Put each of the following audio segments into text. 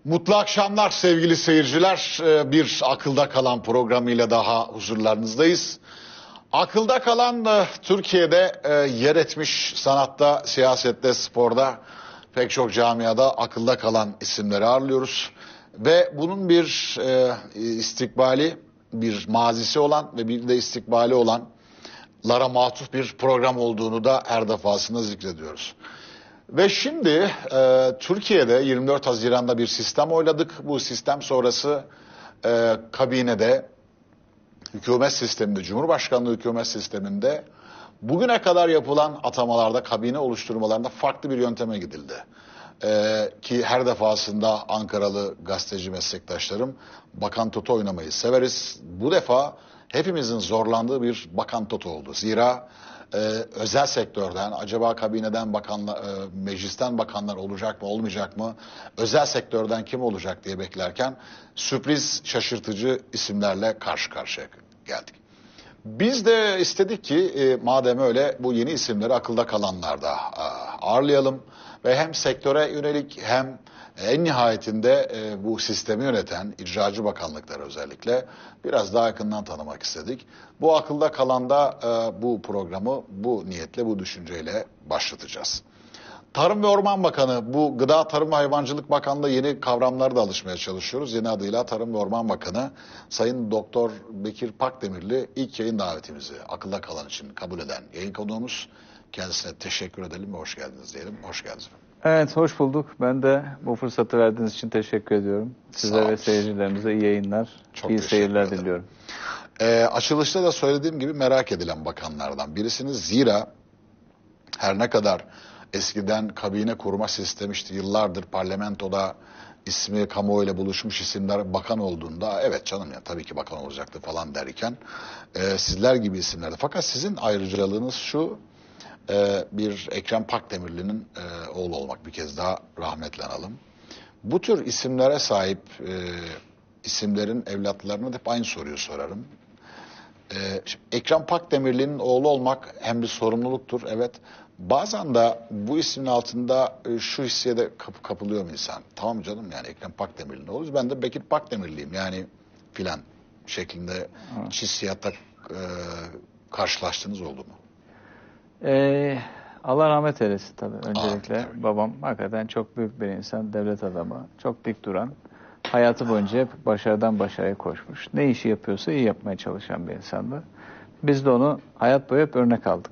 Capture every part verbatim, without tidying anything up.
Mutlu akşamlar sevgili seyirciler. Bir akılda kalan programıyla daha huzurlarınızdayız. Akılda kalan Türkiye'de yer etmiş sanatta, siyasette, sporda pek çok camiada akılda kalan isimleri ağırlıyoruz. Ve bunun bir istikbali, bir mazisi olan ve bir de istikbali olanlara matuf bir program olduğunu da her defasında zikrediyoruz. Ve şimdi e, Türkiye'de yirmi dört Haziran'da bir sistem oyladık. Bu sistem sonrası e, kabinede, hükümet sisteminde, Cumhurbaşkanlığı hükümet sisteminde bugüne kadar yapılan atamalarda, kabine oluşturmalarında farklı bir yönteme gidildi. E, ki her defasında Ankaralı gazeteci meslektaşlarım Bakan Toto oynamayı severiz. Bu defa hepimizin zorlandığı bir Bakan Toto oldu. Zira Ee, özel sektörden, acaba kabineden bakanlar, e, meclisten bakanlar olacak mı olmayacak mı, özel sektörden kim olacak diye beklerken sürpriz, şaşırtıcı isimlerle karşı karşıya geldik. Biz de istedik ki e, madem öyle bu yeni isimleri akılda kalanlarda e, ağırlayalım ve hem sektöre yönelik hem en nihayetinde e, bu sistemi yöneten icracı bakanlıkları özellikle biraz daha yakından tanımak istedik. Bu akılda kalanda e, bu programı bu niyetle, bu düşünceyle başlatacağız. Tarım ve Orman Bakanı, bu Gıda Tarım ve Hayvancılık Bakanlığı yeni kavramlara da alışmaya çalışıyoruz. Yeni adıyla Tarım ve Orman Bakanı Sayın Doktor Bekir Pakdemirli ilk yayın davetimizi akılda kalan için kabul eden yayın konuğumuz. Kendisine teşekkür edelim ve hoş geldiniz diyelim. Hoş geldiniz. Evet, hoş bulduk. Ben de bu fırsatı verdiğiniz için teşekkür ediyorum. Size ve seyircilerimize iyi yayınlar, Çok iyi seyirler ederim. diliyorum. Ee, açılışta da söylediğim gibi merak edilen bakanlardan birisiniz. Zira her ne kadar eskiden kabine kurma sistemi, işte yıllardır parlamentoda ismi kamuoyuyla buluşmuş isimler bakan olduğunda, evet canım ya tabii ki bakan olacaktı falan derken e, sizler gibi isimlerdi. Fakat sizin ayrıcalığınız şu: Ee, bir Ekrem Pakdemirli'nin e, oğlu olmak, bir kez daha rahmetle analım. Bu tür isimlere sahip e, isimlerin evlatlarına hep aynı soruyu sorarım. E, Ekrem Pakdemirli'nin oğlu olmak hem bir sorumluluktur, evet. Bazen de bu ismin altında e, şu hissiye de kap kapılıyor mu insan? Tamam canım, yani Ekrem Pakdemirli'nin oğluyuz, ben de Bekir Pakdemirli'yim yani filan şeklinde hissiyatta e, karşılaştığınız oldu mu? Ee, Allah rahmet eylesin tabii öncelikle. Aa, Babam hakikaten çok büyük bir insan, devlet adamı, çok dik duran, hayatı boyunca hep başarıdan başarıya koşmuş. Ne işi yapıyorsa iyi yapmaya çalışan bir insandı. Biz de onu hayat boyu hep örnek aldık.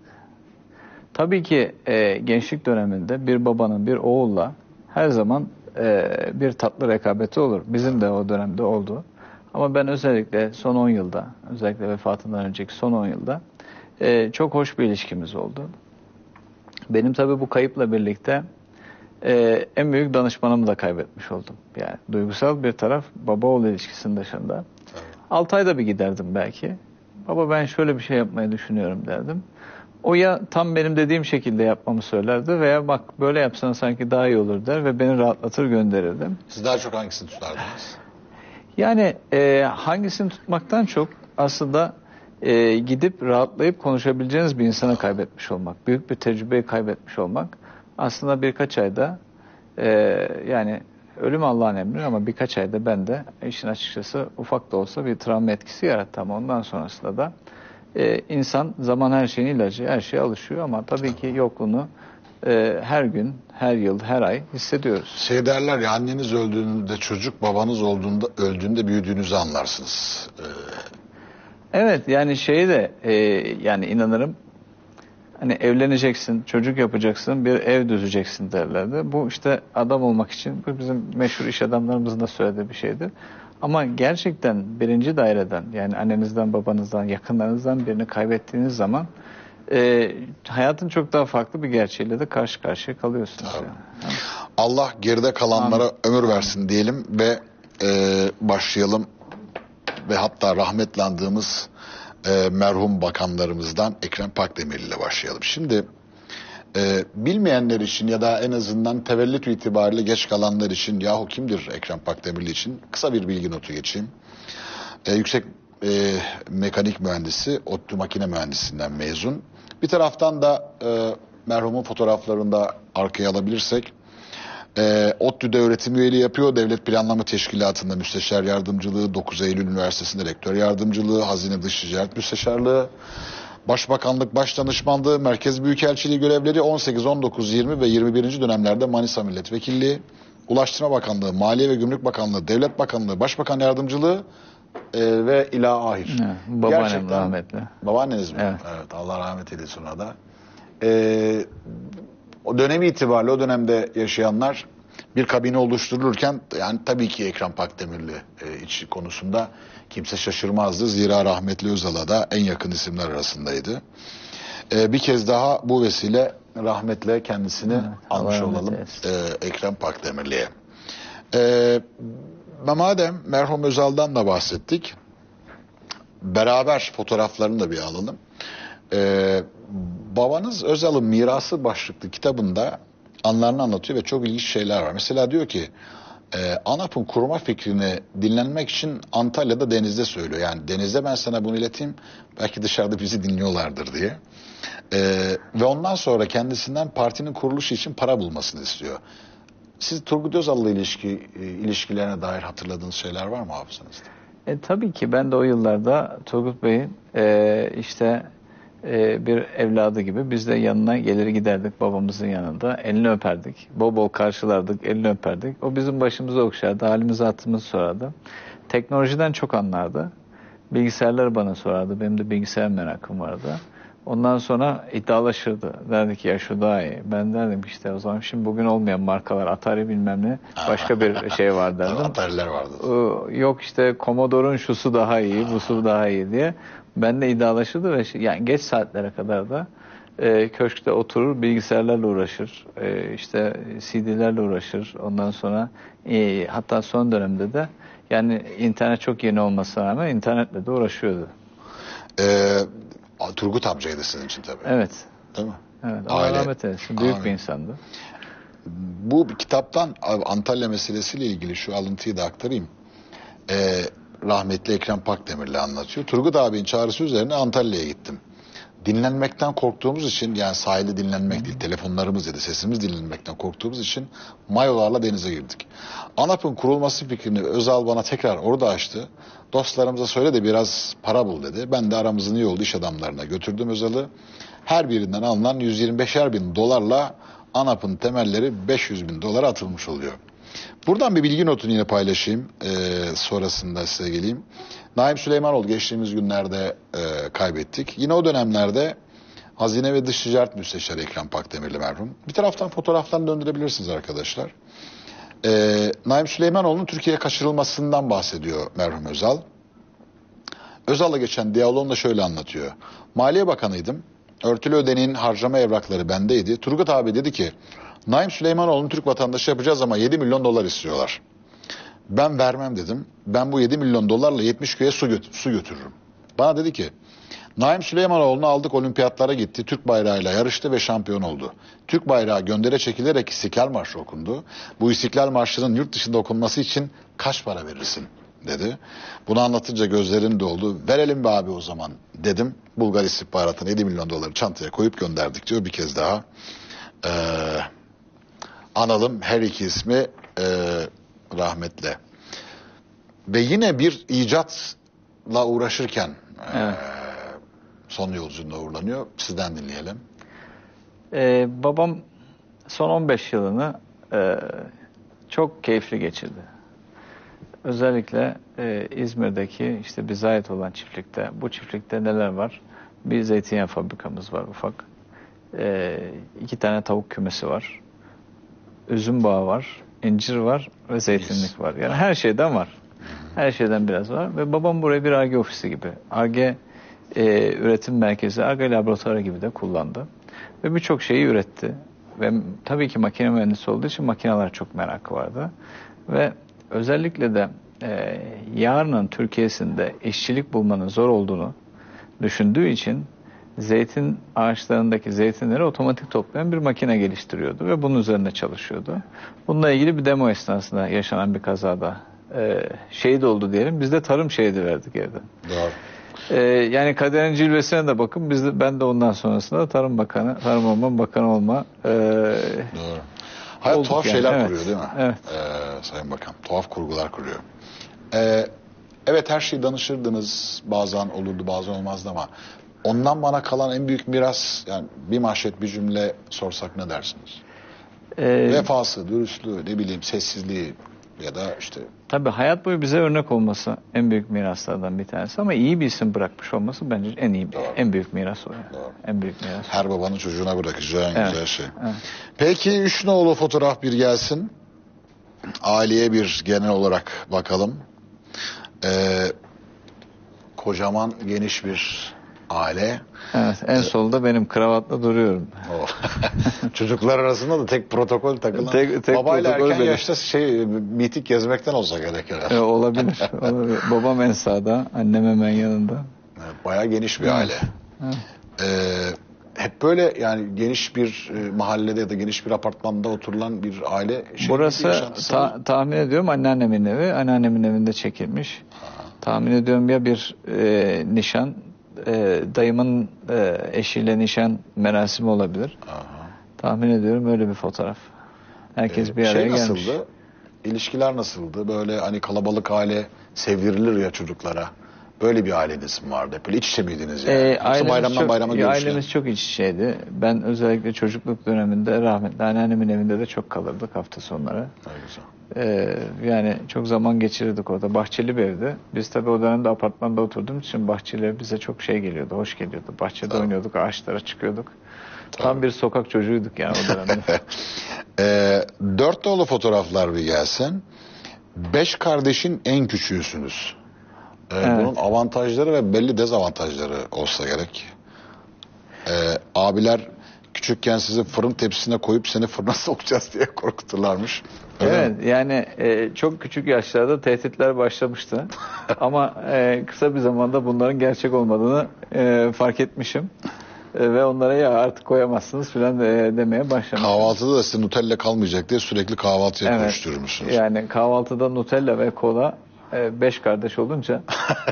Tabii ki e, gençlik döneminde bir babanın bir oğulla her zaman e, bir tatlı rekabeti olur. Bizim de o dönemde oldu. Ama ben özellikle son on yılda, özellikle vefatından önceki son on yılda Ee, çok hoş bir ilişkimiz oldu. Benim tabii bu kayıpla birlikte e, en büyük danışmanımı da kaybetmiş oldum. Yani duygusal bir taraf baba-oğul ilişkisinin dışında. altı ayda bir giderdim belki. Baba ben şöyle bir şey yapmayı düşünüyorum derdim. O ya tam benim dediğim şekilde yapmamı söylerdi veya bak böyle yapsan sanki daha iyi olur der ve beni rahatlatır gönderirdim. Siz daha çok hangisini tutardınız? Yani e, hangisini tutmaktan çok aslında Ee, gidip rahatlayıp konuşabileceğiniz bir insanı kaybetmiş olmak, büyük bir tecrübeyi kaybetmiş olmak aslında birkaç ayda e, yani ölüm Allah'ın emri ama birkaç ayda ben de işin açıkçası ufak da olsa bir travma etkisi yarattı ama ondan sonrasında da e, insan zaman her şeyin ilacı, her şeye alışıyor ama tabii ki yokluğunu e, her gün, her yıl, her ay hissediyoruz. Şey derler ya, anneniz öldüğünde çocuk, babanız olduğunda öldüğünde büyüdüğünüzü anlarsınız. Ee, Evet, yani şeyi de e, yani inanırım, hani evleneceksin, çocuk yapacaksın, bir ev düzeceksin derlerdi. Bu işte adam olmak için, bu bizim meşhur iş adamlarımızın da söylediği bir şeydir. Ama gerçekten birinci daireden, yani annenizden, babanızdan, yakınlarınızdan birini kaybettiğiniz zaman e, hayatın çok daha farklı bir gerçeğiyle de karşı karşıya kalıyorsunuz. Yani. Allah geride kalanlara Amin. ömür versin diyelim ve e, başlayalım. Ve hatta rahmetlandığımız e, merhum bakanlarımızdan Ekrem Pakdemirli ile başlayalım. Şimdi e, bilmeyenler için ya da en azından tevellüt itibariyle geç kalanlar için, yahu kimdir Ekrem Pakdemirli için kısa bir bilgi notu geçeyim. E, yüksek e, mekanik mühendisi, ODTÜ makine mühendisinden mezun. Bir taraftan da e, merhumun fotoğraflarında arkaya alabilirsek E, ODTÜ'de öğretim üyeliği yapıyor. Devlet Planlama Teşkilatı'nda müsteşar yardımcılığı, dokuz Eylül Üniversitesi'nde rektör yardımcılığı, Hazine Dış Ticaret Müsteşarlığı, Başbakanlık Başdanışmanlığı, Merkez Büyükelçiliği görevleri, on sekiz, on dokuz, yirmi ve yirmi birinci dönemlerde Manisa Milletvekilliği, Ulaştırma Bakanlığı, Maliye ve Gümrük Bakanlığı, Devlet Bakanlığı, Başbakan Yardımcılığı e, ve ila ahir. Evet, babaannem rahmetli. Babaanneniz mi? Evet. Evet, Allah rahmet eylesin ona da. E, o dönemi itibariyle o dönemde yaşayanlar bir kabine oluşturulurken yani tabii ki Ekrem Pakdemirli e, içi konusunda kimse şaşırmazdı. Zira rahmetli Özal'a da en yakın isimler arasındaydı. E, bir kez daha bu vesile rahmetle kendisini Evet, almış Allah rahmet olalım eylesin. e, Ekrem Pakdemirli'ye. E, madem merhum Özal'dan da bahsettik, beraber fotoğraflarını da bir alalım. E, babanız Özal'ın Mirası başlıklı kitabında anlarını anlatıyor ve çok ilginç şeyler var. Mesela diyor ki e, ANAP'ın kurma fikrini dinlenmek için Antalya'da denizde söylüyor. Yani denizde ben sana bunu ileteyim, belki dışarıda bizi dinliyorlardır diye. E, ve ondan sonra kendisinden partinin kuruluşu için para bulmasını istiyor. Siz Turgut Özal'la ilişki, e, ilişkilerine dair hatırladığınız şeyler var mı hafızanızda? E, tabii ki ben de o yıllarda Turgut Bey'in e, işte e, bir evladı gibi biz de yanına gelir giderdik babamızın yanında. Elini öperdik. Bol bol karşılardık, elini öperdik. O bizim başımızı okşardı, halimizi hatırımızı sorardı. Teknolojiden çok anlardı. Bilgisayarları bana sorardı. Benim de bilgisayar merakım vardı. Ondan sonra iddialaşırdı. Derdi ki ya şu daha iyi. Ben derdim işte o zaman şimdi bugün olmayan markalar Atari bilmem ne başka bir şey var derdim. Atari'ler vardı. Ee, Yok işte Commodore'un şusu daha iyi, busu daha iyi diye. Ben de iddialaşırdı ve şey- yani geç saatlere kadar da e, köşkte oturur bilgisayarlarla uğraşır. E, işte C D'lerle uğraşır. Ondan sonra e, hatta son dönemde de yani internet çok yeni olmasına rağmen internetle de uğraşıyordu. Ee, Turgut amcaydı sizin için tabii. Evet. Değil mi? Evet. Allah Aile. rahmet eylesin. Büyük Amin. bir insandı. Bu kitaptan Antalya meselesiyle ilgili şu alıntıyı da aktarayım. Ee, rahmetli Ekrem Pakdemirli anlatıyor. Turgut abinin çağrısı üzerine Antalya'ya gittim. Dinlenmekten korktuğumuz için, yani sahilde dinlenmek değil, telefonlarımız ya da sesimiz dinlenmekten korktuğumuz için mayolarla denize girdik. ANAP'ın kurulması fikrini Özal bana tekrar orada açtı. Dostlarımıza söyle de biraz para bul dedi. Ben de aramızın iyi olduğu iş adamlarına götürdüm Özal'ı. Her birinden alınan yüz yirmi beşer bin dolarla ANAP'ın temelleri beş yüz bin dolara atılmış oluyor. Buradan bir bilgi notunu yine paylaşayım. Ee, sonrasında size geleyim. Naim Süleymanoğlu geçtiğimiz günlerde e, kaybettik. Yine o dönemlerde Hazine ve Dış Ticaret Müsteşarı Ekrem Pakdemirli merhum. Bir taraftan fotoğraflarını döndürebilirsiniz arkadaşlar. Ee, Naim Süleymanoğlu'nun Türkiye'ye kaçırılmasından bahsediyor merhum Özal. Özal'la geçen diyaloğunda şöyle anlatıyor. Maliye Bakanıydım. Örtülü ödeneğin harcama evrakları bendeydi. Turgut abi dedi ki Naim Süleymanoğlu'nu Türk vatandaşı yapacağız ama yedi milyon dolar istiyorlar. Ben vermem dedim. Ben bu yedi milyon dolarla yetmiş köye su, göt su götürürüm. Bana dedi ki Naim Süleymanoğlu'nu aldık, olimpiyatlara gitti. Türk bayrağıyla yarıştı ve şampiyon oldu. Türk bayrağı göndere çekilerek İstiklal Marşı okundu. Bu İstiklal Marşı'nın yurt dışında okunması için kaç para verirsin dedi. Bunu anlatınca gözlerim doldu. Verelim be abi o zaman dedim. Bulgar istihbaratına yedi milyon doları çantaya koyup gönderdik diyor. Bir kez daha ee, analım her iki ismi e, rahmetle. Ve yine bir icatla uğraşırken Evet. e, son yolculuğuna uğurlanıyor. Sizden dinleyelim. Ee, babam son on beş yılını e, çok keyifli geçirdi. Özellikle e, İzmir'deki işte bize ait olan çiftlikte, bu çiftlikte neler var? Bir zeytinyağı fabrikamız var ufak. E, iki tane tavuk kümesi var. Üzüm bağı var, incir var ve zeytinlik var. Yani her şeyden var. Her şeyden biraz var. Ve babam burayı bir Ar-Ge ofisi gibi, Ar-Ge e, üretim merkezi, Ar-Ge laboratuvarı gibi de kullandı. Ve birçok şeyi üretti. Ve tabii ki makine mühendisi olduğu için makineler çok merakı vardı. Ve özellikle de e, yarının Türkiye'sinde işçilik bulmanın zor olduğunu düşündüğü için zeytin ağaçlarındaki zeytinleri otomatik toplayan bir makine geliştiriyordu ve bunun üzerinde çalışıyordu. Bununla ilgili bir demo esnasında yaşanan bir kazada e, şehit oldu diyelim. Biz de tarım şehidi verdik evde. Doğru. E, yani kaderin cilvesine de bakın. Biz de, ben de ondan sonrasında Tarım Bakanı, Tarım Orman Bakanı olma. E, Doğru. Hayat olduk tuhaf yani. şeyler Evet. kuruyor değil mi? Evet. Ee, Sayın Bakan. Tuhaf kurgular kuruyor. Ee, evet her şeyi danışırdınız. Bazen olurdu bazen olmazdı ama ondan bana kalan en büyük miras, yani bir manşet bir cümle sorsak ne dersiniz? Ee, Vefası, dürüstlüğü, ne bileyim sessizliği ya da işte... Tabii hayat boyu bize örnek olması en büyük miraslardan bir tanesi ama iyi bir isim bırakmış olması bence en iyi, Doğru. en büyük miras o yani. Doğru. En büyük miras. Her babanın çocuğuna bırakacağı en Evet. güzel şey. Evet. Peki üç nolu fotoğraf bir gelsin. Aileye bir genel olarak bakalım. Ee, kocaman geniş bir aile. Evet, en solda benim kravatla duruyorum. O. Çocuklar arasında da tek protokol takılan. Tek- tek Babayla protokol erken benim. yaşta şey mitik gezmekten olsa gerek herhalde. Ee, olabilir, olabilir. Babam en sağda, annem hemen yanında. Evet, bayağı geniş bir Evet. aile. Evet. Ee, hep böyle yani geniş bir e, mahallede ya da geniş bir apartmanda oturulan bir aile şey Burası yaşantısı ta- mı? tahmin ediyorum anneannemin evi. Anneannemin evinde çekilmiş. Tahmin ediyorum ya bir e, nişan, e, dayımın e, eşiyle nişan merasimi olabilir. Aha. Tahmin ediyorum öyle bir fotoğraf. Herkes Ee, bir araya şey gelmiş. nasıldı? İlişkiler nasıldı? Böyle hani kalabalık aile sevdirilir ya çocuklara. Böyle bir aileniz mi vardı? Böyle iç içe miydiniz yani? Ee, Yoksa ailemiz bayramdan çok, bayrama ya görüşler. ailemiz çok iç içeydi. Ben özellikle çocukluk döneminde rahmetli anneannemin evinde de çok kalırdık hafta sonları. Ne güzel. Ee, yani çok zaman geçirirdik orada. Bahçeli bir evdi. Biz tabii o dönemde apartmanda oturduğumuz için bahçeli bize çok şey geliyordu, hoş geliyordu. Bahçede Tabii. oynuyorduk, ağaçlara çıkıyorduk. Tabii. Tam bir sokak çocuğuyduk yani o dönemde. Ee, dört nolu fotoğraflar bir gelsin. Beş kardeşin en küçüğüsünüz. Ee, Evet. Bunun avantajları ve belli dezavantajları olsa gerek. Ee, abiler küçükken sizi fırın tepsisine koyup seni fırına sokacağız diye korkuturlarmış. Öyle Evet, mi? yani e, çok küçük yaşlarda tehditler başlamıştı. Ama e, kısa bir zamanda bunların gerçek olmadığını e, fark etmişim. E, ve onlara ya artık koyamazsınız filan e, demeye başlamışım. Kahvaltıda da size Nutella kalmayacak diye sürekli kahvaltıya Evet. koşturmuşsunuz. Yani kahvaltıda Nutella ve kola e, beş kardeş olunca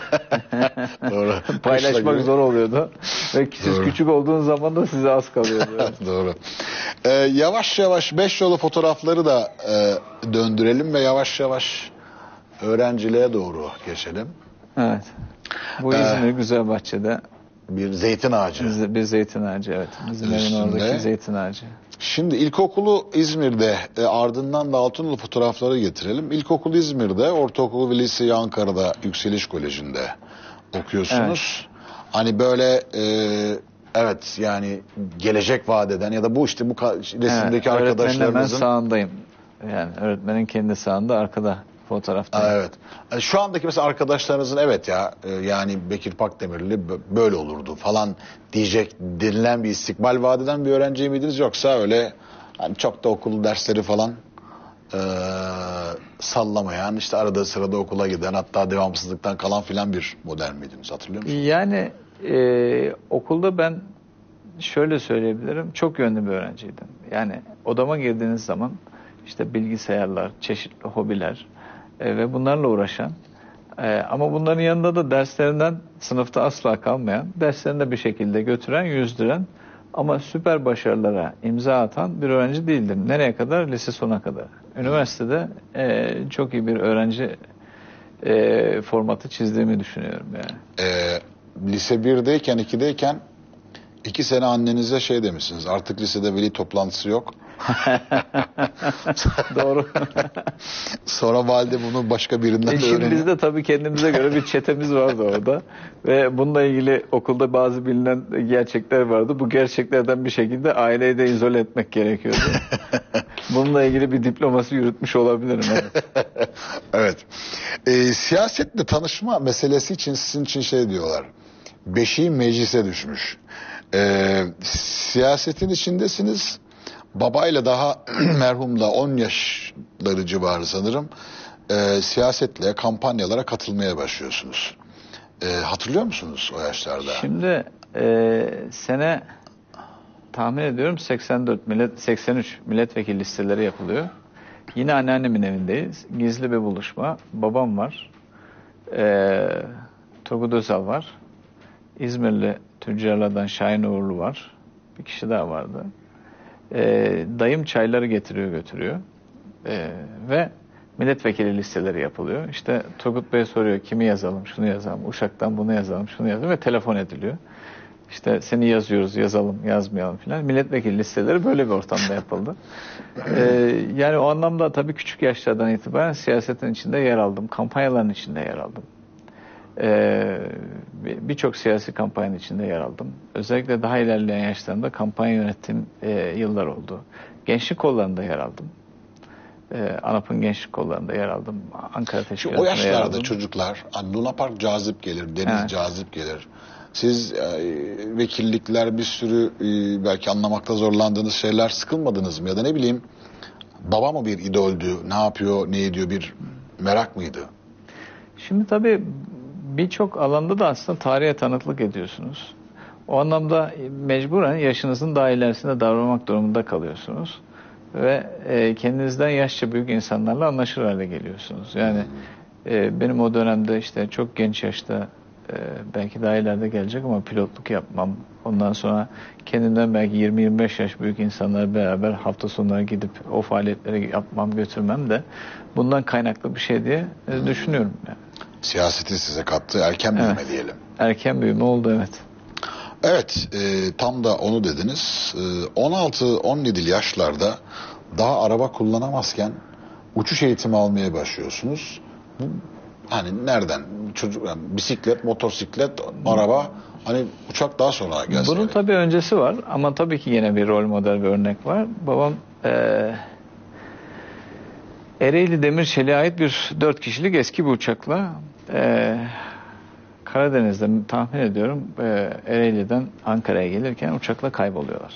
Doğru. paylaşmak Kışla gibi. zor oluyordu. Ve siz Doğru. küçük olduğunuz zaman da size az kalıyordu. Doğru. Ee, yavaş yavaş beş yolu fotoğrafları da e, döndürelim ve yavaş yavaş öğrenciliğe doğru geçelim. Evet. Bu Ee, İzmir Güzelbahçe'de Bir zeytin ağacı. biz- bir zeytin ağacı, evet. Bizim evin Üstünde. oradaki zeytin ağacı. Şimdi ilkokulu İzmir'de, e, ardından da Altınoluk fotoğrafları getirelim. İlkokul İzmir'de, ortaokulu ve liseyi Ankara'da Yükseliş Koleji'nde okuyorsunuz. Hani böyle e, evet yani gelecek vaat eden ya da bu işte bu ka- resimdeki Evet, öğretmenin hemen arkadaşlarınızın... sağındayım. Yani öğretmenin kendi sağında, arkada fotoğrafta. Aa, evet. Yani şu andaki mesela arkadaşlarınızın evet ya e, yani Bekir Pakdemirli bö- böyle olurdu falan diyecek denilen bir istikbal vaat eden bir öğrenci miydiniz, yoksa öyle hani çok da okul dersleri falan e, sallamayan, işte arada sırada okula giden, hatta devamsızlıktan kalan filan bir model miydiniz, hatırlıyor musunuz? Yani e, okulda ben şöyle söyleyebilirim, çok yönlü bir öğrenciydim. Yani odama girdiğiniz zaman işte bilgisayarlar, çeşitli hobiler e, ve bunlarla uğraşan e, ama bunların yanında da derslerinden sınıfta asla kalmayan, derslerini de bir şekilde götüren, yüzdüren ama süper başarılara imza atan bir öğrenci değildim. Nereye kadar? Lise sona kadar. Üniversitede e, çok iyi bir öğrenci e, formatı çizdiğimi düşünüyorum yani. E, lise birdeyken, ikideyken iki sene annenize şey demişsiniz, artık lisede veli toplantısı yok. Doğru. Sonra valide bunu başka birinden E de şimdi öğreniyor. bizde tabii kendimize göre bir çetemiz vardı orada. Ve bununla ilgili okulda bazı bilinen gerçekler vardı. Bu gerçeklerden bir şekilde aileyi de izole etmek gerekiyordu. Bununla ilgili bir diploması yürütmüş olabilirim. Evet. Evet. Ee, siyasetle tanışma meselesi için sizin için şey diyorlar. Beşiği meclise düşmüş. Ee, siyasetin içindesiniz. Babayla daha merhumla on yaşları civarı sanırım. Ee, siyasetle kampanyalara katılmaya başlıyorsunuz. Ee, hatırlıyor musunuz o yaşlarda? Şimdi e, sene tahmin ediyorum seksen dört millet, seksen üç milletvekili listeleri yapılıyor. Yine anneannemin evindeyiz. Gizli bir buluşma. Babam var. E, Turgut Özal var. İzmirli tüccarlardan Şahin Uğurlu var. Bir kişi daha vardı. E, dayım çayları getiriyor götürüyor. E, ve milletvekili listeleri yapılıyor. İşte Turgut Bey soruyor kimi yazalım, şunu yazalım, Uşak'tan bunu yazalım, şunu yazalım ve telefon ediliyor. İşte seni yazıyoruz, yazalım, yazmayalım filan. Milletvekili listeleri böyle bir ortamda yapıldı. Ee, yani o anlamda tabii küçük yaşlardan itibaren siyasetin içinde yer aldım. Kampanyaların içinde yer aldım. Ee, Birçok siyasi kampanyanın içinde yer aldım. Özellikle daha ilerleyen yaşlarımda kampanya yönettiğim e, yıllar oldu. Gençlik kollarında yer aldım. Ee, ANAP'ın gençlik kollarında yer aldım. Ankara Teşkilatı'nda yer aldım. O yaşlarda çocuklar, hani Luna Park cazip gelir, deniz Evet. cazip gelir. Siz e, vekillikler, bir sürü e, belki anlamakta zorlandığınız şeyler, sıkılmadınız mı? Ya da ne bileyim, baba mı bir idoldü, ne yapıyor, ne ediyor, bir merak mıydı? Şimdi tabii birçok alanda da aslında tarihe tanıklık ediyorsunuz. O anlamda mecburen yaşınızın daha ilerisinde davranmak durumunda kalıyorsunuz. Ve e, kendinizden yaşça büyük insanlarla anlaşır hale geliyorsunuz. Yani e, benim o dönemde işte çok genç yaşta e, belki daha ileride gelecek ama pilotluk yapmam. Ondan sonra kendimden belki yirmi yirmi beş yaş büyük insanlarla beraber hafta sonları gidip o faaliyetleri yapmam, götürmem de bundan kaynaklı bir şey diye e, düşünüyorum. Yani. Siyaseti size kattı, erken büyüme Evet. diyelim. Erken büyüme oldu, evet. Evet, e, tam da onu dediniz. E, on altı on yedi yaşlarda daha araba kullanamazken uçuş eğitimi almaya başlıyorsunuz. Bu, hani nereden? Çocuk, yani bisiklet, motosiklet, araba, hani uçak daha sonra gelse. Bunun yani. tabii öncesi var ama tabii ki yine bir rol model, bir örnek var. Babam e, Ereğli Demirçelik'e ait bir dört kişilik eski bir uçakla e, Karadeniz'de tahmin ediyorum e, Ereğli'den Ankara'ya gelirken uçakla kayboluyorlar.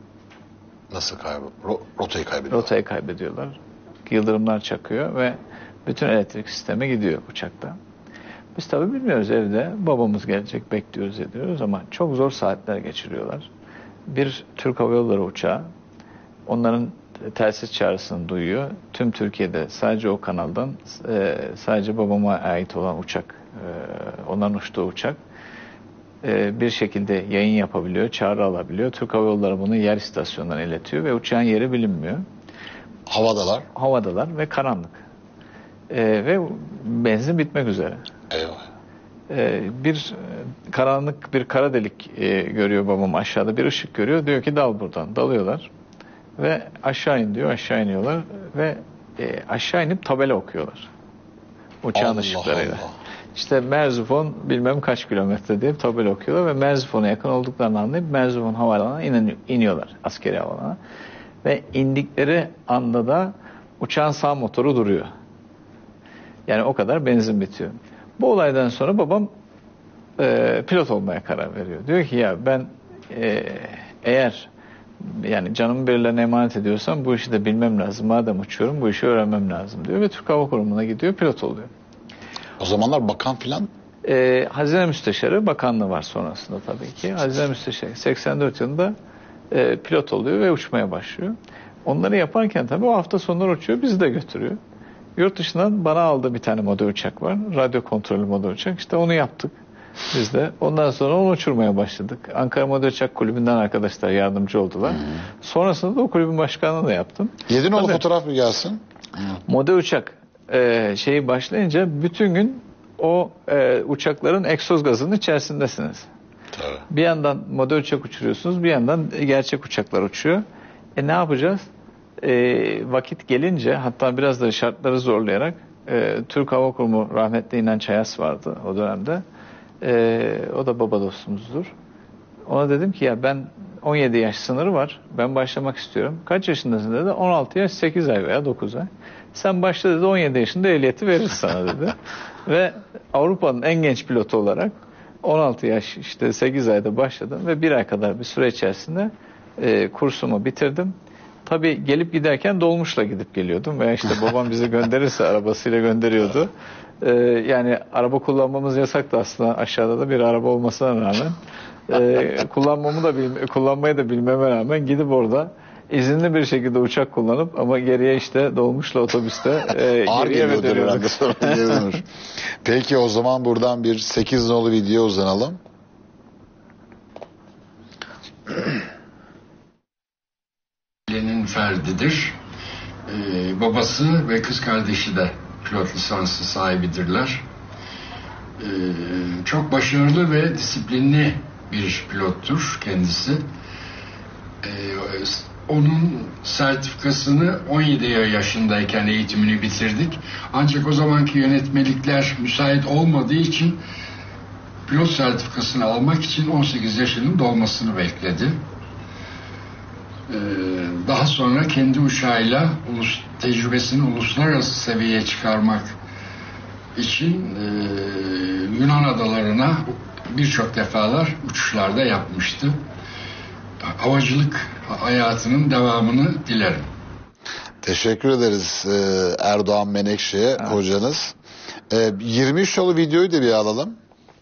Nasıl kaybı? Ro, rotayı kaybediyor. Rotayı kaybediyorlar. Yıldırımlar çakıyor ve bütün elektrik sistemi gidiyor uçakta. Biz tabii bilmiyoruz evde. Babamız gelecek, bekliyoruz ediyoruz ama çok zor saatler geçiriyorlar. Bir Türk Hava Yolları uçağı onların telsiz çağrısını duyuyor. Tüm Türkiye'de sadece o kanaldan e, sadece babama ait olan uçak, e, onların uçtuğu uçak e, bir şekilde yayın yapabiliyor, çağrı alabiliyor. Türk Hava Yolları bunu yer istasyonundan iletiyor ve uçağın yeri bilinmiyor. Havadalar. Havadalar ve karanlık. E, ve benzin bitmek üzere. Eyvah. E, bir karanlık bir kara delik e, görüyor babam aşağıda. Bir ışık görüyor. Diyor ki dal buradan. Dalıyorlar. Ve aşağı in diyor. Aşağı iniyorlar. Ve e, aşağı inip tabela okuyorlar. Uçağın Allah ışıklarıyla. Allah. İşte Merzifon bilmem kaç kilometre diye tabela okuyorlar ve Merzifon'a yakın olduklarını anlayıp Merzifon havaalanına in, iniyorlar. Askeri havaalanına. Ve indikleri anda da uçağın sağ motoru duruyor. Yani o kadar benzin bitiyor. Bu olaydan sonra babam e, pilot olmaya karar veriyor. Diyor ki ya ben e, eğer yani canımı birilerine emanet ediyorsam bu işi de bilmem lazım. Madem uçuyorum bu işi öğrenmem lazım diyor ve Türk Hava Kurumu'na gidiyor, pilot oluyor. O zamanlar bakan filan. E, Hazine Müsteşarı bakanlığı var sonrasında tabii ki. Hazine Müsteşarı seksen dört yılında e, pilot oluyor ve uçmaya başlıyor. Onları yaparken tabii o hafta sonları uçuyor, bizi de götürüyor. Yurt dışından bana aldığı bir tane model uçak var. Radyo kontrollü model uçak. İşte onu yaptık biz de. Ondan sonra onu uçurmaya başladık. Ankara Model Uçak Kulübü'nden arkadaşlar yardımcı oldular. Hmm. Sonrasında da o kulübün başkanlığını da yaptım. Yedinoğlu Tabii, fotoğraf mı gelsin? Hmm. Model uçak e, şeyi başlayınca bütün gün o e, uçakların egzoz gazının içerisindesiniz. Tabii. Bir yandan model uçak uçuruyorsunuz, bir yandan gerçek uçaklar uçuyor. E ne yapacağız? E, vakit gelince hatta biraz da şartları zorlayarak e, Türk Hava Kurumu rahmetli İnanç Ayas vardı o dönemde. E, o da baba dostumuzdur. Ona dedim ki ya ben on yedi yaş sınırı var. Ben başlamak istiyorum. Kaç yaşındasın dedi. on altı yaş sekiz ay veya dokuz ay. Sen başla dedi, on yedi yaşında ehliyeti veririz sana dedi. Ve Avrupa'nın en genç pilotu olarak on altı yaş işte sekiz ayda başladım ve bir ay kadar bir süre içerisinde e, kursumu bitirdim. Tabii gelip giderken dolmuşla gidip geliyordum veya işte babam bizi gönderirse arabasıyla gönderiyordu. Ee, yani araba kullanmamız yasaktı aslında, aşağıda da bir araba olmasına rağmen. Ee, kullanmamı da bilme, kullanmayı da bilmeme rağmen gidip orada izinli bir şekilde uçak kullanıp ama geriye işte dolmuşla otobüste e, Ağır geriye eve geliyordur herhalde dönüyorduk. sonra geri dönür. Peki o zaman buradan bir sekiz nolu video uzanalım. ailenin ferdidir. Ee, babası ve kız kardeşi de pilot lisansı sahibidirler. Ee, çok başarılı ve disiplinli bir pilottur kendisi. Ee, onun sertifikasını on yedi yaşındayken eğitimini bitirdik. Ancak o zamanki yönetmelikler müsait olmadığı için pilot sertifikasını almak için on sekiz yaşının dolmasını bekledi. Ee, daha sonra kendi uçağıyla ulus, tecrübesini uluslararası seviyeye çıkarmak için e, Yunan adalarına birçok defalar uçuşlarda yapmıştı. Havacılık hayatının devamını dilerim. Teşekkür ederiz Erdoğan Menekşe'ye, evet, hocanız. yirmi üç nolu videoyu da bir alalım.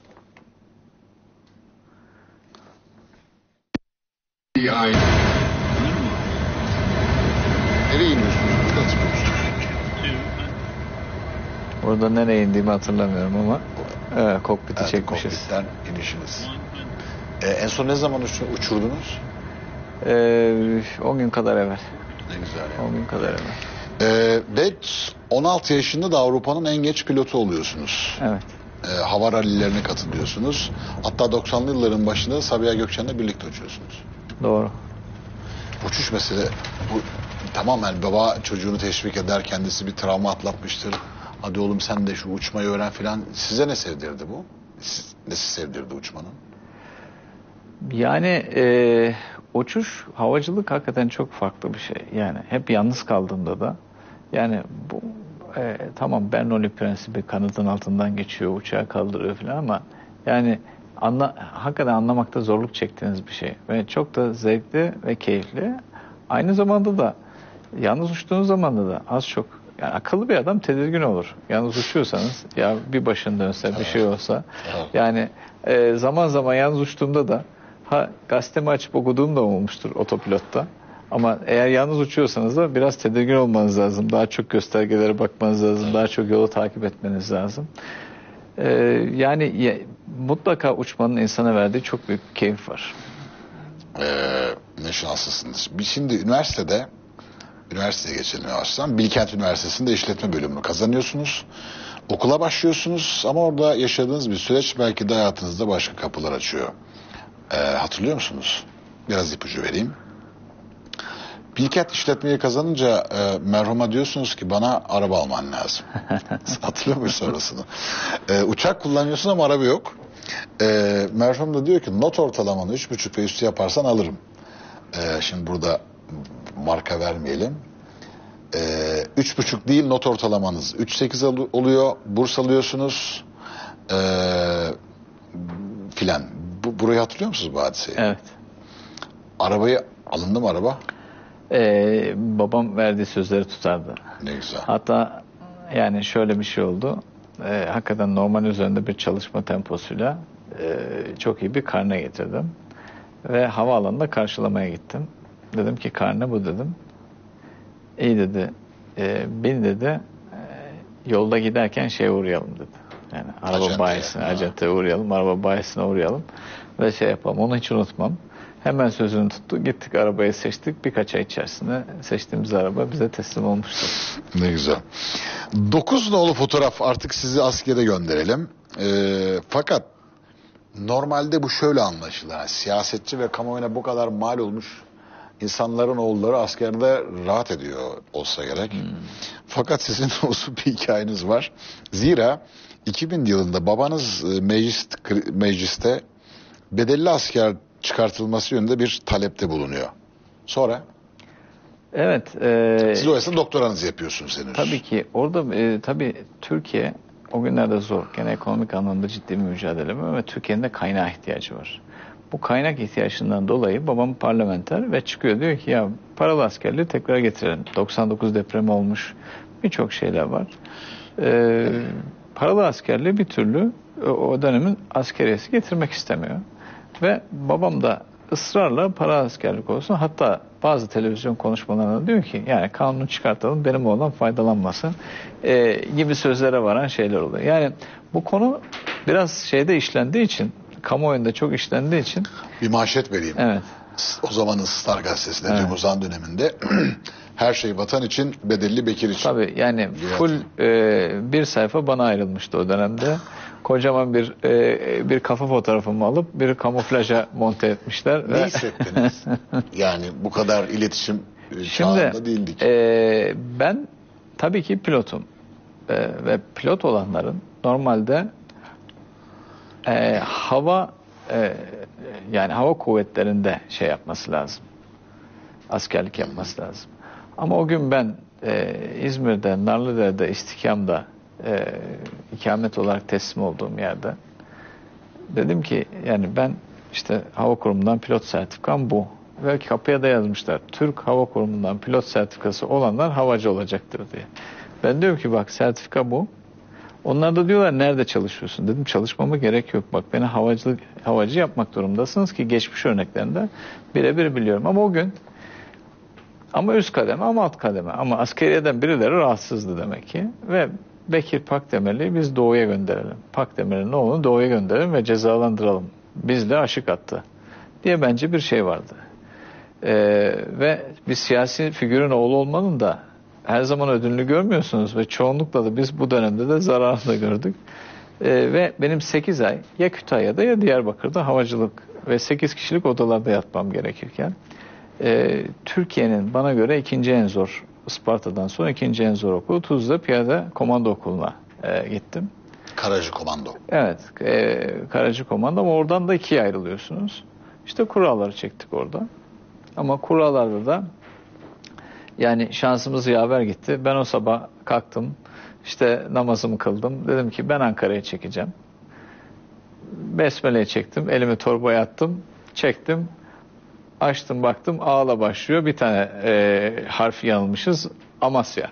Bir aile. Nereye iniyorsunuz? Burada çıkıyorsunuz. Orada nereye indiğimi hatırlamıyorum ama evet, kokpiti evet, çekmişiz. Kokpitten inişiniz. Ee, en son ne zaman uç uçurdunuz? Ee, on gün kadar evvel. Ne güzel ya. on gün kadar evvel. Ee, ve on altı yaşında da Avrupa'nın en geç pilotu oluyorsunuz. Evet. Ee, hava rallilerine katılıyorsunuz. Hatta doksanlı yılların başında Sabiha Gökçen'le birlikte uçuyorsunuz. Doğru. Uçuş mesele bu, tamamen baba çocuğunu teşvik eder, kendisi bir travma atlatmıştır. Hadi oğlum sen de şu uçmayı öğren filan. Size ne sevdirdi bu? Siz, nesi sevdirdi uçmanın? Yani e, uçuş, havacılık hakikaten çok farklı bir şey. Yani hep yalnız kaldığında da yani bu e, tamam Bernoulli prensibi kanadın altından geçiyor, uçağı kaldırıyor falan ama yani anla, hakikaten anlamakta zorluk çektiğiniz bir şey. Ve çok da zevkli ve keyifli. Aynı zamanda da yalnız uçtuğunuz zamanda da az çok yani akıllı bir adam tedirgin olur. Yalnız uçuyorsanız ya bir başın dönse bir şey olsa yani e, zaman zaman yalnız uçtuğumda da ha gazetemi açıp okuduğum da olmuştur otopilotta. Ama eğer yalnız uçuyorsanız da biraz tedirgin olmanız lazım. Daha çok göstergelere bakmanız lazım. Daha çok yolu takip etmeniz lazım. Ee, yani ya, mutlaka uçmanın insana verdiği çok büyük keyif var. Ee, ne şanslısınız. Biz şimdi üniversitede üniversiteye geçelim yavaştan. Bilkent Üniversitesi'nde işletme bölümünü kazanıyorsunuz. Okula başlıyorsunuz ama orada yaşadığınız bir süreç belki de hayatınızda başka kapılar açıyor. Ee, hatırlıyor musunuz? Biraz ipucu vereyim. Bilkent işletmeyi kazanınca e, merhuma diyorsunuz ki bana araba alman lazım. Hatırlıyor musun sonrasını? E, uçak kullanıyorsun ama araba yok. E, merhum da diyor ki not ortalamanı üç buçuk ve üstü yaparsan alırım. E, şimdi burada marka vermeyelim. E, üç buçuk değil not ortalamanız üç sekiz oluyor. Burs alıyorsunuz. E, filan. Bu, burayı hatırlıyor musunuz bu hadiseyi? Evet. Arabayı alındı mı araba? Ee, babam verdiği sözleri tutardı. Ne güzel. Hatta yani şöyle bir şey oldu. Ee, hakikaten normal üzerinde bir çalışma temposuyla e, çok iyi bir karne getirdim. Ve havaalanında karşılamaya gittim. Dedim ki karne bu dedim. İyi dedi. E, beni dedi e, yolda giderken şeye uğrayalım dedi. Yani araba Acenteye. bayisine, acenteye uğrayalım, araba bayisine uğrayalım ve şey yapalım. Onu hiç unutmam. Hemen sözünü tuttu. Gittik arabayı seçtik. Birkaç ay içerisinde seçtiğimiz araba bize teslim olmuştu. Ne güzel. Dokuz nolu fotoğraf artık sizi askere gönderelim. Ee, fakat normalde bu şöyle anlaşılır. Yani siyasetçi ve kamuoyuna bu kadar mal olmuş insanların oğulları askerde rahat ediyor olsa gerek. Hmm. Fakat sizin uzun bir hikayeniz var. Zira iki bin yılında babanız meclis, mecliste bedelli asker çıkartılması yönünde bir talepte bulunuyor. Sonra? Evet. E, Siz o esnada doktoranızı yapıyorsunuz henüz. Tabii ki. Orada e, tabii Türkiye o günlerde zor. Gene ekonomik anlamda ciddi bir mücadele var ve Türkiye'nin de kaynağa ihtiyacı var. Bu kaynak ihtiyacından dolayı babam parlamenter ve çıkıyor diyor ki ya paralı askerliği tekrar getirelim. doksan dokuz depremi olmuş. Birçok şeyler var. E, paralı askerliği bir türlü o dönemin askeriyesi getirmek istemiyor. Ve babam da ısrarla para askerlik olsun. Hatta bazı televizyon konuşmalarında diyor ki yani kanunu çıkartalım benim oğlan faydalanmasın e, gibi sözlere varan şeyler oluyor. Yani bu konu biraz şeyde işlendiği için kamuoyunda çok işlendiği için. Bir manşet vereyim. Evet. O zamanın Star Gazetesi'nde Evet. Cem Uzan döneminde her şey vatan için, bedelli Bekir için. Tabii yani full e, bir sayfa bana ayrılmıştı o dönemde. Kocaman bir e, bir kafa fotoğrafımı alıp bir kamuflaja monte etmişler. Ne ve- hissettiniz? Yani bu kadar iletişim e, çağında Şimdi değildik. e, ben tabii ki pilotum. E, ve pilot olanların normalde e, hava e, yani hava kuvvetlerinde şey yapması lazım. Askerlik yapması lazım. Ama o gün ben e, İzmir'de, Narlıdere'de, İstikam'da e, ikamet olarak teslim olduğum yerde dedim ki yani ben işte hava kurumundan pilot sertifikam bu. Ve kapıya da yazmışlar. Türk Hava Kurumu'ndan pilot sertifikası olanlar havacı olacaktır diye. Ben diyorum ki bak sertifika bu. Onlar da diyorlar nerede çalışıyorsun? Dedim çalışmama gerek yok. Bak beni havacılık, havacı yapmak durumundasınız ki geçmiş örneklerinde birebir biliyorum. Ama o gün ama üst kademe ama alt kademe ama askeriyeden birileri rahatsızdı demek ki. Ve Bekir Pakdemirli'yi biz doğuya gönderelim. Pakdemirli'nin oğlunu doğuya gönderelim ve cezalandıralım. Bizle aşık attı diye bence bir şey vardı. Ee, ve bir siyasi figürün oğlu olmanın da her zaman ödülünü görmüyorsunuz ve çoğunlukla da biz bu dönemde de zararını da gördük. Ee, ve benim sekiz ay ya Kütahya'da ya Diyarbakır'da havacılık ve sekiz kişilik odalarda yatmam gerekirken e, Türkiye'nin bana göre ikinci en zor, Isparta'dan sonra ikinci en zor okulu Tuzla Piyade Komando Okulu'na e, gittim. Karacı Komando. Evet, e, Karacı Komando ama oradan da ikiye ayrılıyorsunuz. İşte kuralları çektik orada. Ama kurallarda da yani şansımız yaver gitti. Ben o sabah kalktım, işte namazımı kıldım. Dedim ki ben Ankara'ya çekeceğim. Besmele'ye çektim, elimi torbaya attım, çektim. Açtım baktım ağla başlıyor. Bir tane e, harfi yanılmışız. Amasya.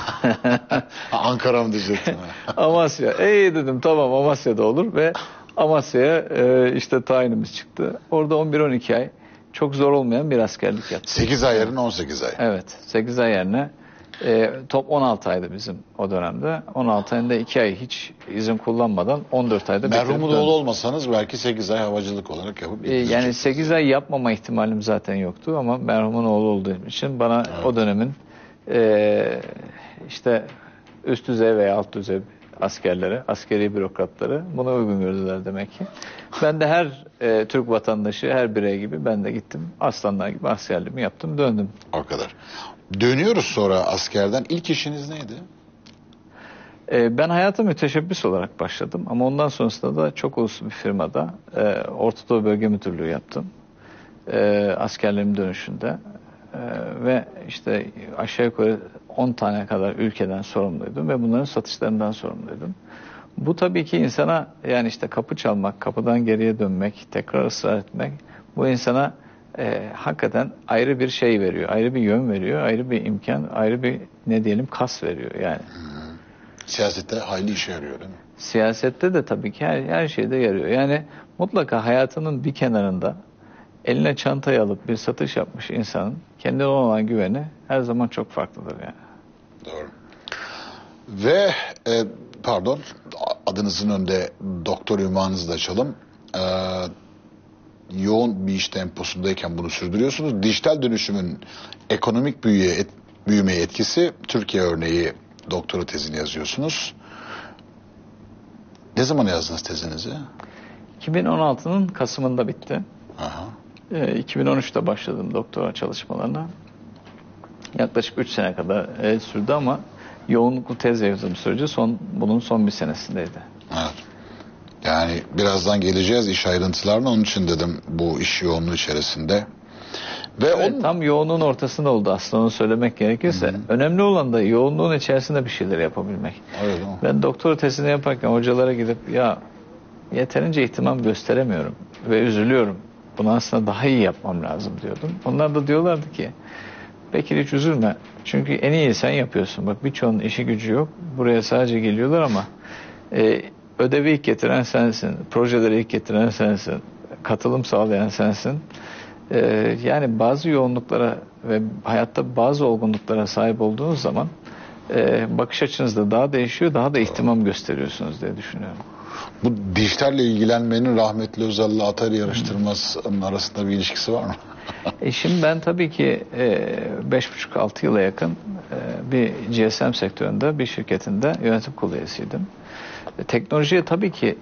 Ankara mı diyecektim? Amasya. Ey dedim tamam Amasya'da olur ve Amasya'ya e, işte tayinimiz çıktı. Orada on bir on iki ay çok zor olmayan bir askerlik yaptık. sekiz ay yerine on sekiz ay. Evet. sekiz ay yerine e, top on altı aydı bizim o dönemde. on altı ayında iki ay hiç izin kullanmadan on dört ayda bitirip Merhumun döndüm. oğlu olmasanız belki sekiz ay havacılık olarak yapıp E, yani sekiz ay yapmama ihtimalim zaten yoktu ama merhumun oğlu olduğum için bana Evet. o dönemin e, işte üst düzey veya alt düzey askerleri, askeri bürokratları buna uygun gördüler demek ki. Ben de her e, Türk vatandaşı, her birey gibi ben de gittim. Aslanlar gibi askerliğimi yaptım, döndüm. O kadar. Dönüyoruz sonra askerden. İlk işiniz neydi? E, ben hayata müteşebbis olarak başladım ama ondan sonrasında da çok uluslu bir firmada e, Orta Doğu Bölge Müdürlüğü yaptım. E, askerliğim dönüşünde. E, ve işte aşağı yukarı on tane kadar ülkeden sorumluydum ve bunların satışlarından sorumluydum. Bu tabii ki insana yani işte kapı çalmak, kapıdan geriye dönmek, tekrar ısrar etmek bu insana e, hakikaten ayrı bir şey veriyor, ayrı bir yön veriyor, ayrı bir imkan, ayrı bir ne diyelim kas veriyor yani. Siyasette hayli işe yarıyor değil mi? Siyasette de tabii ki her, her şeyde yarıyor. Yani mutlaka hayatının bir kenarında eline çantayı alıp bir satış yapmış insanın kendine olan güveni her zaman çok farklıdır yani. Doğru. Ve e, pardon adınızın önünde doktor ünvanınızı da açalım. E, yoğun bir iş temposundayken bunu sürdürüyorsunuz. Dijital dönüşümün ekonomik büyüye, et, büyümeye etkisi Türkiye örneği doktora tezini yazıyorsunuz. Ne zaman yazdınız tezinizi? iki bin on altının Kasım'ında bitti. Aha. E, iki bin on üçte başladım doktora çalışmalarına. Yaklaşık üç sene kadar e, sürdü ama yoğunluklu tez yazım süreci son, bunun son bir senesindeydi. Evet. Yani birazdan geleceğiz iş ayrıntılarına, onun için dedim bu iş yoğunluğu içerisinde. Ve Evet, onun... tam yoğunluğun ortasında oldu aslında onu söylemek gerekirse. Hı-hı. Önemli olan da yoğunluğun içerisinde bir şeyler yapabilmek. Öyle değil mi? Ben doktora tezini yaparken hocalara gidip ya yeterince ihtimam gösteremiyorum ve üzülüyorum. Bunu aslında daha iyi yapmam lazım diyordum. Onlar da diyorlardı ki Bekir hiç üzülme. Çünkü en iyi sen yapıyorsun. Bak birçoğunun işi gücü yok. Buraya sadece geliyorlar ama e, ödevi ilk getiren sensin. Projeleri ilk getiren sensin. Katılım sağlayan sensin. E, yani bazı yoğunluklara ve hayatta bazı olgunluklara sahip olduğunuz zaman e, bakış açınız da daha değişiyor. Daha da ihtimam gösteriyorsunuz diye düşünüyorum. Bu dijitalle ilgilenmenin rahmetli Özal'la Atari yarıştırmasının arasında bir ilişkisi var mı? E şimdi ben tabii ki beş buçuk altı yıla yakın e, bir G S M sektöründe bir şirketinde yönetim kurulu üyesiydim. E, teknolojiye tabii ki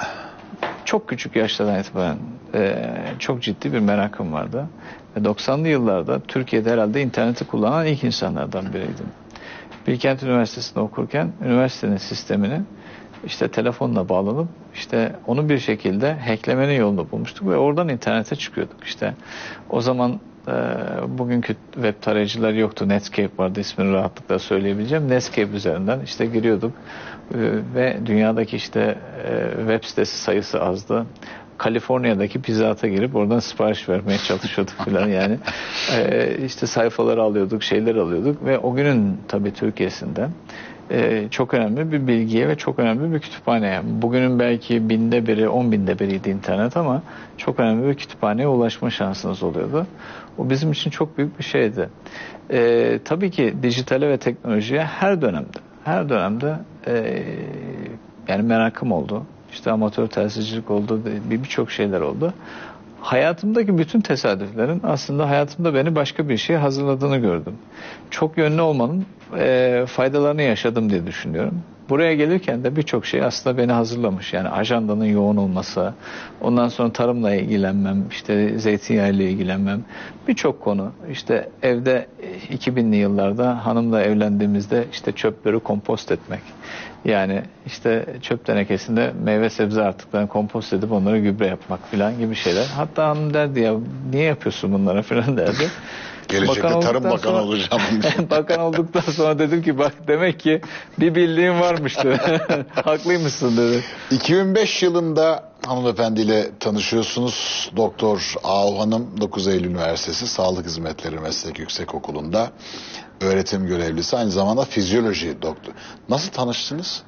çok küçük yaşlardan itibaren e, çok ciddi bir merakım vardı. Ve doksanlı yıllarda Türkiye'de herhalde interneti kullanan ilk insanlardan biriydim. Bilkent Üniversitesi'nde okurken üniversitenin sistemini işte telefonla bağlanıp işte onu bir şekilde hacklemenin yolunu bulmuştuk ve oradan internete çıkıyorduk. İşte o zaman e, bugünkü web tarayıcılar yoktu. Netscape vardı, ismini rahatlıkla söyleyebileceğim. Netscape üzerinden işte giriyorduk e, ve dünyadaki işte e, web sitesi sayısı azdı. Kaliforniya'daki Pizza Hut'a girip oradan sipariş vermeye çalışıyorduk falan yani. Ee, işte sayfaları alıyorduk, şeyler alıyorduk ve o günün tabii Türkiye'sinde e, çok önemli bir bilgiye ve çok önemli bir kütüphaneye. Bugünün belki binde biri, on binde biriydi internet ama çok önemli bir kütüphaneye ulaşma şansınız oluyordu. O bizim için çok büyük bir şeydi. Ee, tabii ki dijitale ve teknolojiye her dönemde, her dönemde e, yani merakım oldu. İşte amatör telsizcilik oldu, birçok şeyler oldu. Hayatımdaki bütün tesadüflerin aslında hayatımda beni başka bir şeye hazırladığını gördüm. Çok yönlü olmanın e, faydalarını yaşadım diye düşünüyorum. Buraya gelirken de birçok şey aslında beni hazırlamış. Yani ajandanın yoğun olması, ondan sonra tarımla ilgilenmem, işte zeytinyağıyla ilgilenmem, birçok konu. İşte evde iki binli yıllarda hanımla evlendiğimizde işte çöpleri kompost etmek. Yani işte çöp tenekesinde meyve sebze artıklarını kompost edip onları gübre yapmak falan gibi şeyler. Hatta hanım derdi ya niye yapıyorsun bunları falan derdi. Gelecekte Bakan Tarım Bakanı sonra, olacağım. bakan olduktan sonra dedim ki bak demek ki bir bildiğin varmıştı. Haklıymışsın dedi. iki bin beş yılında hanımefendiyle tanışıyorsunuz. Doktor Ahu Hanım dokuz Eylül Üniversitesi Sağlık Hizmetleri Meslek Yüksekokulu'nda öğretim görevlisi. Aynı zamanda fizyoloji doktor. Nasıl tanıştınız?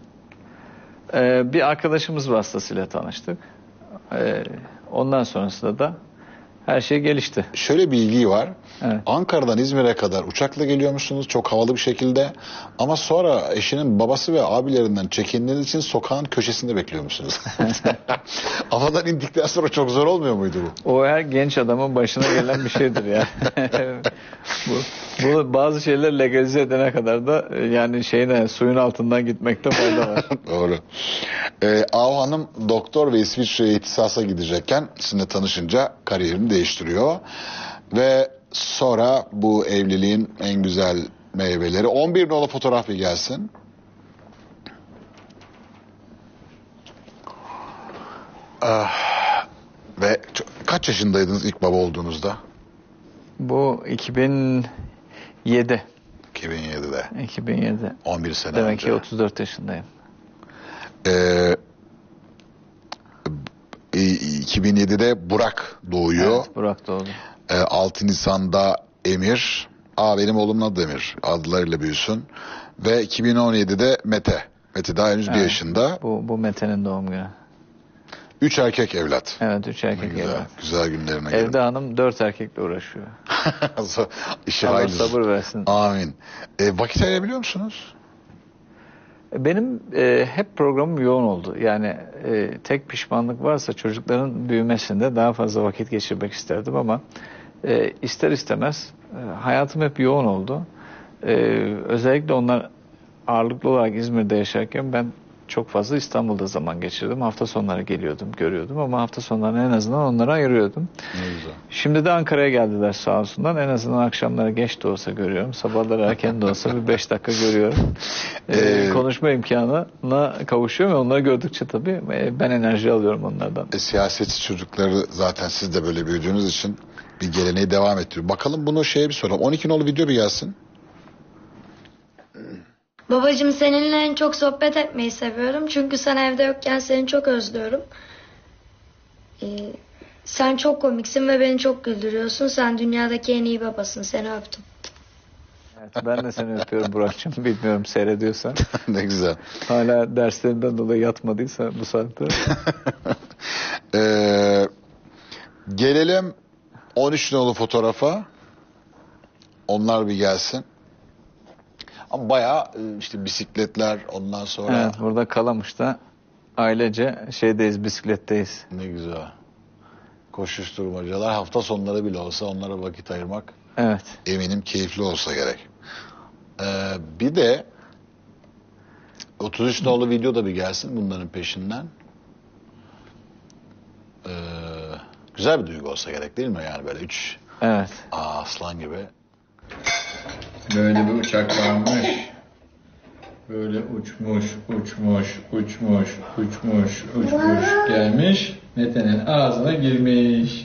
Ee, bir arkadaşımız vasıtasıyla tanıştık. Ee, ondan sonrasında da her şey gelişti. Şöyle bir bilgi var. Evet. Ankara'dan İzmir'e kadar uçakla geliyormuşsunuz çok havalı bir şekilde. Ama sonra eşinin babası ve abilerinden çekindiğiniz için sokağın köşesinde bekliyormuşsunuz. Havadan indikten sonra çok zor olmuyor muydu bu? O her genç adamın başına gelen bir şeydir ya. bu, bu bazı şeyler legalize edene kadar da yani şeyine suyun altından gitmekte fayda var. Doğru. Ee, Ahu Hanım doktor ve İsviçre'ye ihtisasa gidecekken sizinle tanışınca kariyerini değiştiriyor. Ve sonra bu evliliğin en güzel meyveleri. on bir nolu fotoğraf bir gelsin. Ah, ve çok, kaç yaşındaydınız ilk baba olduğunuzda? Bu iki bin yedi. iki bin yedide. iki bin yedi. on bir sene Demek önce. ki otuz dört yaşındayım. Ee, iki bin yedide Burak doğuyor. Evet, Burak doğdu. Ee, altı Nisan'da Emir. Aa benim oğlumun adı Emir. Adlarıyla büyüsün. Ve iki bin on yedide Mete. Mete daha henüz Evet. bir yaşında. Bu, bu Mete'nin doğum günü. Üç erkek evlat. Evet, üç erkek Güzel, evlat. güzel günlerine Evde gelin. hanım dört erkekle uğraşıyor. İşi Allah hayırlısı. sabır versin. Amin. E, vakit ayırabiliyor musunuz? Benim e, hep programım yoğun oldu. Yani e, tek pişmanlık varsa çocukların büyümesinde daha fazla vakit geçirmek isterdim ama e, ister istemez e, hayatım hep yoğun oldu. E, özellikle onlar ağırlıklı olarak İzmir'de yaşarken ben çok fazla İstanbul'da zaman geçirdim. Hafta sonları geliyordum, görüyordum ama hafta sonlarını en azından onlara ayırıyordum. Ne güzel. Şimdi de Ankara'ya geldiler sağ olsunlar. En azından akşamları geç de olsa görüyorum. Sabahları erken de olsa bir beş dakika görüyorum. Ee, Ee, konuşma imkanına kavuşuyorum ve onları gördükçe tabii ben enerji alıyorum onlardan. E, siyasetçi çocukları zaten siz de böyle büyüdüğünüz için bir geleneği devam ettiriyor. Bakalım bunu şeye bir soralım. on iki nolu video bir gelsin. Babacığım seninle en çok sohbet etmeyi seviyorum. Çünkü sen evde yokken seni çok özlüyorum. Ee, sen çok komiksin ve beni çok güldürüyorsun. Sen dünyadaki en iyi babasın. Seni öptüm. Evet, ben de seni öpüyorum Burak'cığım. Bilmiyorum seyrediyorsan. Ne güzel. Hala derslerinden dolayı yatmadıysa bu saatte. Ee, gelelim on üç nolu fotoğrafa. Onlar bir gelsin. Ama bayağı e, işte bisikletler ondan sonra. Evet, burada Kalamış'ta Ailece şeydeyiz, bisikletteyiz. Ne güzel. Koşuşturmacalar, hafta sonları bile olsa onlara vakit ayırmak Evet. eminim keyifli olsa gerek. Ee, bir de otuz üç nolu video da bir gelsin bunların peşinden. Ee, güzel bir duygu olsa gerek değil mi? Yani böyle üç Evet. aa, aslan gibi. Böyle bir uçak varmış. Böyle uçmuş, uçmuş, uçmuş, uçmuş, uçmuş, gelmiş. Mete'nin ağzına girmiş.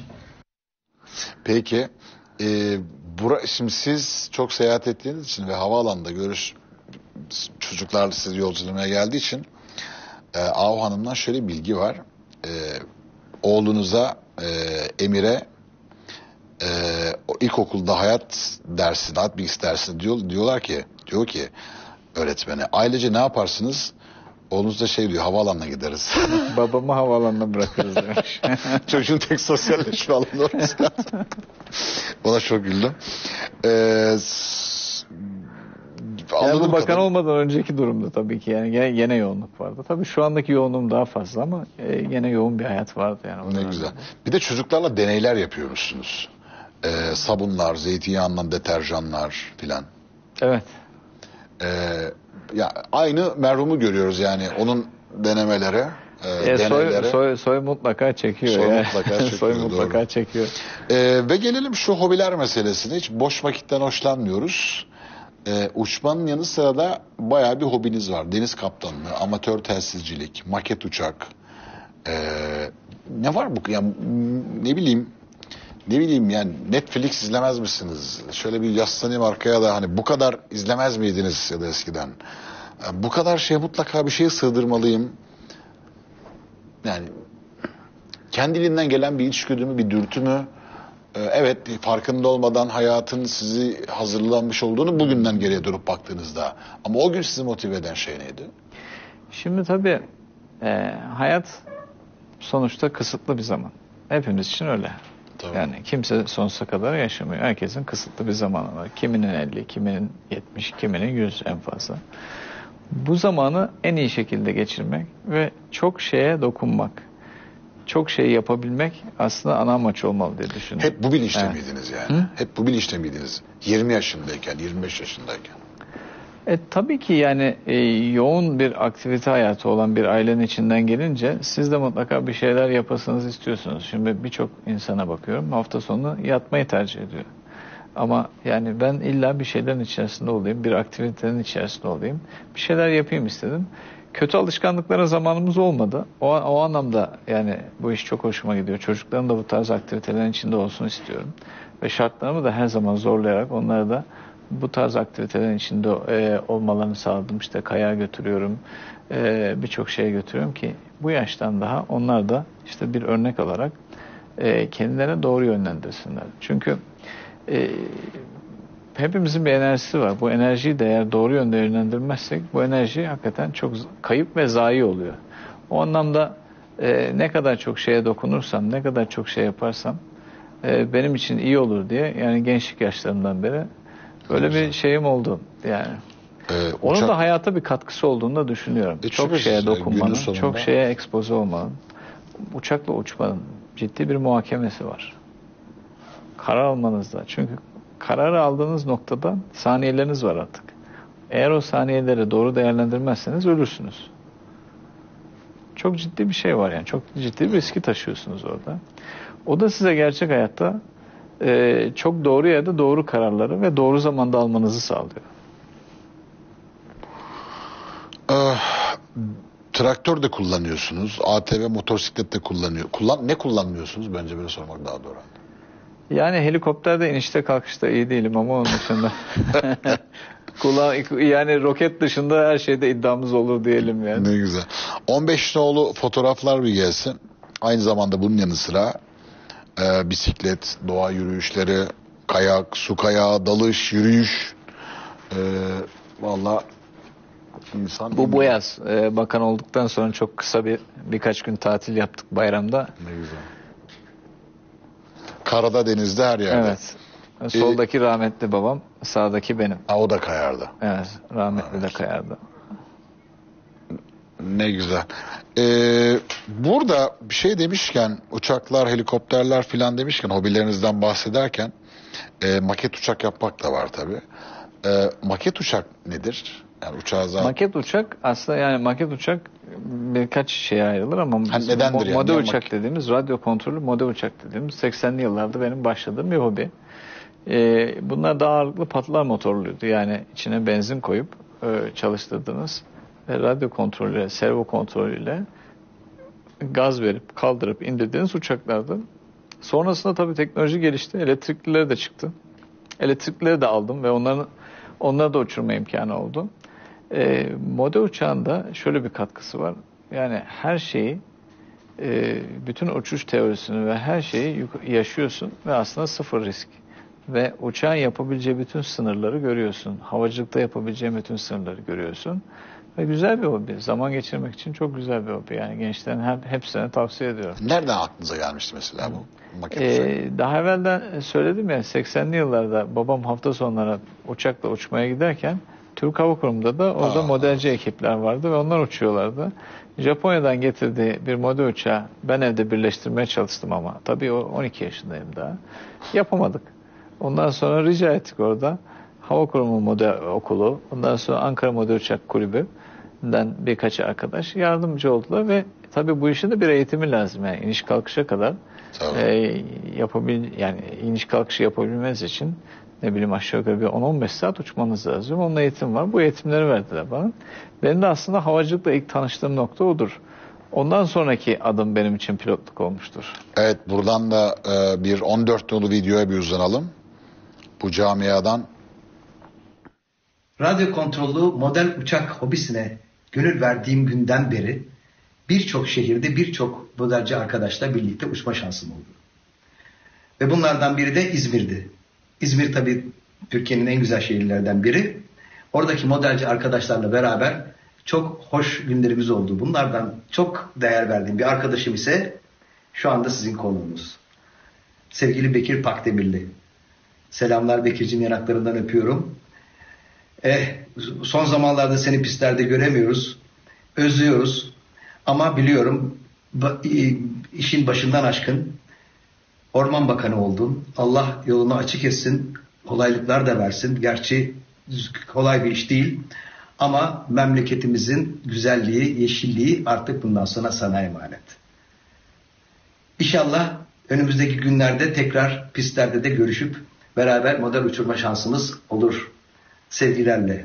Peki e, bura, şimdi siz çok seyahat ettiğiniz için ve havaalanında görüş çocuklar sizi yolculamaya geldiği için e, Ahu Hanım'dan şöyle bir bilgi var. E, oğlunuza e, Emir'e e, o ilkokulda hayat dersini, hayat bilgisi dersini diyor, diyorlar ki diyor ki öğretmene ailece ne yaparsınız? Oğlunuz da şey diyor havaalanına gideriz. Babamı havaalanına bırakırız demiş. Çocuğun tek sosyalleşme alanı orası. Ona çok güldüm. Ee, s- Yani anladığım bu bakan kadarıyla- olmadan önceki durumda tabii ki yani gene, gene yoğunluk vardı. Tabii şu andaki yoğunluğum daha fazla ama e, gene yoğun bir hayat vardı yani. o Ne dönemde. güzel. Bir de çocuklarla deneyler yapıyormuşsunuz. Ee, sabunlar, zeytinyağından deterjanlar filan. Evet. Ee, ya aynı merhumu görüyoruz yani onun denemeleri, e, E, soy, deneyleri. soy, soy mutlaka çekiyor. Soy yani. mutlaka çekiyor, soy mutlaka doğru. çekiyor. Ee, ve gelelim şu hobiler meselesine. Hiç boş vakitten hoşlanmıyoruz. Ee, uçmanın yanı sıra da bayağı bir hobiniz var. Deniz kaptanlığı, amatör telsizcilik, maket uçak. Ee, ne var bu? Ya, m- ne bileyim, ne bileyim yani Netflix izlemez misiniz? Şöyle bir yaslanayım arkaya da hani bu kadar izlemez miydiniz ya da eskiden? Ee, bu kadar şeye mutlaka bir şeye sığdırmalıyım. Yani kendiliğinden gelen bir içgüdü mü, bir dürtü mü? Ee, Evet, farkında olmadan hayatın sizi hazırlanmış olduğunu bugünden geriye durup baktığınızda. Ama o gün sizi motive eden şey neydi? Şimdi tabii e, hayat sonuçta kısıtlı bir zaman. Hepimiz için öyle. Tabii. Yani kimse sonsuza kadar yaşamıyor. Herkesin kısıtlı bir zamanı var. Kiminin elli, kiminin yetmiş, kiminin yüz en fazla. Bu zamanı en iyi şekilde geçirmek ve çok şeye dokunmak, çok şey yapabilmek aslında ana amaç olmalı diye düşünüyorum. Hep bu bilinçte Evet. miydiniz yani? Hep bu bilinçte miydiniz? yirmi yaşındayken, yirmi beş yaşındayken. E, tabii ki yani e, yoğun bir aktivite hayatı olan bir ailenin içinden gelince siz de mutlaka bir şeyler yapasınız istiyorsunuz. Şimdi birçok insana bakıyorum hafta sonu yatmayı tercih ediyor. Ama yani ben illa bir şeylerin içerisinde olayım, bir aktivitenin içerisinde olayım. Bir şeyler yapayım istedim. Kötü alışkanlıklara zamanımız olmadı. O, o anlamda yani bu iş çok hoşuma gidiyor. Çocukların da bu tarz aktivitelerin içinde olsun istiyorum. Ve şartlarımı da her zaman zorlayarak onları da bu tarz aktivitelerin içinde e, olmalarını sağladım. İşte kayağa götürüyorum, e, birçok şeye götürüyorum ki bu yaştan daha onlar da işte bir örnek olarak e, kendilerine doğru yönlendirsinler. Çünkü e, hepimizin bir enerjisi var. Bu enerjiyi de eğer doğru yönde yönlendirmezsek bu enerji hakikaten çok kayıp ve zayi oluyor. O anlamda e, ne kadar çok şeye dokunursam, ne kadar çok şey yaparsam e, benim için iyi olur diye yani gençlik yaşlarımdan beri böyle bir şeyim oldu yani. Ee, Onun uçak- da hayata bir katkısı olduğunu da düşünüyorum. E, çok şüphesiz şeye ya, günün dokunmanın, sonunda- çok şeye ekspoze olmanın, uçakla uçmanın ciddi bir muhakemesi var. Karar almanızda. Çünkü kararı aldığınız noktada saniyeleriniz var artık. Eğer o saniyeleri doğru değerlendirmezseniz ölürsünüz. Çok ciddi bir şey var yani. Çok ciddi bir riski taşıyorsunuz orada. O da size gerçek hayatta e, çok doğru yerde doğru kararları ve doğru zamanda almanızı sağlıyor. Ah, traktör de kullanıyorsunuz. A T V motosiklet de kullanıyor. Kullan ne kullanmıyorsunuz? Bence böyle sormak daha doğru. Yani helikopterde inişte kalkışta iyi değilim ama onun dışında kullan yani roket dışında her şeyde iddiamız olur diyelim yani. Ne güzel. on beş nolu fotoğraflar bir gelsin. Aynı zamanda bunun yanı sıra e, bisiklet, doğa yürüyüşleri, kayak, su kayağı, dalış, yürüyüş. E, Valla insan... Bu bu yaz e, bakan olduktan sonra çok kısa bir birkaç gün tatil yaptık bayramda. Ne güzel. Karada, denizde, her yerde. Evet. Soldaki rahmetli babam, sağdaki benim. Ha, o da kayardı. Evet, rahmetli de kayardı. Ne güzel. Ee, burada bir şey demişken, uçaklar, helikopterler filan demişken, hobilerinizden bahsederken e, maket uçak yapmak da var tabii. E, maket uçak nedir? Yani uçağı zaten... Maket uçak aslında, yani maket uçak birkaç şeye ayrılır ama Ha, biz nedendir mo- yani? model Niye uçak mak- dediğimiz, radyo kontrollü model uçak dediğimiz seksenli yıllarda benim başladığım bir hobi. Ee, bunlar da ağırlıklı patlar motorluydu. Yani içine benzin koyup e, çalıştırdığınız ve radyo kontrolüyle, servo kontrolüyle gaz verip kaldırıp indirdiğiniz uçaklardı. Sonrasında tabii teknoloji gelişti. Elektriklileri de çıktı. Elektriklileri de aldım ve onların onları da uçurma imkanı oldu. E, model uçağında şöyle bir katkısı var. Yani her şeyi, e, bütün uçuş teorisini ve her şeyi yuk- yaşıyorsun ve aslında sıfır risk. Ve uçağın yapabileceği bütün sınırları görüyorsun. Havacılıkta yapabileceği bütün sınırları görüyorsun. Ve güzel bir hobi. Zaman geçirmek için çok güzel bir hobi. Yani gençlerin hep, hepsine tavsiye ediyorum. Nereden aklınıza gelmişti mesela bu maket uçak? Ee, daha evvelden söyledim ya, seksenli yıllarda babam hafta sonları uçakla uçmaya giderken Türk Hava Kurumu'nda da orada Aa. modelci ekipler vardı ve onlar uçuyorlardı. Japonya'dan getirdiği bir model uçağı ben evde birleştirmeye çalıştım ama tabii o on iki yaşındayım daha. Yapamadık. Ondan sonra rica ettik orada. Hava Kurumu Model Okulu, ondan sonra Ankara Model Uçak Kulübü'den birkaç arkadaş yardımcı oldular ve tabii bu işin de bir eğitimi lazım. Yani iniş kalkışa kadar e, yapabil yani iniş kalkışı yapabilmeniz için ne bileyim aşağı yukarı bir on on beş saat uçmanız lazım. Onun eğitim var. Bu eğitimleri verdiler bana. Benim de aslında havacılıkla ilk tanıştığım nokta odur. Ondan sonraki adım benim için pilotluk olmuştur. Evet, buradan da e, bir on dört nolu videoya bir uzanalım. Bu camiadan. Radyo kontrollü model uçak hobisine gönül verdiğim günden beri birçok şehirde birçok modelci arkadaşla birlikte uçma şansım oldu. Ve bunlardan biri de İzmir'di. İzmir tabii Türkiye'nin en güzel şehirlerden biri. Oradaki modelci arkadaşlarla beraber çok hoş günlerimiz oldu. Bunlardan çok değer verdiğim bir arkadaşım ise şu anda sizin konuğunuz. Sevgili Bekir Pakdemirli. Selamlar Bekir'cim, yanaklarından öpüyorum. Eh, son zamanlarda seni pistlerde göremiyoruz. Özlüyoruz. Ama biliyorum işin başından aşkın. Orman Bakanı oldun. Allah yolunu açık etsin. Kolaylıklar da versin. Gerçi kolay bir iş değil. Ama memleketimizin güzelliği, yeşilliği artık bundan sonra sana emanet. İnşallah önümüzdeki günlerde tekrar pistlerde de görüşüp beraber model uçurma şansımız olur. Sevgilerle.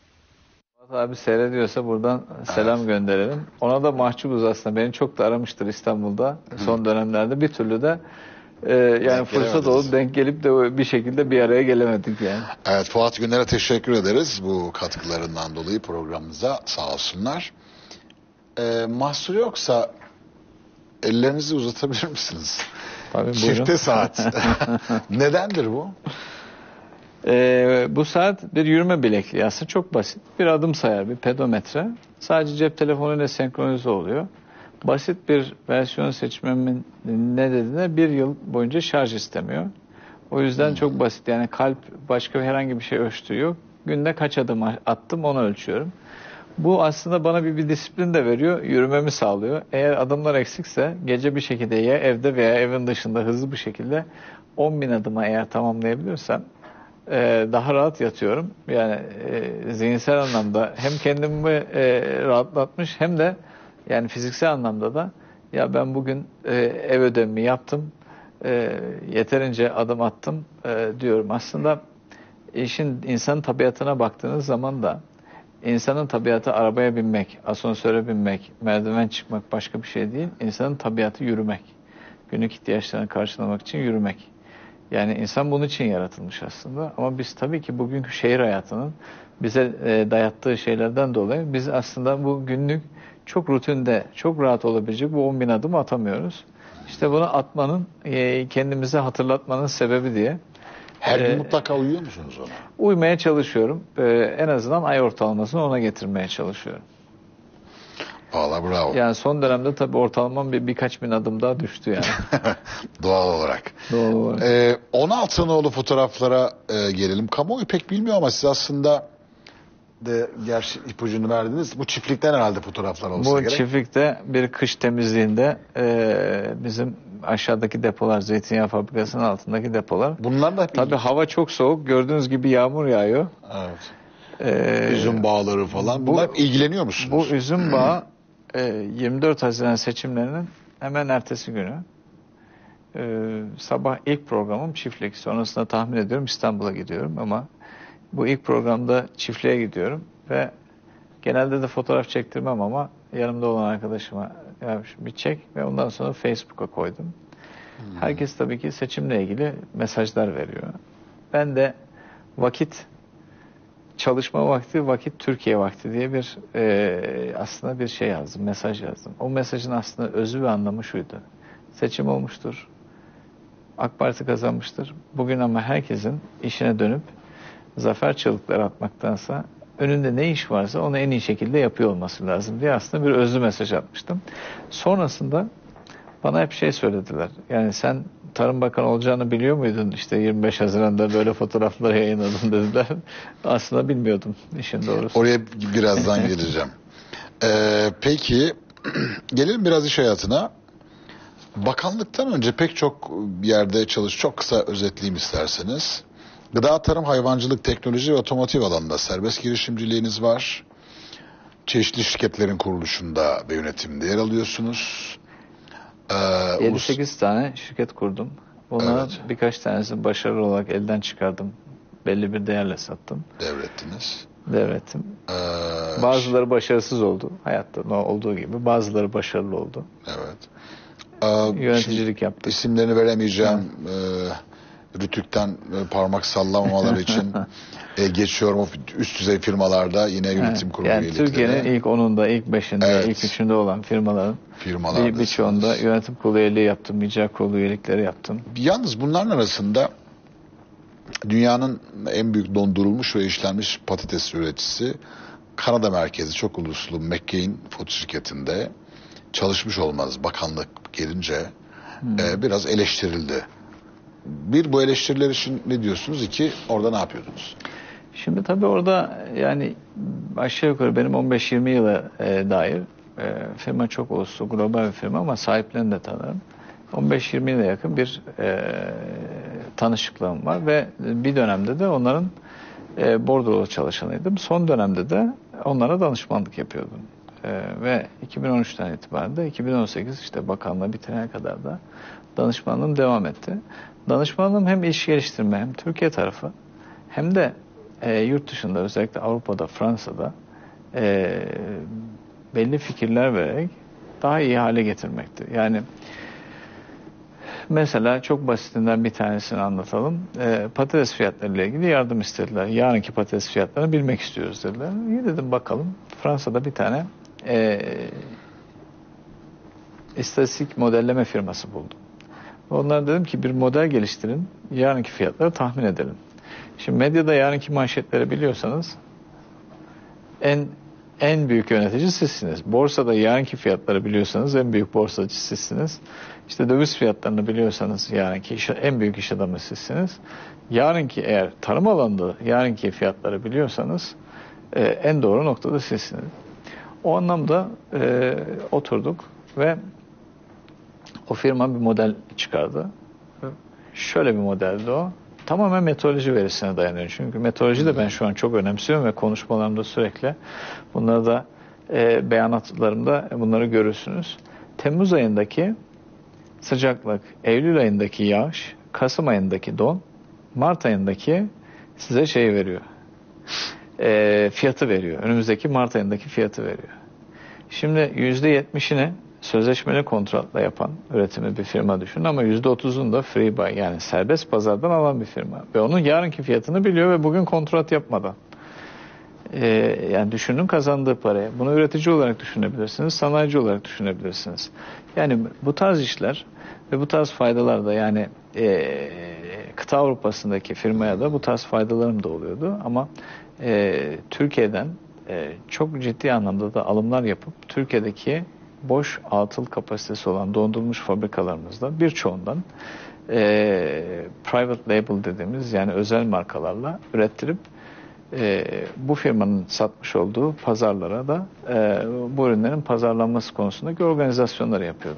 Abi seyrediyorsa buradan selam evet. gönderelim. Ona da mahcubuz aslında. Beni çok da aramıştır İstanbul'da son dönemlerde. Bir türlü de e, yani denk fırsat olup denk gelip de bir şekilde bir araya gelemedik yani. Evet, Fuat Güner'e teşekkür ederiz bu katkılarından dolayı programımıza, sağ olsunlar. E, mahsur yoksa ellerinizi uzatabilir misiniz? Tabii, çifte saat. Nedendir bu? Ee, bu saat bir yürüme bilekliği, aslında çok basit. Bir adım sayar, bir pedometre. Sadece cep telefonuyla senkronize oluyor. Basit bir versiyon seçmemin nedeniyle bir yıl boyunca şarj istemiyor. O yüzden hmm. çok basit. Yani kalp, başka herhangi bir şey ölçtüğü yok. Günde kaç adım attım onu ölçüyorum. Bu aslında bana bir, bir disiplin de veriyor. Yürümemi sağlıyor. Eğer adımlar eksikse gece bir şekilde ya evde veya evin dışında hızlı bir şekilde on bin adıma eğer tamamlayabiliyorsam Ee, daha rahat yatıyorum. Yani e, zihinsel anlamda hem kendimi e, rahatlatmış hem de yani fiziksel anlamda da ya ben bugün e, ev ödevimi yaptım, e, yeterince adım attım e, diyorum. Aslında işin insanın tabiatına baktığınız zaman da insanın tabiatı arabaya binmek, asansöre binmek, merdiven çıkmak başka bir şey değil. İnsanın tabiatı yürümek. Günlük ihtiyaçlarını karşılamak için yürümek. Yani insan bunun için yaratılmış aslında. Ama biz tabii ki bugünkü şehir hayatının bize e, dayattığı şeylerden dolayı biz aslında bu günlük çok rutinde, çok rahat olabilecek bu on bin adımı atamıyoruz. İşte bunu atmanın, e, kendimize hatırlatmanın sebebi diye. Her gün e, mutlaka uyuyor musunuz ona? Uymaya çalışıyorum. E, en azından ay ortalamasını ona getirmeye çalışıyorum. Vallahi bravo. Yani son dönemde tabii ortalamam bir, birkaç bin adım daha düştü yani. Doğal olarak. Doğal olarak. Ee, on altı nolu fotoğraflara e, gelelim. Kamuoyu pek bilmiyor ama siz aslında de gerçi ipucunu verdiniz. Bu çiftlikten herhalde fotoğraflar olsa Bu gerek. çiftlikte bir kış temizliğinde e, bizim aşağıdaki depolar, zeytinyağı fabrikasının altındaki depolar. Bunlar da Tabii hava çok soğuk. Gördüğünüz gibi yağmur yağıyor. evet. Ee, Üzüm bağları falan. bu- Bunlar ilgileniyor Bu musunuz? üzüm bağı e, yirmi dört Haziran seçimlerinin hemen ertesi günü. E, sabah ilk programım çiftlik. Sonrasında tahmin ediyorum İstanbul'a gidiyorum ama bu ilk programda çiftliğe gidiyorum ve genelde de fotoğraf çektirmem ama yanımda olan arkadaşıma ya bir çek ve ondan sonra Facebook'a koydum. Herkes tabii ki seçimle ilgili mesajlar veriyor. Ben de vakit çalışma vakti, vakit Türkiye vakti diye bir e, aslında bir şey yazdım, mesaj yazdım. O mesajın aslında özü ve anlamı şuydu. Seçim olmuştur. AK Parti kazanmıştır. Bugün ama herkesin işine dönüp zafer çığlıkları atmaktansa önünde ne iş varsa onu en iyi şekilde yapıyor olması lazım diye aslında bir özlü mesaj atmıştım. Sonrasında bana hep şey söylediler. Yani sen Tarım Bakanı olacağını biliyor muydun? İşte yirmi beş Haziran'da böyle fotoğraflar yayınladın dediler. Aslında bilmiyordum işin doğrusu. Oraya birazdan geleceğim. Ee, peki gelelim biraz iş hayatına. Bakanlıktan önce pek çok yerde çalış. Çok kısa özetleyeyim isterseniz. Gıda, tarım, hayvancılık, teknoloji ve otomotiv alanında serbest girişimciliğiniz var. Çeşitli şirketlerin kuruluşunda ve yönetiminde yer alıyorsunuz. Ee, yedi sekiz tane şirket kurdum. Bunların Evet. birkaç tanesini başarılı olarak elden çıkardım. Belli bir değerle sattım. devrettiniz. Devrettim. Ee, Bazıları başarısız oldu. Hayatta ne olduğu gibi. Bazıları başarılı oldu. Evet. Ee, Yöneticilik yaptık. İsimlerini veremeyeceğim. Ee, Rütük'ten e, parmak sallamamaları için e, geçiyorum. O üst düzey firmalarda yine yönetim Evet, kurulu yani üyelikleri. Türkiye'nin ilk onunda, ilk beşinde, Evet. ilk üçünde olan firmaların firmalardasınız. bir birçoğunda yönetim kurulu üyeliği yaptım, icra kurulu üyelikleri yaptım. Yalnız bunların arasında dünyanın en büyük dondurulmuş ve işlenmiş patates üreticisi Kanada merkezi çok uluslu McCain Food şirketinde çalışmış olmanız bakanlık gelince Hmm. e, biraz eleştirildi. Bir, bu eleştiriler için ne diyorsunuz? İki, orada ne yapıyordunuz? Şimdi tabii orada yani aşağı yukarı benim on beş yirmi yıla e, dair e, firma çok uluslu, global bir firma ama sahiplerini de tanırım. on beş yirmi yıla yakın bir e, tanışıklığım var ve bir dönemde de onların e, bordrolu çalışanıydım. Son dönemde de onlara danışmanlık yapıyordum. E, ve iki bin on üçten itibaren de iki bin on sekiz işte bakanlığı bitirene kadar da danışmanlığım devam etti. Danışmanlığım hem iş geliştirme hem Türkiye tarafı hem de e, yurt dışında özellikle Avrupa'da, Fransa'da e, belli fikirler vererek daha iyi hale getirmekti. Yani mesela çok basitinden bir tanesini anlatalım. E, patates fiyatlarıyla ilgili yardım istediler. Yarınki patates fiyatlarını bilmek istiyoruz dediler. İyi dedim bakalım. Fransa'da bir tane e, istatistik modelleme firması buldum. Onlara dedim ki bir model geliştirin, yarınki fiyatları tahmin edelim. Şimdi medyada yarınki manşetleri biliyorsanız en en büyük yönetici sizsiniz. Borsada yarınki fiyatları biliyorsanız en büyük borsacı sizsiniz. İşte döviz fiyatlarını biliyorsanız yarınki iş, en büyük iş adamı sizsiniz. Yarınki eğer tarım alanında yarınki fiyatları biliyorsanız e, en doğru noktada sizsiniz. O anlamda e, oturduk ve o firma bir model çıkardı. Şöyle bir modeldi o. Tamamen meteoroloji verisine dayanıyor. Çünkü meteoroloji de ben şu an çok önemsiyorum ve konuşmalarımda sürekli bunları da e, beyanatlarımda bunları görürsünüz. Temmuz ayındaki sıcaklık, Eylül ayındaki yağış, Kasım ayındaki don, Mart ayındaki size şey veriyor. E, fiyatı veriyor. Önümüzdeki Mart ayındaki fiyatı veriyor. Şimdi yüzde yetmişini sözleşmeli kontratla yapan üretimi bir firma düşünün ama yüzde otuzunu da free buy yani serbest pazardan alan bir firma. Ve onun yarınki fiyatını biliyor ve bugün kontrat yapmadan. Ee, yani düşünün kazandığı parayı. Bunu üretici olarak düşünebilirsiniz, sanayici olarak düşünebilirsiniz. Yani bu tarz işler ve bu tarz faydalar da yani e, kıta Avrupa'sındaki firmaya da bu tarz faydalarım da oluyordu. Ama e, Türkiye'den e, çok ciddi anlamda da alımlar yapıp Türkiye'deki boş atıl kapasitesi olan dondurulmuş fabrikalarımızda birçoğundan e, private label dediğimiz yani özel markalarla ürettirip e, bu firmanın satmış olduğu pazarlara da e, bu ürünlerin pazarlanması konusundaki organizasyonları yapıyordum.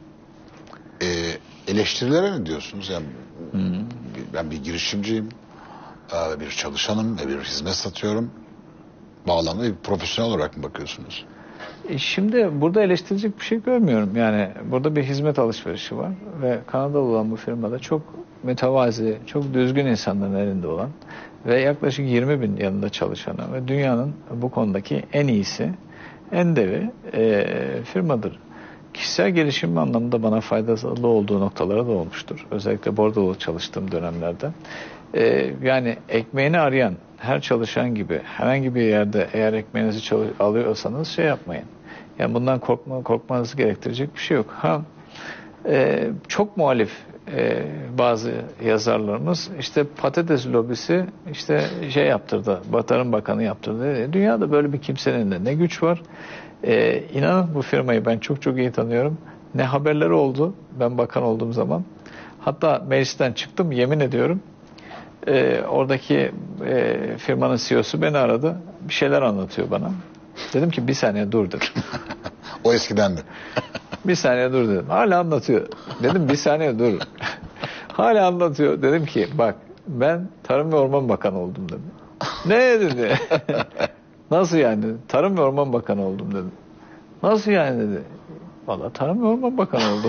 E, eleştirilere ne diyorsunuz? Yani, ben bir girişimciyim, e, bir çalışanım ve bir hizmet satıyorum. Bağlamda bir profesyonel olarak mı bakıyorsunuz? E, şimdi burada eleştirecek bir şey görmüyorum. Yani burada bir hizmet alışverişi var ve Kanadalı olan bu firmada çok mütevazi, çok düzgün insanların elinde olan ve yaklaşık yirmi bin yanında çalışanı ve dünyanın bu konudaki en iyisi, en devi e, firmadır. Kişisel gelişim anlamında bana faydalı olduğu noktalara da olmuştur. Özellikle Bordeaux'da çalıştığım dönemlerde. Ee, yani ekmeğini arayan her çalışan gibi herhangi bir yerde eğer ekmeğinizi çalış- alıyorsanız şey yapmayın. Yani bundan korkma, korkmanızı gerektirecek bir şey yok. Ha, e, çok muhalif e, bazı yazarlarımız işte patates lobisi işte şey yaptırdı, Tarım Bakanı yaptırdı. Dünyada böyle bir kimsenin de ne güç var. Ee, inanın bu firmayı ben çok çok iyi tanıyorum. Ne haberleri oldu ben bakan olduğum zaman. Hatta meclisten çıktım yemin ediyorum. Ee, oradaki e, firmanın C E O'su beni aradı. Bir şeyler anlatıyor bana. Dedim ki bir saniye dur dedim. O eskidendi. Bir saniye dur dedim. Hala anlatıyor. Dedim bir saniye dur. Hala anlatıyor. Dedim ki bak ben Tarım ve Orman Bakanı oldum dedim. Ne dedi? Nasıl yani? Tarım ve Orman Bakanı oldum dedim. Nasıl yani dedi. Vallahi Tarım ve Orman Bakanı oldum.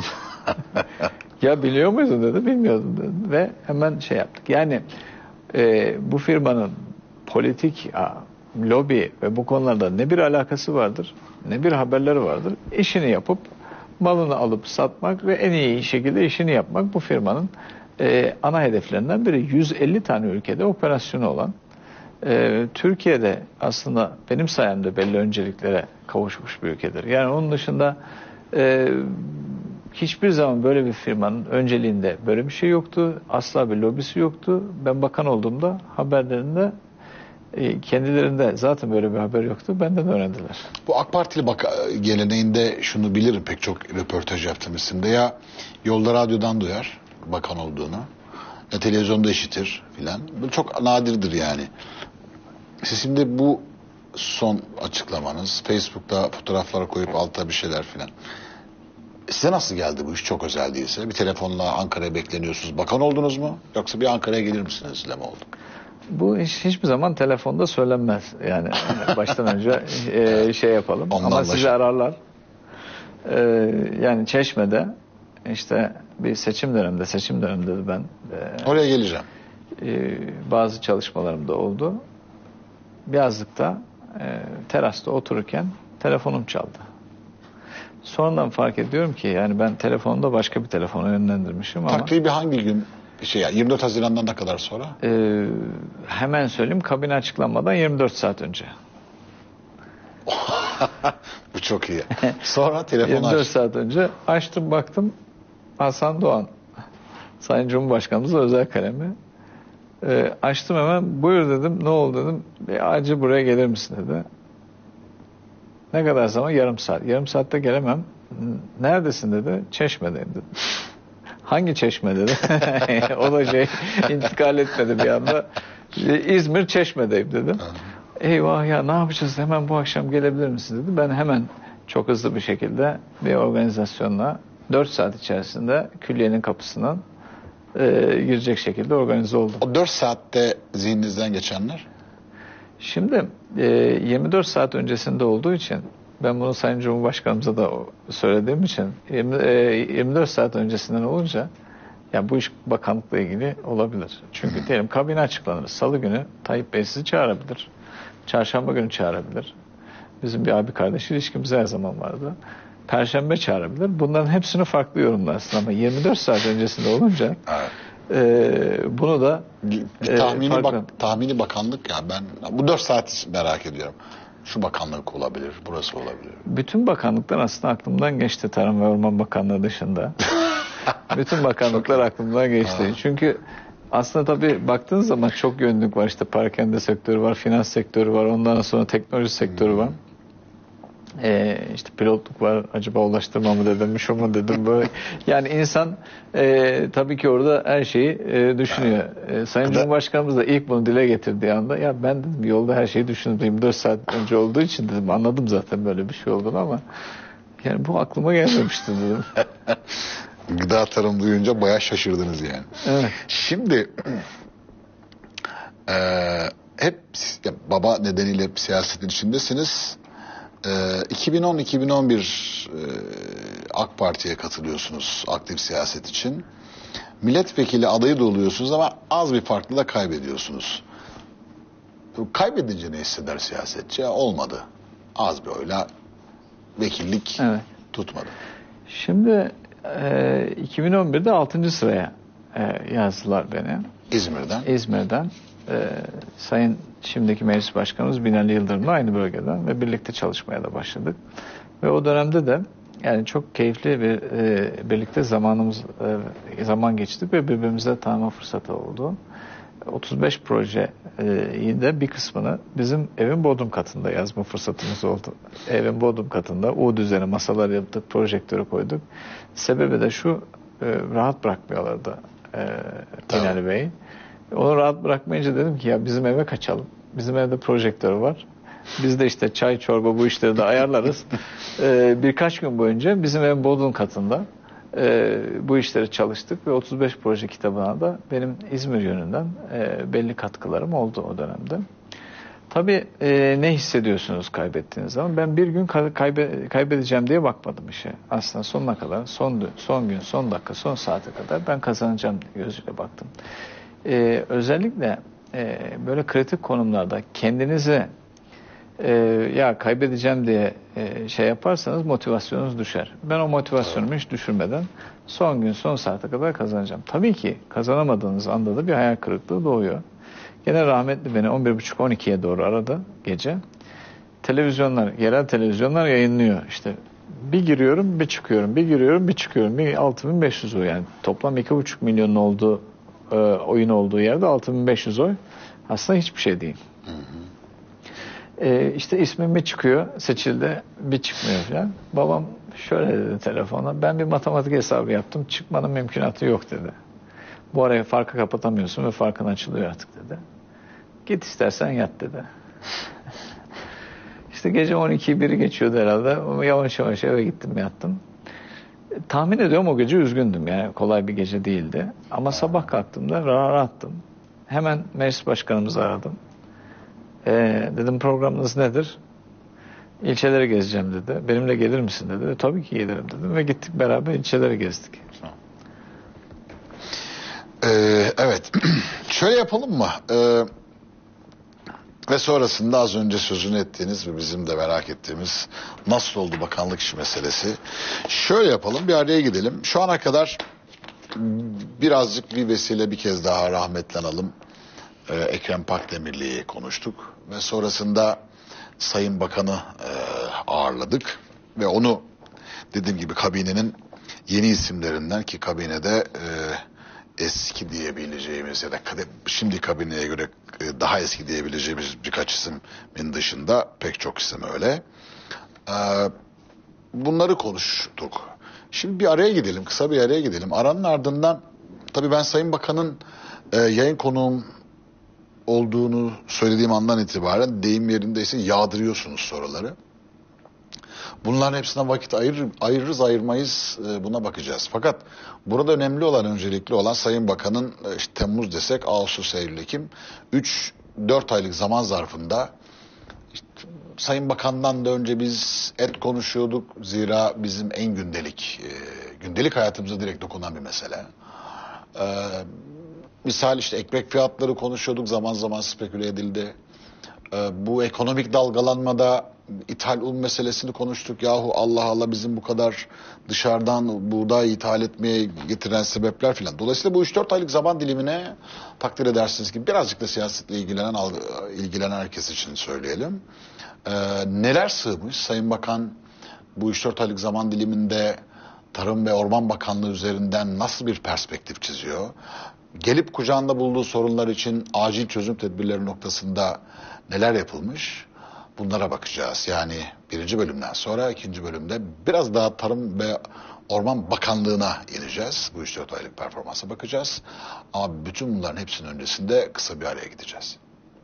Ya biliyor muydun dedi. Bilmiyordum dedi. Ve hemen şey yaptık. Yani e, bu firmanın politik, a, lobi ve bu konularda ne bir alakası vardır, ne bir haberleri vardır. İşini yapıp malını alıp satmak ve en iyi şekilde işini yapmak bu firmanın e, ana hedeflerinden biri. yüz elli tane ülkede operasyonu olan, Ee, Türkiye'de aslında benim sayemde belli önceliklere kavuşmuş bir ülkedir. Yani onun dışında e, hiçbir zaman böyle bir firmanın önceliğinde böyle bir şey yoktu. Asla bir lobisi yoktu. Ben bakan olduğumda haberlerinde e, kendilerinde zaten böyle bir haber yoktu. Benden öğrendiler. Bu AK Partili bak geleneğinde şunu bilirim, pek çok röportaj yaptığım isimde. Ya yolda radyodan duyar bakan olduğunu, ya televizyonda işitir filan. Bu çok nadirdir yani. Siz şimdi bu son açıklamanız, Facebook'ta fotoğraflara koyup altta bir şeyler filan. Size nasıl geldi bu iş, çok özel değilse? Bir telefonla Ankara'ya bekleniyorsunuz. Bakan oldunuz mu? Yoksa bir Ankara'ya gelir misiniz ile mi oldu? Bu iş hiçbir zaman telefonda söylenmez. Yani baştan önce e, şey yapalım. Ondan Ama başı. sizi ararlar. E, yani Çeşme'de işte bir seçim döneminde, seçim döneminde ben e, Oraya geleceğim. e, bazı çalışmalarım da oldu. Beyazlık'ta e, terasta otururken telefonum çaldı. Sonradan fark ediyorum ki yani ben telefonda başka bir telefona yönlendirmişim ama Takribi hangi gün? Şey yani yirmi dört Haziran'dan ne kadar sonra? e, hemen söyleyeyim, kabine açıklanmadan yirmi dört saat önce. Bu çok iyi. Sonra telefonu yirmi dört aç. saat önce açtım, baktım Hasan Doğan, Sayın Cumhurbaşkanımızın özel kalemi. E, açtım hemen, buyur dedim, ne oldu dedim. Bir acil buraya gelir misin dedi. Ne kadar zaman? Yarım saat. Yarım saatte gelemem. Neredesin dedi. Çeşme'deyim dedim. Hangi Çeşme dedi. O da şey intikal etmedi bir anda. İzmir Çeşme'deyim dedim. Eyvah ya, ne yapacağız, hemen bu akşam gelebilir misin dedi. Ben hemen çok hızlı bir şekilde bir organizasyonla dört saat içerisinde külliyenin kapısından e, girecek şekilde organize oldum. O dört saatte zihninizden geçenler? Şimdi e, yirmi dört saat öncesinde olduğu için, ben bunu Sayın Cumhurbaşkanımıza da söylediğim için yirmi, e, yirmi dört saat öncesinden olunca ya bu iş bakanlıkla ilgili olabilir. Çünkü diyelim kabine açıklanır. Salı günü Tayyip Bey sizi çağırabilir. Çarşamba günü çağırabilir. Bizim bir abi kardeş ilişkimiz her zaman vardı. Perşembe çağırabilir. Bunların hepsini farklı yorumlarsın ama yirmi dört saat öncesinde olunca Evet. e, bunu da Bir e, tahmini, farklı. bak, tahmini bakanlık ya, ben bu dört saat merak ediyorum. Şu bakanlık olabilir, burası olabilir. Bütün bakanlıklar aslında aklımdan geçti, Tarım ve Orman Bakanlığı dışında. Bütün bakanlıklar aklımdan geçti. Ha. Çünkü aslında tabii baktığın zaman çok yönlülük var. İşte parakende sektörü var, finans sektörü var, ondan sonra teknoloji sektörü var. Ee, işte pilotluk var, acaba ulaştırma mı dedim, şu mu dedim, böyle. Yani insan e, tabii ki orada her şeyi e, düşünüyor. E, Sayın Cumhurbaşkanımız da ilk bunu dile getirdiği anda, ya ben dedim yolda her şeyi düşündüm. yirmi dört saat önce olduğu için dedim, anladım zaten böyle bir şey olduğunu ama yani bu aklıma gelmemişti dedim. Gıda tarım duyunca bayağı şaşırdınız yani. Evet. Şimdi e, hep ya, baba nedeniyle hep siyasetin içindesiniz. E, iki bin on iki bin on bir e, AK Parti'ye katılıyorsunuz aktif siyaset için. Milletvekili adayı da oluyorsunuz ama az bir farklı da kaybediyorsunuz. Kaybedince ne hisseder siyasetçi? Olmadı. Az bir oyla vekillik Evet. tutmadı. Şimdi e, iki bin on birde altıncı sıraya e, yazdılar beni. İzmir'den. İzmir'den. E, Sayın şimdiki meclis başkanımız Binali Yıldırım'la aynı bölgeden ve birlikte çalışmaya da başladık. Ve o dönemde de yani çok keyifli bir e, birlikte zamanımız e, zaman geçtik ve birbirimize tanıma fırsatı oldu. otuz beş projeyi de bir kısmını bizim evin bodrum katında yazma fırsatımız oldu. Evin bodrum katında U düzeni masalar yaptık, projektörü koyduk. Sebebi de şu, e, rahat bırakmıyorlardı e, Binali Bey. Onu rahat bırakmayınca dedim ki ya bizim eve kaçalım. Bizim evde projektör var. Biz de işte çay, çorba bu işleri de ayarlarız. e, birkaç gün boyunca bizim evin bodrum katında e, bu işleri çalıştık ve otuz beş proje kitabına da benim İzmir yönünden e, belli katkılarım oldu o dönemde. Tabii e, ne hissediyorsunuz kaybettiğiniz zaman? Ben bir gün kaybe, kaybedeceğim diye bakmadım işe. Aslında sonuna kadar, son, son gün, son dakika, son saate kadar ben kazanacağım gözüyle baktım. E, özellikle e, böyle kritik konumlarda kendinizi e, ya kaybedeceğim diye e, şey yaparsanız motivasyonunuz düşer. Ben o motivasyonumu hiç düşürmeden son gün, son saate kadar kazanacağım. Tabii ki kazanamadığınız anda da bir hayal kırıklığı doğuyor. Gene rahmetli beni on bir buçuk on ikiye doğru aradı gece. Televizyonlar, yerel televizyonlar yayınlıyor. İşte bir giriyorum, bir çıkıyorum, bir giriyorum, bir çıkıyorum. Bir altı bin beş yüz oy yani. Toplam iki buçuk milyonun olduğu e, oyun olduğu yerde altı bin beş yüz oy aslında hiçbir şey değil. Hı hı. E, işte ismim bir çıkıyor, seçildi, bir çıkmıyor falan. Babam şöyle dedi telefona, ben bir matematik hesabı yaptım, çıkmanın mümkünatı yok dedi. Bu araya farkı kapatamıyorsun ve farkın açılıyor artık dedi. Git istersen yat dedi. İşte gece on ikiyi biri geçiyordu herhalde. Ama yavaş yavaş eve gittim, yattım. E, tahmin ediyorum o gece üzgündüm. Yani kolay bir gece değildi. Ama sabah kalktığımda rahattım. Hemen meclis başkanımızı aradım. E, dedim programınız nedir? İlçeleri gezeceğim dedi. Benimle gelir misin dedi. E, tabii ki gelirim dedim ve gittik beraber ilçeleri gezdik. Ee, evet. Şöyle yapalım mı? Ee, ve sonrasında az önce sözünü ettiğiniz ve bizim de merak ettiğimiz nasıl oldu bakanlık işi meselesi. Şöyle yapalım, bir araya gidelim. Şu ana kadar birazcık bir vesile bir kez daha rahmetli analım. Ee, Ekrem Pakdemirli'yi konuştuk ve sonrasında Sayın Bakan'ı e, ağırladık ve onu dediğim gibi kabinenin yeni isimlerinden, ki kabinede e, eski diyebileceğimiz ya da şimdi kabineye göre daha eski diyebileceğimiz birkaç ismin dışında pek çok isim öyle. Bunları konuştuk. Şimdi bir araya gidelim, kısa bir araya gidelim. Aranın ardından tabii ben Sayın Bakan'ın yayın konuğum olduğunu söylediğim andan itibaren deyim yerindeyse yağdırıyorsunuz soruları. Bunların hepsine vakit ayırır, ayırırız ayırmayız buna bakacağız. Fakat burada önemli olan, öncelikli olan Sayın Bakan'ın işte Temmuz desek Ağustos, Eylül, Ekim üç dört aylık zaman zarfında işte Sayın Bakan'dan da önce biz et konuşuyorduk. Zira bizim en gündelik, gündelik hayatımıza direkt dokunan bir mesele. Ee, misal işte ekmek fiyatları konuşuyorduk, zaman zaman speküle edildi. Ee, bu ekonomik dalgalanmada İthal un meselesini konuştuk. Yahu Allah Allah bizim bu kadar dışarıdan buğday ithal etmeye getiren sebepler filan. Dolayısıyla bu üç dört aylık zaman dilimine takdir edersiniz ki birazcık da siyasetle ilgilenen ilgilenen herkes için söyleyelim. Ee, neler sığmış? Sayın Bakan bu üç dört aylık zaman diliminde Tarım ve Orman Bakanlığı üzerinden nasıl bir perspektif çiziyor? Gelip kucağında bulduğu sorunlar için acil çözüm tedbirleri noktasında neler yapılmış? bunlara bakacağız. Yani birinci bölümden sonra ikinci bölümde biraz daha Tarım ve Orman Bakanlığı'na ineceğiz. Bu üç dört aylık performansa bakacağız. Ama bütün bunların hepsinin öncesinde kısa bir araya gideceğiz.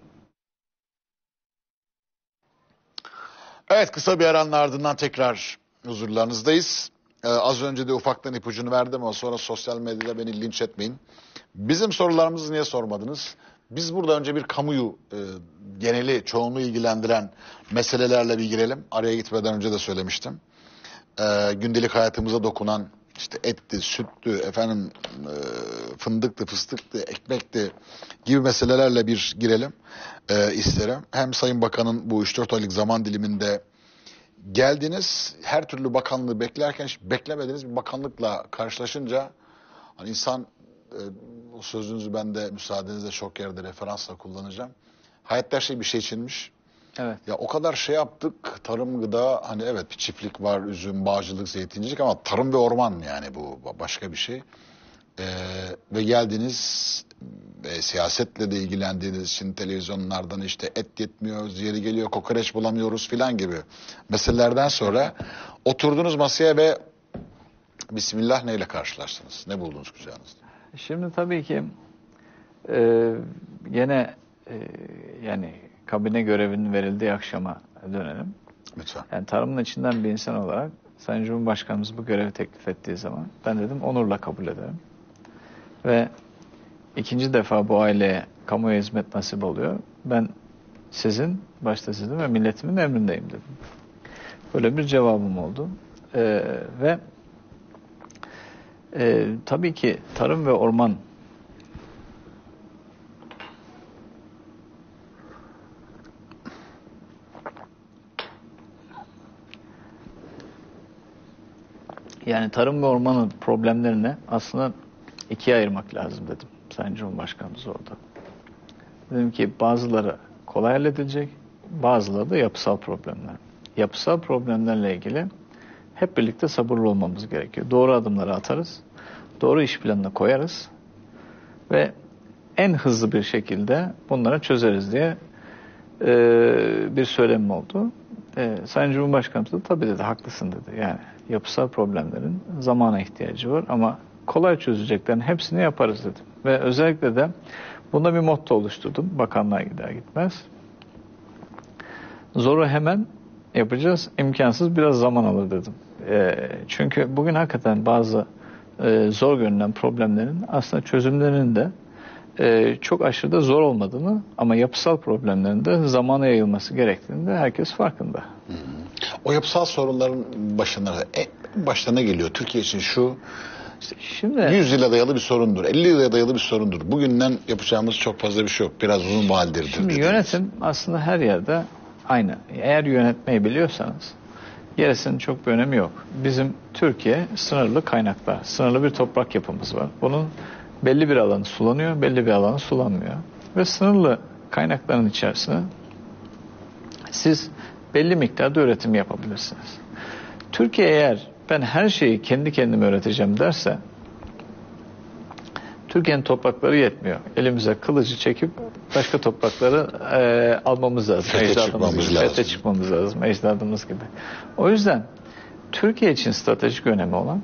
Evet, kısa bir aranın ardından tekrar huzurlarınızdayız. Ee, az önce de ufaktan ipucunu verdim ama sonra sosyal medyada beni linç etmeyin. Bizim sorularımızı niye sormadınız? Biz burada önce bir kamuyu e, geneli, çoğunluğu ilgilendiren meselelerle bir girelim. Araya gitmeden önce de söylemiştim. E, gündelik hayatımıza dokunan işte etti, süttü, efendim e, fındıktı, fıstıktı, ekmekti gibi meselelerle bir girelim e, isterim. Hem Sayın Bakan'ın bu üç dört aylık zaman diliminde geldiniz, her türlü bakanlığı beklerken hiç beklemediğiniz bir bakanlıkla karşılaşınca hani insan, e, o sözünüzü ben de müsaadenizle çok yerde referansla kullanacağım. Hayatta her şey bir şey içinmiş. Evet. Ya o kadar şey yaptık, tarım, gıda, hani evet bir çiftlik var, üzüm, bağcılık, zeytincilik ama tarım ve orman, yani bu başka bir şey. Ee, ve geldiniz, e, siyasetle de ilgilendiğiniz için televizyonlardan işte et yetmiyoruz, yeri geliyor kokoreç bulamıyoruz filan gibi meselelerden sonra oturdunuz masaya ve Bismillah neyle karşılaştınız? Ne buldunuz kucağınızda? Şimdi tabii ki e, gene e, yani kabine görevinin verildiği akşama dönelim. Lütfen. Yani tarımın içinden bir insan olarak Sayın Cumhurbaşkanımız bu görevi teklif ettiği zaman ben dedim onurla kabul ederim. Ve ikinci defa bu aileye kamuya hizmet nasip oluyor. Ben sizin, başta sizin ve milletimin emrindeyim dedim. Böyle bir cevabım oldu. Ee, ve e, tabii ki tarım ve orman yani tarım ve ormanın problemlerini aslında ikiye ayırmak lazım dedim Sayın Cumhurbaşkanımız orada. Dedim ki bazıları kolay halledilecek, bazıları da yapısal problemler. Yapısal problemlerle ilgili hep birlikte sabırlı olmamız gerekiyor. Doğru adımları atarız, doğru iş planını koyarız ve en hızlı bir şekilde bunları çözeriz diye e, bir söylemim oldu. E, Sayın Cumhurbaşkanımız da tabii dedi, haklısın dedi. Yani yapısal problemlerin zamana ihtiyacı var ama kolay çözeceklerin hepsini yaparız dedim. Ve özellikle de bunda bir motto oluşturdum. Bakanlığa gider gitmez. Zoru hemen yapacağız, imkansız biraz zaman alır dedim. E, çünkü bugün hakikaten bazı e, zor görünen problemlerin aslında çözümlerinin de e, çok aşırı da zor olmadığını ama yapısal problemlerin de zamana yayılması gerektiğini de herkes farkında. Hı hı. O yapısal sorunların başına, en başlarına geliyor. Türkiye için şu işte Şimdi, yüz yıla dayalı bir sorundur, elli yıla dayalı bir sorundur. Bugünden yapacağımız çok fazla bir şey yok. Biraz uzun vadelidir. Şimdi dediğimiz. Yönetim aslında her yerde aynı. Eğer yönetmeyi biliyorsanız gerisinin çok bir önemi yok. Bizim Türkiye sınırlı kaynaklar, sınırlı bir toprak yapımız var. Bunun belli bir alanı sulanıyor, belli bir alanı sulanmıyor. Ve sınırlı kaynakların içerisine siz belli miktarda üretim yapabilirsiniz. Türkiye eğer ben her şeyi kendi kendime üreteceğim derse Türkiye'nin toprakları yetmiyor. Elimize kılıcı çekip başka toprakları e, almamız lazım. Fethe Ecdadımız çıkmamız gibi. lazım. Fethe çıkmamız lazım. Ecdadımız gibi. O yüzden Türkiye için stratejik önemi olan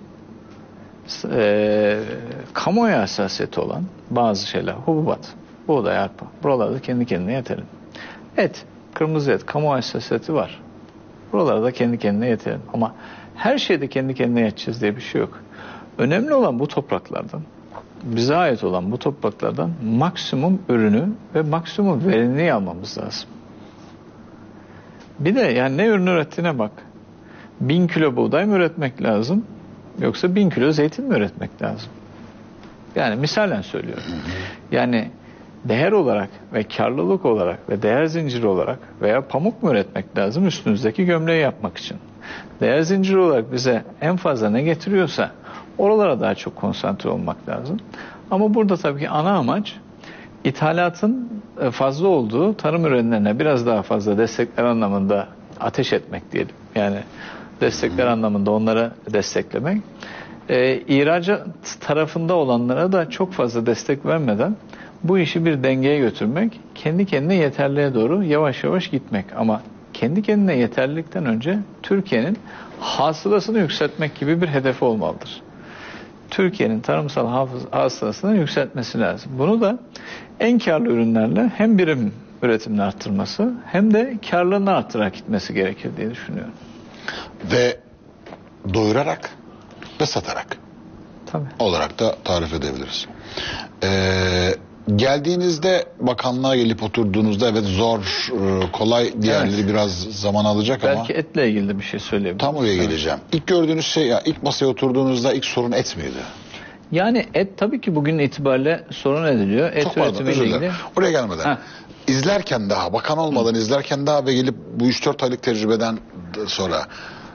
e, kamuoyu hassasiyeti olan bazı şeyler, hububat, buğday, arpa. Buralarda kendi kendine yetelim. Et, kırmızı et, kamu hassasiyeti var. Buralarda kendi kendine yetelim. Ama her şeyde kendi kendine yeteceğiz diye bir şey yok. Önemli olan bu topraklardan, bize ait olan bu topraklardan maksimum ürünü ve maksimum verimliliği almamız lazım. Bir de yani ne ürün ürettiğine bak. Bin kilo buğday mı üretmek lazım? Yoksa bin kilo zeytin mi üretmek lazım? Yani misalen söylüyorum. Yani değer olarak ve karlılık olarak ve değer zinciri olarak veya pamuk mu üretmek lazım üstünüzdeki gömleği yapmak için? Değer zinciri olarak bize en fazla ne getiriyorsa oralara daha çok konsantre olmak lazım. Ama burada tabii ki ana amaç ithalatın fazla olduğu tarım ürünlerine biraz daha fazla destekler anlamında ateş etmek diyelim. Yani destekler anlamında onları desteklemek. Ee, ihracat tarafında olanlara da çok fazla destek vermeden bu işi bir dengeye götürmek, kendi kendine yeterliğe doğru yavaş yavaş gitmek. Ama kendi kendine yeterlilikten önce Türkiye'nin hasılasını yükseltmek gibi bir hedefi olmalıdır. Türkiye'nin tarımsal hafız- hasılasını yükseltmesi lazım. Bunu da en karlı ürünlerle hem birim üretimini arttırması hem de karlılığını arttırarak gitmesi gerekir diye düşünüyorum. Ve doyurarak ve satarak Tabii. olarak da tarif edebiliriz. Ee, geldiğinizde bakanlığa gelip oturduğunuzda evet zor, e, kolay, diğerleri Evet. biraz zaman alacak Belki ama etle ilgili de bir şey söyleyebilirim. tam oraya geleceğim. İlk gördüğünüz şey ya ilk masaya oturduğunuzda ilk sorun et miydi? Yani et tabii ki bugün itibariyle sorun ediliyor. Et Çok pardon, özür üretimiyle dilerim. ilgili. Oraya gelmeden. Ha. İzlerken daha, bakan olmadan izlerken daha ve gelip bu üç dört aylık tecrübeden sonra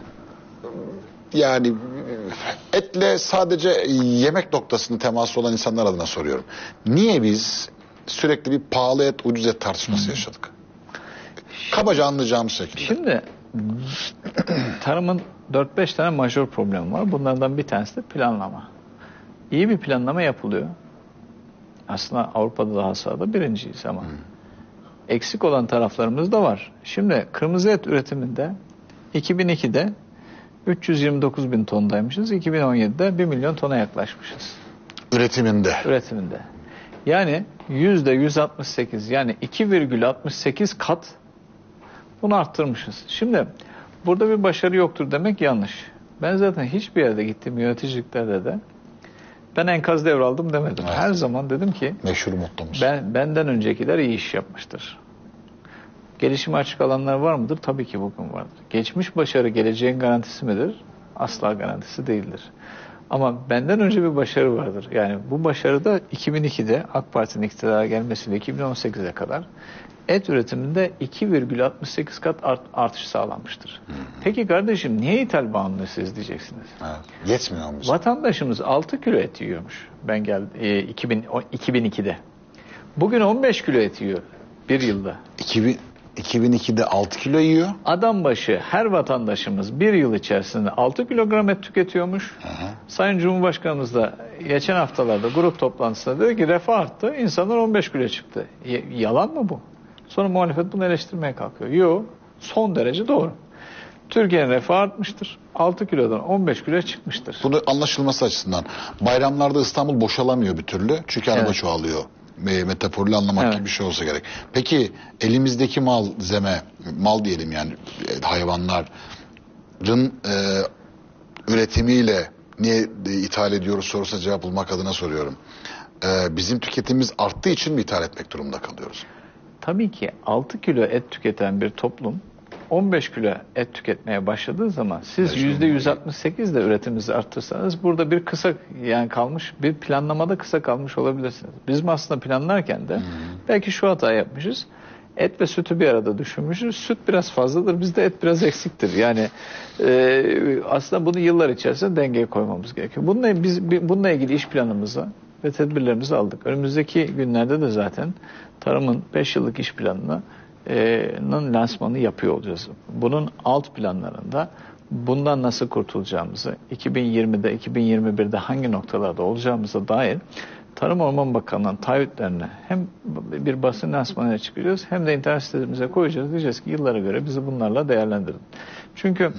yani etle sadece yemek noktasında teması olan insanlar adına soruyorum. Niye biz sürekli bir pahalı et, ucuz et tartışması yaşadık? Kabaca anlayacağımız şekilde. Şimdi tarımın dört beş tane majör problemi var. Bunlardan bir tanesi de planlama. İyi bir planlama yapılıyor. Aslında Avrupa'da daha sahada birinciyiz ama eksik olan taraflarımız da var. Şimdi kırmızı et üretiminde iki bin ikide üç yüz yirmi dokuz bin tondaymışız. iki bin on yedide bir milyon tona yaklaşmışız. Üretiminde. Üretiminde. Yani yüzde yüz altmış sekiz yani iki virgül altmış sekiz kat bunu arttırmışız. Şimdi burada bir başarı yoktur demek yanlış. Ben zaten hiçbir yerde gittiğim yöneticiliklerde de ben enkaz devraldım demedim. Evet. Her zaman dedim ki Meşhur mottomuz. ben, benden öncekiler iyi iş yapmıştır. Gelişime açık alanlar var mıdır? Tabii ki bugün vardır. Geçmiş başarı geleceğin garantisi midir? Asla garantisi değildir. Ama benden önce bir başarı vardır. Yani bu başarı da iki bin ikide AK Parti'nin iktidara gelmesiyle iki bin on sekize kadar et üretiminde iki virgül altmış sekiz kat art, artış sağlanmıştır. Hı hı. Peki kardeşim niye ithal bağımlısıyız diyeceksiniz. Evet. Yetmiyor mu bize? Vatandaşımız altı kilo et yiyormuş. Ben geldim e, iki bin, o- iki bin ikide. Bugün on beş kilo et yiyor bir yılda. iki bin, iki bin ikide altı kilo yiyor. Adam başı her vatandaşımız bir yıl içerisinde altı kilogram et tüketiyormuş. Hı hı. Sayın Cumhurbaşkanımız da geçen haftalarda grup toplantısında dedi ki refah arttı, insanlar on beş kilo çıktı. Y- yalan mı bu? Sonra muhalefet bunu eleştirmeye kalkıyor. Yok, son derece doğru. Türkiye'nin refahı artmıştır. altı kilodan on beş kilo çıkmıştır. Bunu anlaşılması açısından bayramlarda İstanbul boşalamıyor bir türlü. Çünkü araba Evet. çoğalıyor. Me- Metropolü anlamak Evet. gibi bir şey olsa gerek. Peki elimizdeki malzeme, mal diyelim yani e, hayvanların e, üretimiyle niye e, ithal ediyoruz sorusuna cevap bulmak adına soruyorum. E, bizim tüketimimiz arttığı için mi ithal etmek durumunda kalıyoruz? Tabii ki altı kilo et tüketen bir toplum on beş kilo et tüketmeye başladığı zaman siz Beş yüzde yüz altmış sekiz de üretiminizi arttırsanız burada bir kısa yani kalmış bir planlamada kısa kalmış olabilirsiniz. Bizim aslında planlarken de belki şu hatayı yapmışız. Et ve sütü bir arada düşünmüşüz. Süt biraz fazladır, bizde et biraz eksiktir. Yani e, aslında bunu yıllar içerisinde dengeye koymamız gerekiyor. Bununla biz bi- bununla ilgili iş planımızı ve tedbirlerimizi aldık. Önümüzdeki günlerde de zaten tarımın beş yıllık iş planını nın lansmanı yapıyor olacağız. Bunun alt planlarında bundan nasıl kurtulacağımızı, iki bin yirmide, iki bin yirmi birde hangi noktalarda olacağımıza dair Tarım Orman Bakanlığı'nın taahhütlerine hem bir basın lansmanına çıkacağız hem de internet sitemize koyacağız. Diyeceğiz ki yıllara göre bizi bunlarla değerlendirin. Çünkü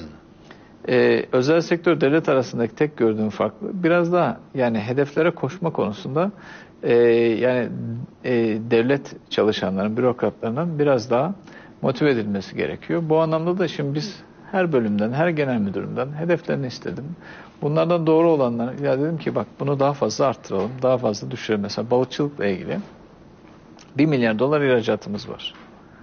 e, özel sektör devlet arasındaki tek gördüğüm farklı biraz daha yani hedeflere koşma konusunda e, yani e, devlet çalışanların, bürokratlarının biraz daha motive edilmesi gerekiyor. Bu anlamda da şimdi biz her bölümden, her genel müdürümden hedeflerini istedim. Bunlardan doğru olanlar, ya dedim ki bak bunu daha fazla arttıralım, daha fazla düşürelim. Mesela balıkçılıkla ilgili bir milyar dolar ihracatımız var.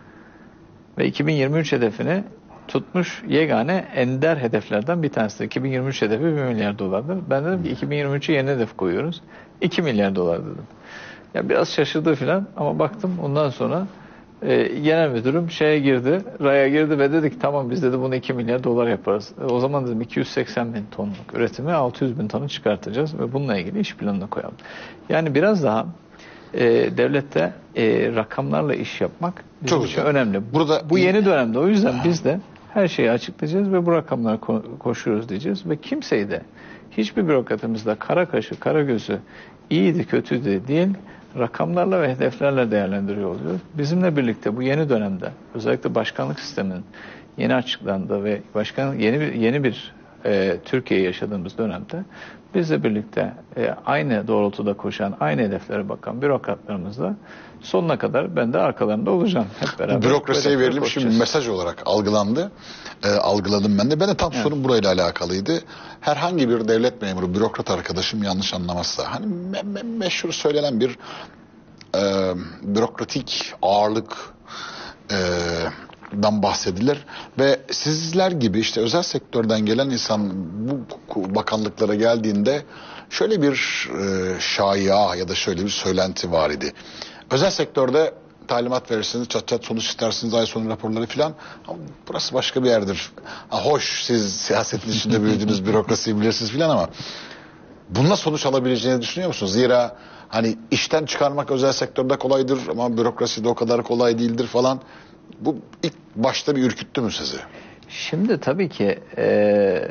Ve iki bin yirmi üç hedefini tutmuş yegane ender hedeflerden bir tanesi. iki bin yirmi üç hedefi bir milyar dolardır. Ben dedim ki iki bin yirmi üçe yeni hedef koyuyoruz. iki milyar dolar dedim. Ya biraz şaşırdı filan ama baktım ondan sonra e, genel müdürüm şeye girdi, raya girdi ve dedi ki tamam biz dedi bunu iki milyar dolar yaparız. E, o zaman dedim iki yüz seksen bin tonluk üretimi altı yüz bin tonu çıkartacağız ve bununla ilgili iş planına koyalım. Yani biraz daha e, devlette e, rakamlarla iş yapmak bizim Çok için güzel. önemli. Burada bu yeni dönemde o yüzden biz de her şeyi açıklayacağız ve bu rakamlara ko- koşuyoruz diyeceğiz ve kimseyi de hiçbir bürokratımızda kara kaşı, kara gözü iyiydi, kötüydü değil, rakamlarla ve hedeflerle değerlendiriyor oluyor. Bizimle birlikte bu yeni dönemde özellikle başkanlık sisteminin yeni açıklandığı ve başkan yeni bir yeni bir e, Türkiye'yi yaşadığımız dönemde bizle birlikte e, aynı doğrultuda koşan, aynı hedeflere bakan bürokratlarımızla sonuna kadar ben de arkalarında olacağım. Hep beraber. Bürokrasiye verilim şimdi mesaj olarak algılandı. E, algıladım ben de. Ben de tam evet. Sorun burayla alakalıydı. Herhangi bir devlet memuru, bürokrat arkadaşım yanlış anlamazsa, hani me me meşhur söylenen bir e, bürokratik ağırlık e, dan bahsedilir ve sizler gibi işte özel sektörden gelen insan bu bakanlıklara geldiğinde şöyle bir e, şaya ya da şöyle bir söylenti var idi. Özel sektörde talimat verirsiniz, çat çat sonuç istersiniz, ay sonu raporları filan. Ama burası başka bir yerdir. Ha, hoş siz siyasetin içinde büyüdünüz, bürokrasiyi bilirsiniz filan ama bununla sonuç alabileceğini düşünüyor musunuz? Zira hani işten çıkarmak özel sektörde kolaydır ama bürokraside o kadar kolay değildir falan. Bu ilk başta bir ürküttü mü sizi? Şimdi tabii ki e,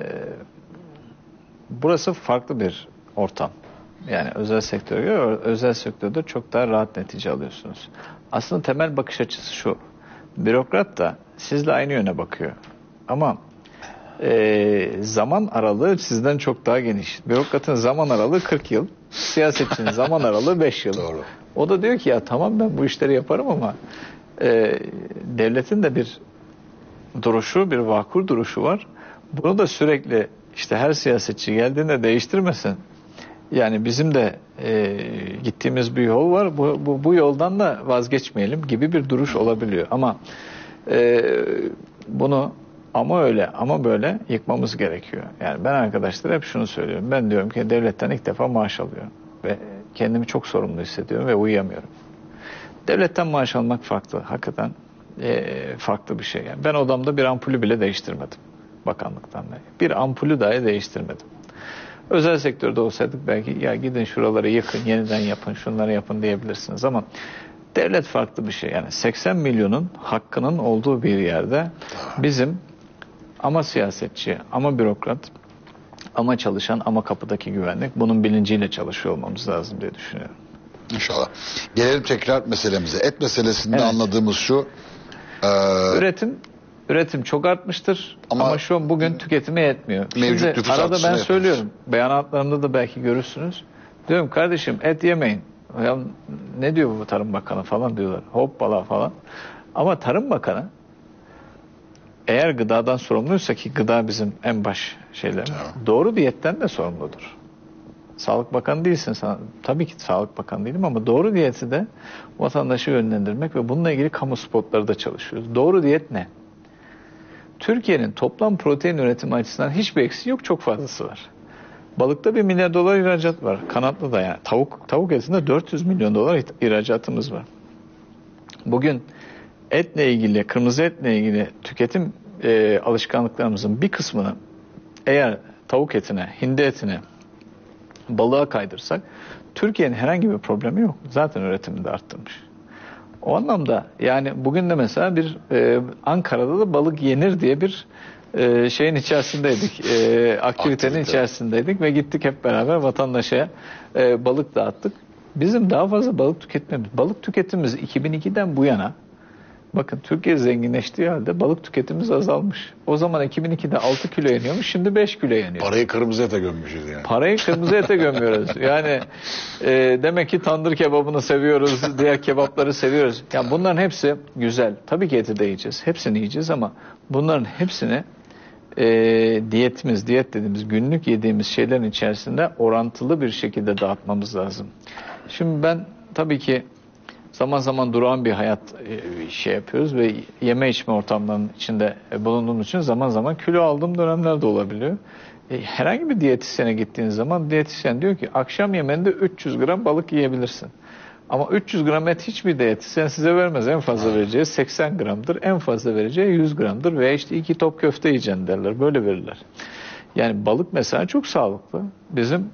burası farklı bir ortam. Yani özel sektöre göre özel sektörde çok daha rahat netice alıyorsunuz. Aslında temel bakış açısı şu. Bürokrat da sizle aynı yöne bakıyor. Ama e, zaman aralığı sizden çok daha geniş. Bürokratın zaman aralığı kırk yıl. Siyasetçinin zaman aralığı beş yıl. Doğru. O da diyor ki ya tamam ben bu işleri yaparım ama e, devletin de bir duruşu, bir vakur duruşu var. Bunu da sürekli işte her siyasetçi geldiğinde değiştirmesin. Yani bizim de e, gittiğimiz bir yol var. Bu, bu, bu yoldan da vazgeçmeyelim gibi bir duruş olabiliyor. Ama e, bunu ama öyle ama böyle yıkmamız gerekiyor. Yani ben arkadaşlara hep şunu söylüyorum. Ben diyorum ki devletten ilk defa maaş alıyorum. Ve kendimi çok sorumlu hissediyorum ve uyuyamıyorum. Devletten maaş almak farklı. Hakikaten e, farklı bir şey. Yani ben odamda bir ampulü bile değiştirmedim. Bakanlıktan beri. Bir ampulü dahi değiştirmedim. Özel sektörde olsaydık belki ya gidin şuraları yıkın, yeniden yapın, şunları yapın diyebilirsiniz ama devlet farklı bir şey. Yani seksen milyonun hakkının olduğu bir yerde bizim ama siyasetçi, ama bürokrat, ama çalışan, ama kapıdaki güvenlik bunun bilinciyle çalışıyor olmamız lazım diye düşünüyorum. İnşallah. Gelelim tekrar meselemize. Et meselesinde Evet. Anladığımız şu. E, Üretim Üretim çok artmıştır ama, ama şu an bugün tüketime yetmiyor. Mevcut Şimdi arada ben yapıyoruz. söylüyorum. Beyanatlarımda da belki görürsünüz. Diyorum kardeşim et yemeyin. Ya, ne diyor bu Tarım Bakanı falan diyorlar. Hoppala falan. Ama Tarım Bakanı eğer gıdadan sorumluysa ki gıda bizim en baş şeyler. Doğru diyetten de sorumludur. Sağlık Bakanı değilsin. Sana. Tabii ki Sağlık Bakanı değilim ama doğru diyeti de vatandaşı yönlendirmek ve bununla ilgili kamu spotları da çalışıyoruz. Doğru diyet ne? Türkiye'nin toplam protein üretimi açısından hiçbir eksiği yok, çok fazlası var. Balıkta bir milyar dolar ihracat var. Kanatlı da yani. Tavuk, tavuk etinde dört yüz milyon dolar ihracatımız var. Bugün etle ilgili, kırmızı etle ilgili tüketim e, alışkanlıklarımızın bir kısmını eğer tavuk etine, hindi etine, balığa kaydırsak Türkiye'nin herhangi bir problemi yok. Zaten üretimini de arttırmış. O anlamda yani bugün de mesela bir e, Ankara'da da balık yenir diye bir e, şeyin içerisindeydik. E, aktivitenin Aktivite. içerisindeydik ve gittik hep beraber vatandaşa e, balık dağıttık. Bizim daha fazla balık tüketmemiz. Balık tüketimimiz iki bin ikiden bu yana bakın Türkiye zenginleştiği halde balık tüketimimiz azalmış. O zaman iki bin ikide altı kilo yeniyormuş, şimdi beş kilo yeniyor. Parayı kırmızı ete gömmüşüz yani. Parayı kırmızı ete gömüyoruz. Yani e, demek ki tandır kebabını seviyoruz, diğer kebapları seviyoruz. Yani bunların hepsi güzel. Tabii ki eti de yiyeceğiz. Hepsini yiyeceğiz ama bunların hepsini e, diyetimiz, diyet dediğimiz günlük yediğimiz şeylerin içerisinde orantılı bir şekilde dağıtmamız lazım. Şimdi ben tabii ki zaman zaman durağan bir hayat şey yapıyoruz ve yeme içme ortamlarının içinde bulunduğumuz için zaman zaman kilo aldığım dönemler de olabiliyor. Herhangi bir diyetisyene gittiğiniz zaman diyetisyen diyor ki akşam yemeğinde üç yüz gram balık yiyebilirsin. Ama üç yüz gram et hiçbir diyetisyen size vermez. En fazla vereceği seksen gramdır. En fazla vereceği yüz gramdır. Veya işte iki top köfte yiyeceksin derler. Böyle verirler. Yani balık mesela çok sağlıklı. Bizim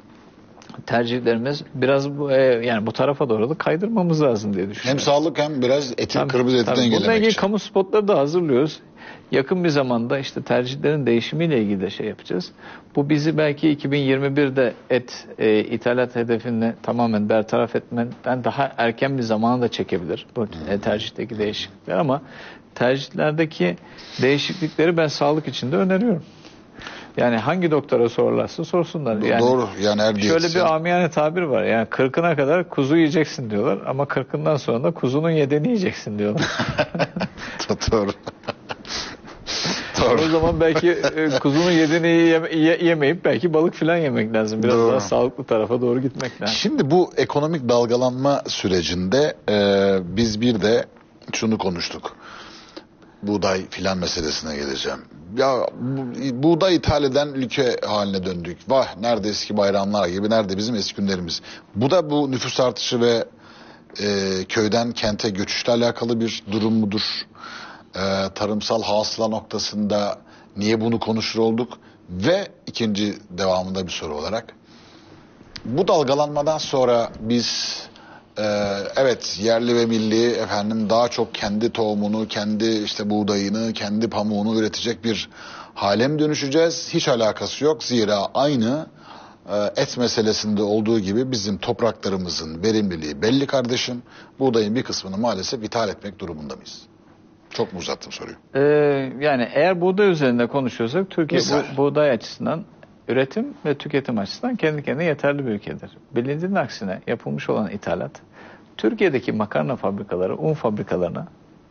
tercihlerimiz biraz bu, e, yani bu tarafa doğru da kaydırmamız lazım diye düşünüyorum. Hem sağlık hem biraz etin, tabii, kırmızı eti tabii. dengelemek Bununla ilgili için. kamu spotları da hazırlıyoruz. yakın bir zamanda işte tercihlerin değişimiyle ilgili de şey yapacağız. Bu bizi belki iki bin yirmi birde et e, ithalat hedefini tamamen bertaraf etmeden daha erken bir zamana da çekebilir bu e, tercihteki değişiklikler, ama tercihlerdeki değişiklikleri ben sağlık için de öneriyorum. Yani hangi doktora sorarlarsa sorsunlar. Yani doğru. Yani her şöyle diyetisyen... bir amiyane tabir var. Yani kırkına kadar kuzu yiyeceksin diyorlar ama kırkından sonra da kuzunun yediğini yiyeceksin diyorlar. Doğru. Doğru. O zaman belki e, kuzunun yediğini yeme, ye, yemeyip belki balık filan yemek lazım. Biraz doğru. daha sağlıklı tarafa doğru gitmek lazım. Şimdi bu ekonomik dalgalanma sürecinde e, biz bir de şunu konuştuk. Buğday filan meselesine geleceğim. Ya bu, buğday ithal eden ülke haline döndük. Vah, nerede eski bayramlar gibi, nerede bizim eski günlerimiz. Bu da bu nüfus artışı ve e, köyden kente göçüşle alakalı bir durum mudur? E, tarımsal hasıla noktasında niye bunu konuşur olduk? Ve ikinci devamında bir soru olarak, bu dalgalanmadan sonra biz e, evet yerli ve milli efendim daha çok kendi tohumunu, kendi işte buğdayını, kendi pamuğunu üretecek bir hale mi dönüşeceğiz? Hiç alakası yok. Zira aynı e, et meselesinde olduğu gibi bizim topraklarımızın verimliliği belli kardeşim. Buğdayın bir kısmını maalesef ithal etmek durumunda mıyız? Çok mu uzattım soruyu? Ee, yani eğer buğday üzerinde konuşuyorsak Türkiye bu, buğday açısından, üretim ve tüketim açısından kendi kendine yeterli bir ülkedir. Bilindiğinin aksine yapılmış olan ithalat, Türkiye'deki makarna fabrikaları, un fabrikalarına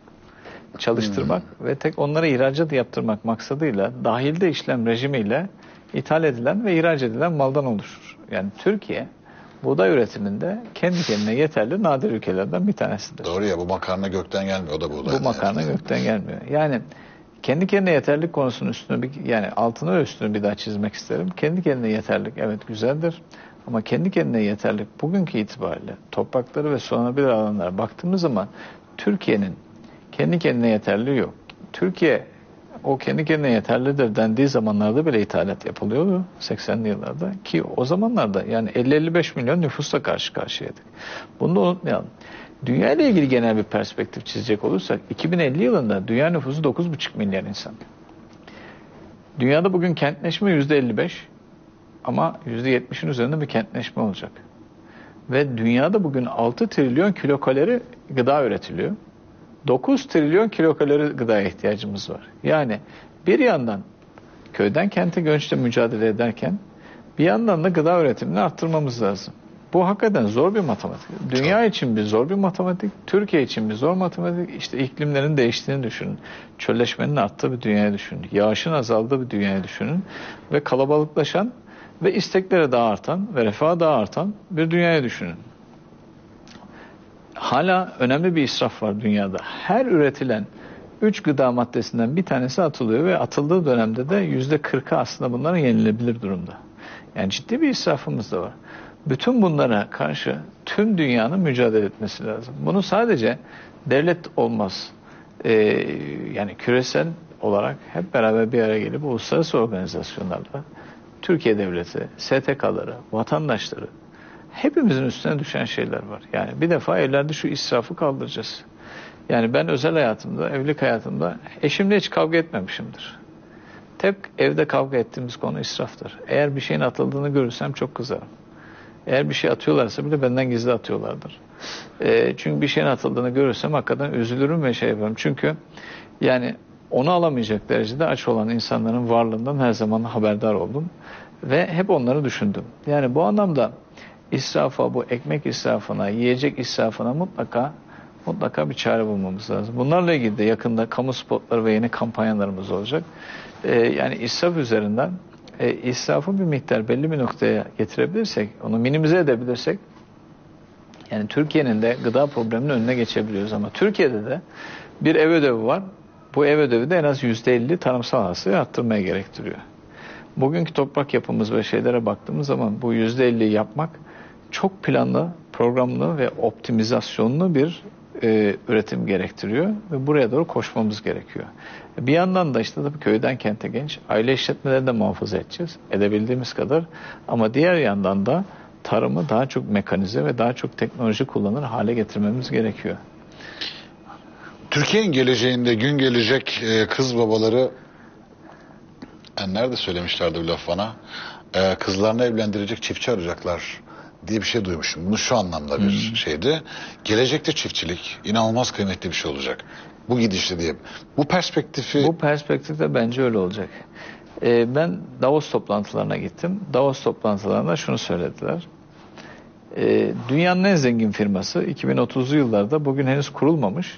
çalıştırmak hmm. ve tek onlara ihracat yaptırmak maksadıyla dahilde işlem rejimiyle ithal edilen ve ihraç edilen maldan oluşur. Yani Türkiye buğday üretiminde kendi kendine yeterli nadir ülkelerden bir tanesidir. Doğru ya, bu makarna gökten gelmiyor, o da buğday. Bu makarna yani. gökten gelmiyor. Yani kendi kendine yeterlilik konusunun üstünü bir, yani altını ve üstünü bir daha çizmek isterim. Kendi kendine yeterlilik evet güzeldir. Ama kendi kendine yeterlilik bugünkü itibariyle toprakları ve sulanabilir alanlara baktığımız zaman Türkiye'nin kendi kendine yeterliği yok. Türkiye o kendi kendine yeterlidir dendiği zamanlarda bile ithalat yapılıyordu seksenli yıllarda, ki o zamanlarda yani elli elli beş milyon nüfusla karşı karşıyaydık. Bunu da unutmayalım. Dünya ile ilgili genel bir perspektif çizecek olursak iki bin elli yılında dünya nüfusu dokuz buçuk milyar insan. Dünyada bugün kentleşme yüzde elli beş ama yüzde yetmişin üzerinde bir kentleşme olacak. Ve dünyada bugün altı trilyon kilokalori gıda üretiliyor. dokuz trilyon kilokalori gıdaya ihtiyacımız var. Yani bir yandan köyden kente göçle mücadele ederken bir yandan da gıda üretimini arttırmamız lazım. Bu hakikaten zor bir matematik. Dünya için bir zor bir matematik, Türkiye için bir zor matematik. İşte iklimlerin değiştiğini düşünün. Çölleşmenin arttığı bir dünyayı düşünün. Yağışın azaldığı bir dünyayı düşünün. Ve kalabalıklaşan ve istekleri daha artan ve refahı daha artan bir dünyayı düşünün. Hala önemli bir israf var dünyada. Her üretilen üç gıda maddesinden bir tanesi atılıyor ve atıldığı dönemde de yüzde kırkı aslında bunların yenilebilir durumda. Yani ciddi bir israfımız da var. Bütün bunlara karşı tüm dünyanın mücadele etmesi lazım. Bunu sadece devlet olmaz. Ee, yani küresel olarak hep beraber bir araya gelip uluslararası organizasyonlarla Türkiye devleti, S T K'ları, vatandaşları, hepimizin üstüne düşen şeyler var. Yani bir defa evlerde şu israfı kaldıracağız. Yani ben özel hayatımda, evlilik hayatımda eşimle hiç kavga etmemişimdir. Tek evde kavga ettiğimiz konu israftır. Eğer bir şeyin atıldığını görürsem çok kızarım. Eğer bir şey atıyorlarsa bile benden gizli atıyorlardır. E, çünkü bir şeyin atıldığını görürsem hakikaten üzülürüm ve şey yaparım. Çünkü yani onu alamayacak derecede aç olan insanların varlığından her zaman haberdar oldum. Ve hep onları düşündüm. Yani bu anlamda israfa, bu ekmek israfına, yiyecek israfına mutlaka mutlaka bir çare bulmamız lazım. Bunlarla ilgili de yakında kamu spotları ve yeni kampanyalarımız olacak. Ee, yani israf üzerinden e, israfı bir miktar belli bir noktaya getirebilirsek, onu minimize edebilirsek, yani Türkiye'nin de gıda probleminin önüne geçebiliyoruz. Ama Türkiye'de de bir ev ödevi var. Bu ev ödevi de en az yüzde elli tarımsal hasılayı arttırmaya gerektiriyor. Bugünkü toprak yapımız ve şeylere baktığımız zaman bu yüzde elliyi yapmak çok planlı, programlı ve optimizasyonlu bir e, üretim gerektiriyor ve buraya doğru koşmamız gerekiyor. Bir yandan da işte tabii köyden kente genç, aile işletmelerini de muhafaza edeceğiz, edebildiğimiz kadar. Ama diğer yandan da tarımı daha çok mekanize ve daha çok teknoloji kullanır hale getirmemiz gerekiyor. Türkiye'nin geleceğinde gün gelecek e, kız babaları, yani nerede söylemişlerdi bir laf bana, e, kızlarını evlendirecek çiftçi arayacaklar diye bir şey duymuşum. Bunu şu anlamda bir hmm. şeydi. Gelecekte çiftçilik inanılmaz kıymetli bir şey olacak. Bu gidişle diye. Bu perspektifi... Bu perspektifte bence öyle olacak. Ee, ben Davos toplantılarına gittim. Davos toplantılarında şunu söylediler. Ee, dünyanın en zengin firması iki bin otuzlu yıllarda bugün henüz kurulmamış.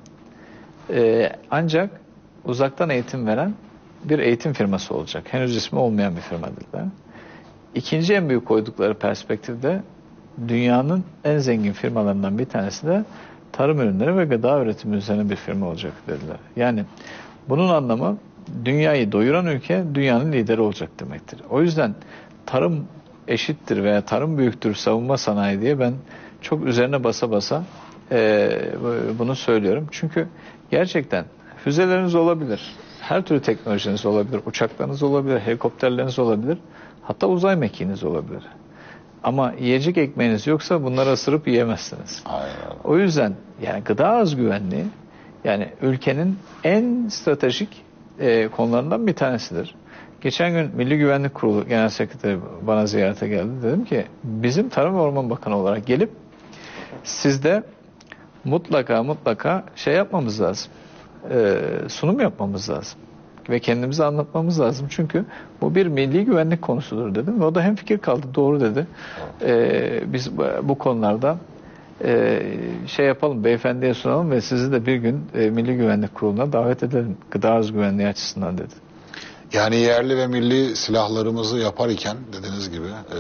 Ee, ancak uzaktan eğitim veren bir eğitim firması olacak. Henüz ismi olmayan bir firma dediler. İkinci en büyük koydukları perspektifte dünyanın en zengin firmalarından bir tanesi de tarım ürünleri ve gıda üretimi üzerine bir firma olacak dediler. Yani bunun anlamı dünyayı doyuran ülke dünyanın lideri olacak demektir. O yüzden tarım eşittir veya tarım büyüktür savunma sanayi diye ben çok üzerine basa basa e, bunu söylüyorum. Çünkü gerçekten füzeleriniz olabilir, her türlü teknolojiniz olabilir, uçaklarınız olabilir, helikopterleriniz olabilir, hatta uzay mekiğiniz olabilir. Ama yiyecek ekmeğiniz yoksa bunları ısırıp yiyemezsiniz. Aynen. O yüzden yani gıda az güvenliği yani ülkenin en stratejik e, konularından bir tanesidir. Geçen gün Milli Güvenlik Kurulu Genel Sekreteri bana ziyarete geldi. Dedim ki bizim Tarım ve Orman Bakanı olarak gelip sizde mutlaka mutlaka şey yapmamız lazım. E, sunum yapmamız lazım. Ve kendimizi anlatmamız lazım. Çünkü bu bir milli güvenlik konusudur dedim. Ve o da hemfikir kaldı. Doğru dedi. E, biz bu konularda e, şey yapalım, beyefendiye sunalım ve sizi de bir gün e, Milli Güvenlik Kurulu'na davet edelim. Gıda arz güvenliği açısından dedi. Yani yerli ve milli silahlarımızı yapar iken dediğiniz gibi e,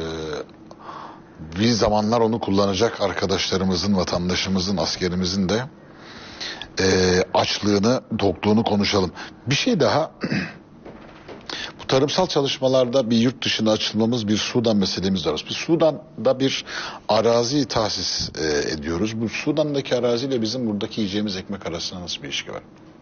bir zamanlar onu kullanacak arkadaşlarımızın, vatandaşımızın, askerimizin de e, açlığını, tokluğunu konuşalım. Bir şey daha, bu tarımsal çalışmalarda bir yurt dışına açılmamız, bir Sudan meselemiz var. Biz Sudan'da bir arazi tahsis e, ediyoruz. Bu Sudan'daki araziyle bizim buradaki yiyeceğimiz ekmek arasında nasıl bir ilişki var?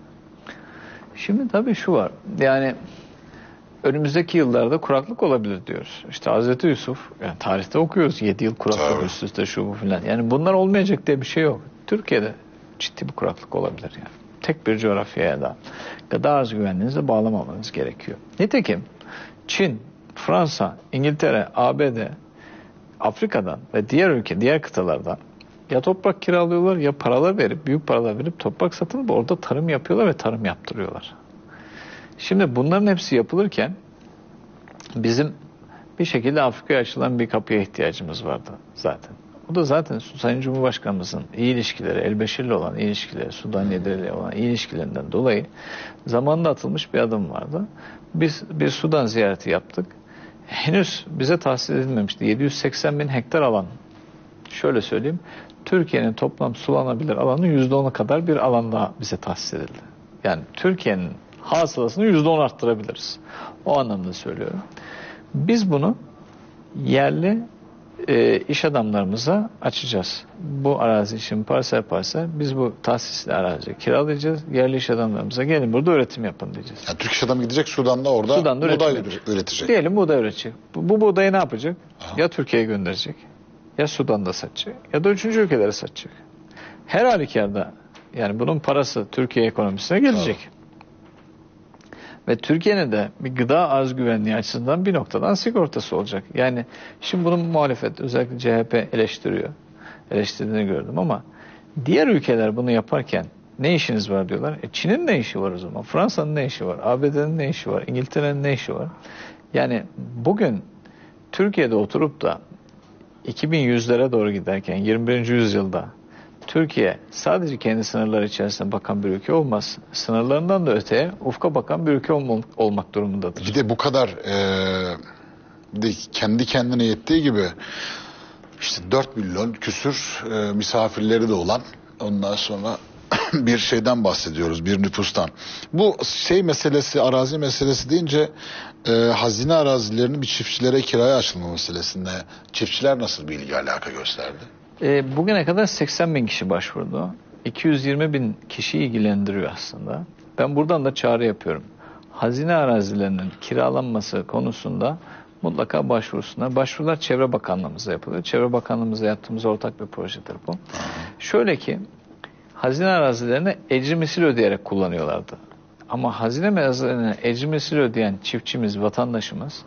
Şimdi tabii şu var. Yani önümüzdeki yıllarda kuraklık olabilir diyoruz. İşte Hazreti Yusuf, yani tarihte okuyoruz yedi yıl kuraklık üst üste şu bu filan. Yani bunlar olmayacak diye bir şey yok. Türkiye'de ciddi bir kuraklık olabilir yani. Tek bir coğrafyaya da gıda arz güvenliğinizi bağlamamanız gerekiyor. Nitekim Çin, Fransa, İngiltere, A B D, Afrika'dan ve diğer ülke, diğer kıtalardan ya toprak kiralıyorlar ya paralar verip, büyük paralar verip toprak satın alıp orada tarım yapıyorlar ve tarım yaptırıyorlar. Şimdi bunların hepsi yapılırken bizim bir şekilde Afrika'ya açılan bir kapıya ihtiyacımız vardı zaten. O da zaten Sayın Cumhurbaşkanımızın iyi ilişkileri, elbeşirli olan iyi ilişkileri, Sudan lideriyle olan iyi ilişkilerinden dolayı zamanında atılmış bir adım vardı. Biz bir Sudan ziyareti yaptık. Henüz bize tahsis edilmemişti. yedi yüz seksen bin hektar alan. Şöyle söyleyeyim, Türkiye'nin toplam sulanabilir alanı yüzde onu kadar bir alan daha bize tahsis edildi. Yani Türkiye'nin hasılasını yüzde on arttırabiliriz. O anlamda söylüyorum. Biz bunu yerli e, iş adamlarımıza açacağız. Bu arazi için parsel parsel biz bu tahsisli araziyi kiralayacağız. Yerli iş adamlarımıza gelin burada üretim yapın diyeceğiz. Yani Türk iş adamı gidecek Sudan'da orada Sudan'da buğday üretim üretecek. Diyelim buğday üretecek. Bu, bu buğdayı ne yapacak? Aha. Ya Türkiye'ye gönderecek, ya Sudan'da satacak, ya da üçüncü ülkelere satacak. Her halükarda yani bunun parası Türkiye ekonomisine gelecek. Aha. Ve Türkiye'nin de bir gıda arz güvenliği açısından bir noktadan sigortası olacak. Yani şimdi bunun muhalefet özellikle C H P eleştiriyor. Eleştirdiğini gördüm ama diğer ülkeler bunu yaparken ne işiniz var diyorlar. E Çin'in ne işi var o zaman? Fransa'nın ne işi var? A B D'nin ne işi var? İngiltere'nin ne işi var? Yani bugün Türkiye'de oturup da iki bin yüzlere doğru giderken yirmi birinci yüzyılda Türkiye sadece kendi sınırları içerisinde bakan bir ülke olmaz. Sınırlarından da öteye ufka bakan bir ülke olmak, olmak durumundadır. Bir de bu kadar e, bir de kendi kendine yettiği gibi işte dört milyon küsür e, misafirleri de olan ondan sonra bir şeyden bahsediyoruz, bir nüfustan. Bu şey meselesi, arazi meselesi deyince e, hazine arazilerinin bir çiftçilere kiraya açılma meselesinde çiftçiler nasıl bir ilgi alaka gösterdi? E, bugüne kadar seksen bin kişi başvurdu. iki yüz yirmi bin kişi ilgilendiriyor aslında. Ben buradan da çağrı yapıyorum. Hazine arazilerinin kiralanması konusunda mutlaka başvursunlar. Başvurular Çevre Bakanlığımıza yapılıyor. Çevre Bakanlığımıza yaptığımız ortak bir projedir bu. Şöyle ki hazine arazilerini ecri misil ödeyerek kullanıyorlardı. Ama hazine arazilerine ecri misil ödeyen çiftçimiz, vatandaşımız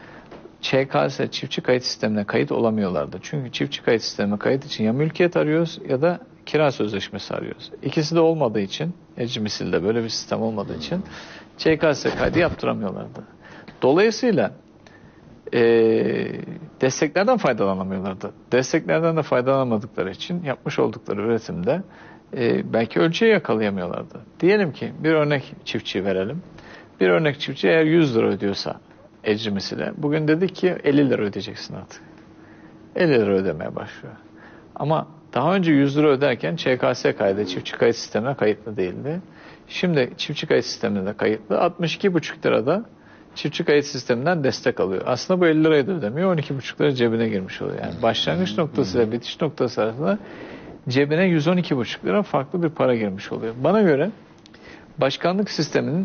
Ç K S çiftçi kayıt sistemine kayıt olamıyorlardı. Çünkü çiftçi kayıt sistemine kayıt için ya mülkiyet arıyoruz ya da kira sözleşmesi arıyoruz. İkisi de olmadığı için, ecri misilde böyle bir sistem olmadığı için Ç K S kaydı yaptıramıyorlardı. Dolayısıyla e, desteklerden faydalanamıyorlardı. Desteklerden de faydalanamadıkları için yapmış oldukları üretimde e, belki ölçüyü yakalayamıyorlardı. Diyelim ki bir örnek çiftçi verelim. Bir örnek çiftçi eğer yüz lira ödüyorsa ecri misile, bugün dedik ki elli lira ödeyeceksin artık. elli lira ödemeye başlıyor. Ama daha önce yüz lira öderken Ç K S kaydı, çiftçi kayıt sistemine kayıtlı değildi. Şimdi çiftçi kayıt sistemine de kayıtlı. altmış iki buçuk lirada çiftçi kayıt sisteminden destek alıyor. Aslında bu elli lirayı da ödemiyor. on iki buçuk lira cebine girmiş oluyor. Yani başlangıç noktası ile bitiş noktası arasında cebine yüz on iki buçuk lira farklı bir para girmiş oluyor. Bana göre başkanlık sisteminin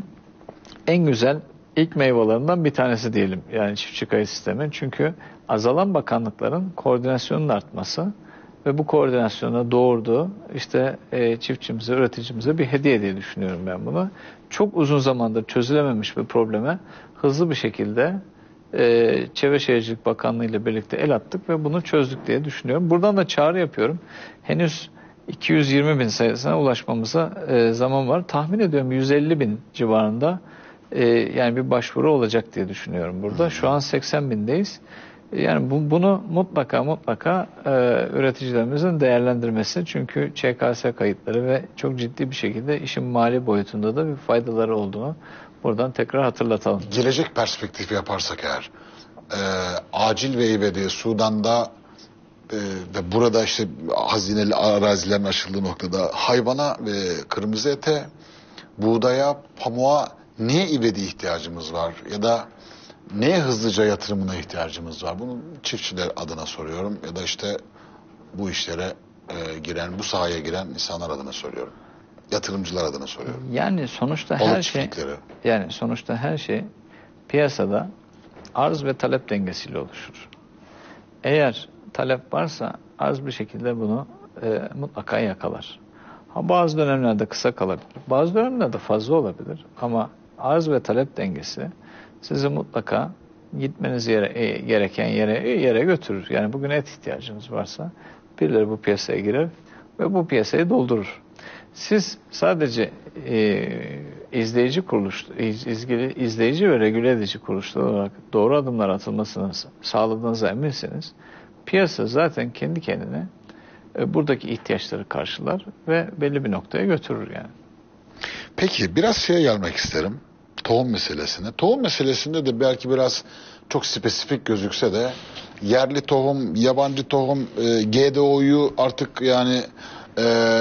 en güzel ilk meyvelerinden bir tanesi diyelim. Yani çiftçi kayıt sistemi. Çünkü azalan bakanlıkların koordinasyonun artması ve bu koordinasyona doğurduğu işte e, çiftçimize, üreticimize bir hediye diye düşünüyorum ben bunu. Çok uzun zamandır çözülememiş bir probleme hızlı bir şekilde e, Çevre Şehircilik Bakanlığı ile birlikte el attık ve bunu çözdük diye düşünüyorum. Buradan da çağrı yapıyorum. Henüz iki yüz yirmi bin sayısına ulaşmamıza e, zaman var. Tahmin ediyorum yüz elli bin civarında e, yani bir başvuru olacak diye düşünüyorum burada. Şu an seksen bindeyiz. Yani bu, bunu mutlaka mutlaka e, üreticilerimizin değerlendirmesi. Çünkü Ç K S kayıtları ve çok ciddi bir şekilde işin mali boyutunda da bir faydaları olduğunu buradan tekrar hatırlatalım. Gelecek perspektifi yaparsak eğer e, acil ve İBD Sudan'da e, ve burada işte hazineli arazilerin aşıldığı noktada hayvana ve kırmızı ete, buğdaya, pamuğa neye İBD ihtiyacımız var ya da neye hızlıca yatırımına ihtiyacımız var? Bunu çiftçiler adına soruyorum ya da işte bu işlere e, giren, bu sahaya giren insanlar adına soruyorum. Yatırımcılar adına soruyorum. Yani sonuçta Balık her şey çiftlikleri. yani sonuçta her şey piyasada arz ve talep dengesiyle oluşur. Eğer talep varsa arz bir şekilde bunu e, mutlaka yakalar. Ha, bazı dönemlerde kısa kalabilir. Bazı dönemlerde fazla olabilir. Ama arz ve talep dengesi sizi mutlaka gitmeniz yere, gereken yere yere götürür. Yani bugün et ihtiyacınız varsa birileri bu piyasaya girer ve bu piyasayı doldurur. Siz sadece e, izleyici kuruluş, izgili, izleyici ve regüle edici kuruluşlar olarak doğru adımlar atılmasını sağladığınıza eminseniz piyasa zaten kendi kendine e, buradaki ihtiyaçları karşılar ve belli bir noktaya götürür yani. Peki biraz şeye gelmek isterim. Tohum meselesine. Tohum meselesinde de belki biraz çok spesifik gözükse de yerli tohum, yabancı tohum, e, G D O'yu artık yani e,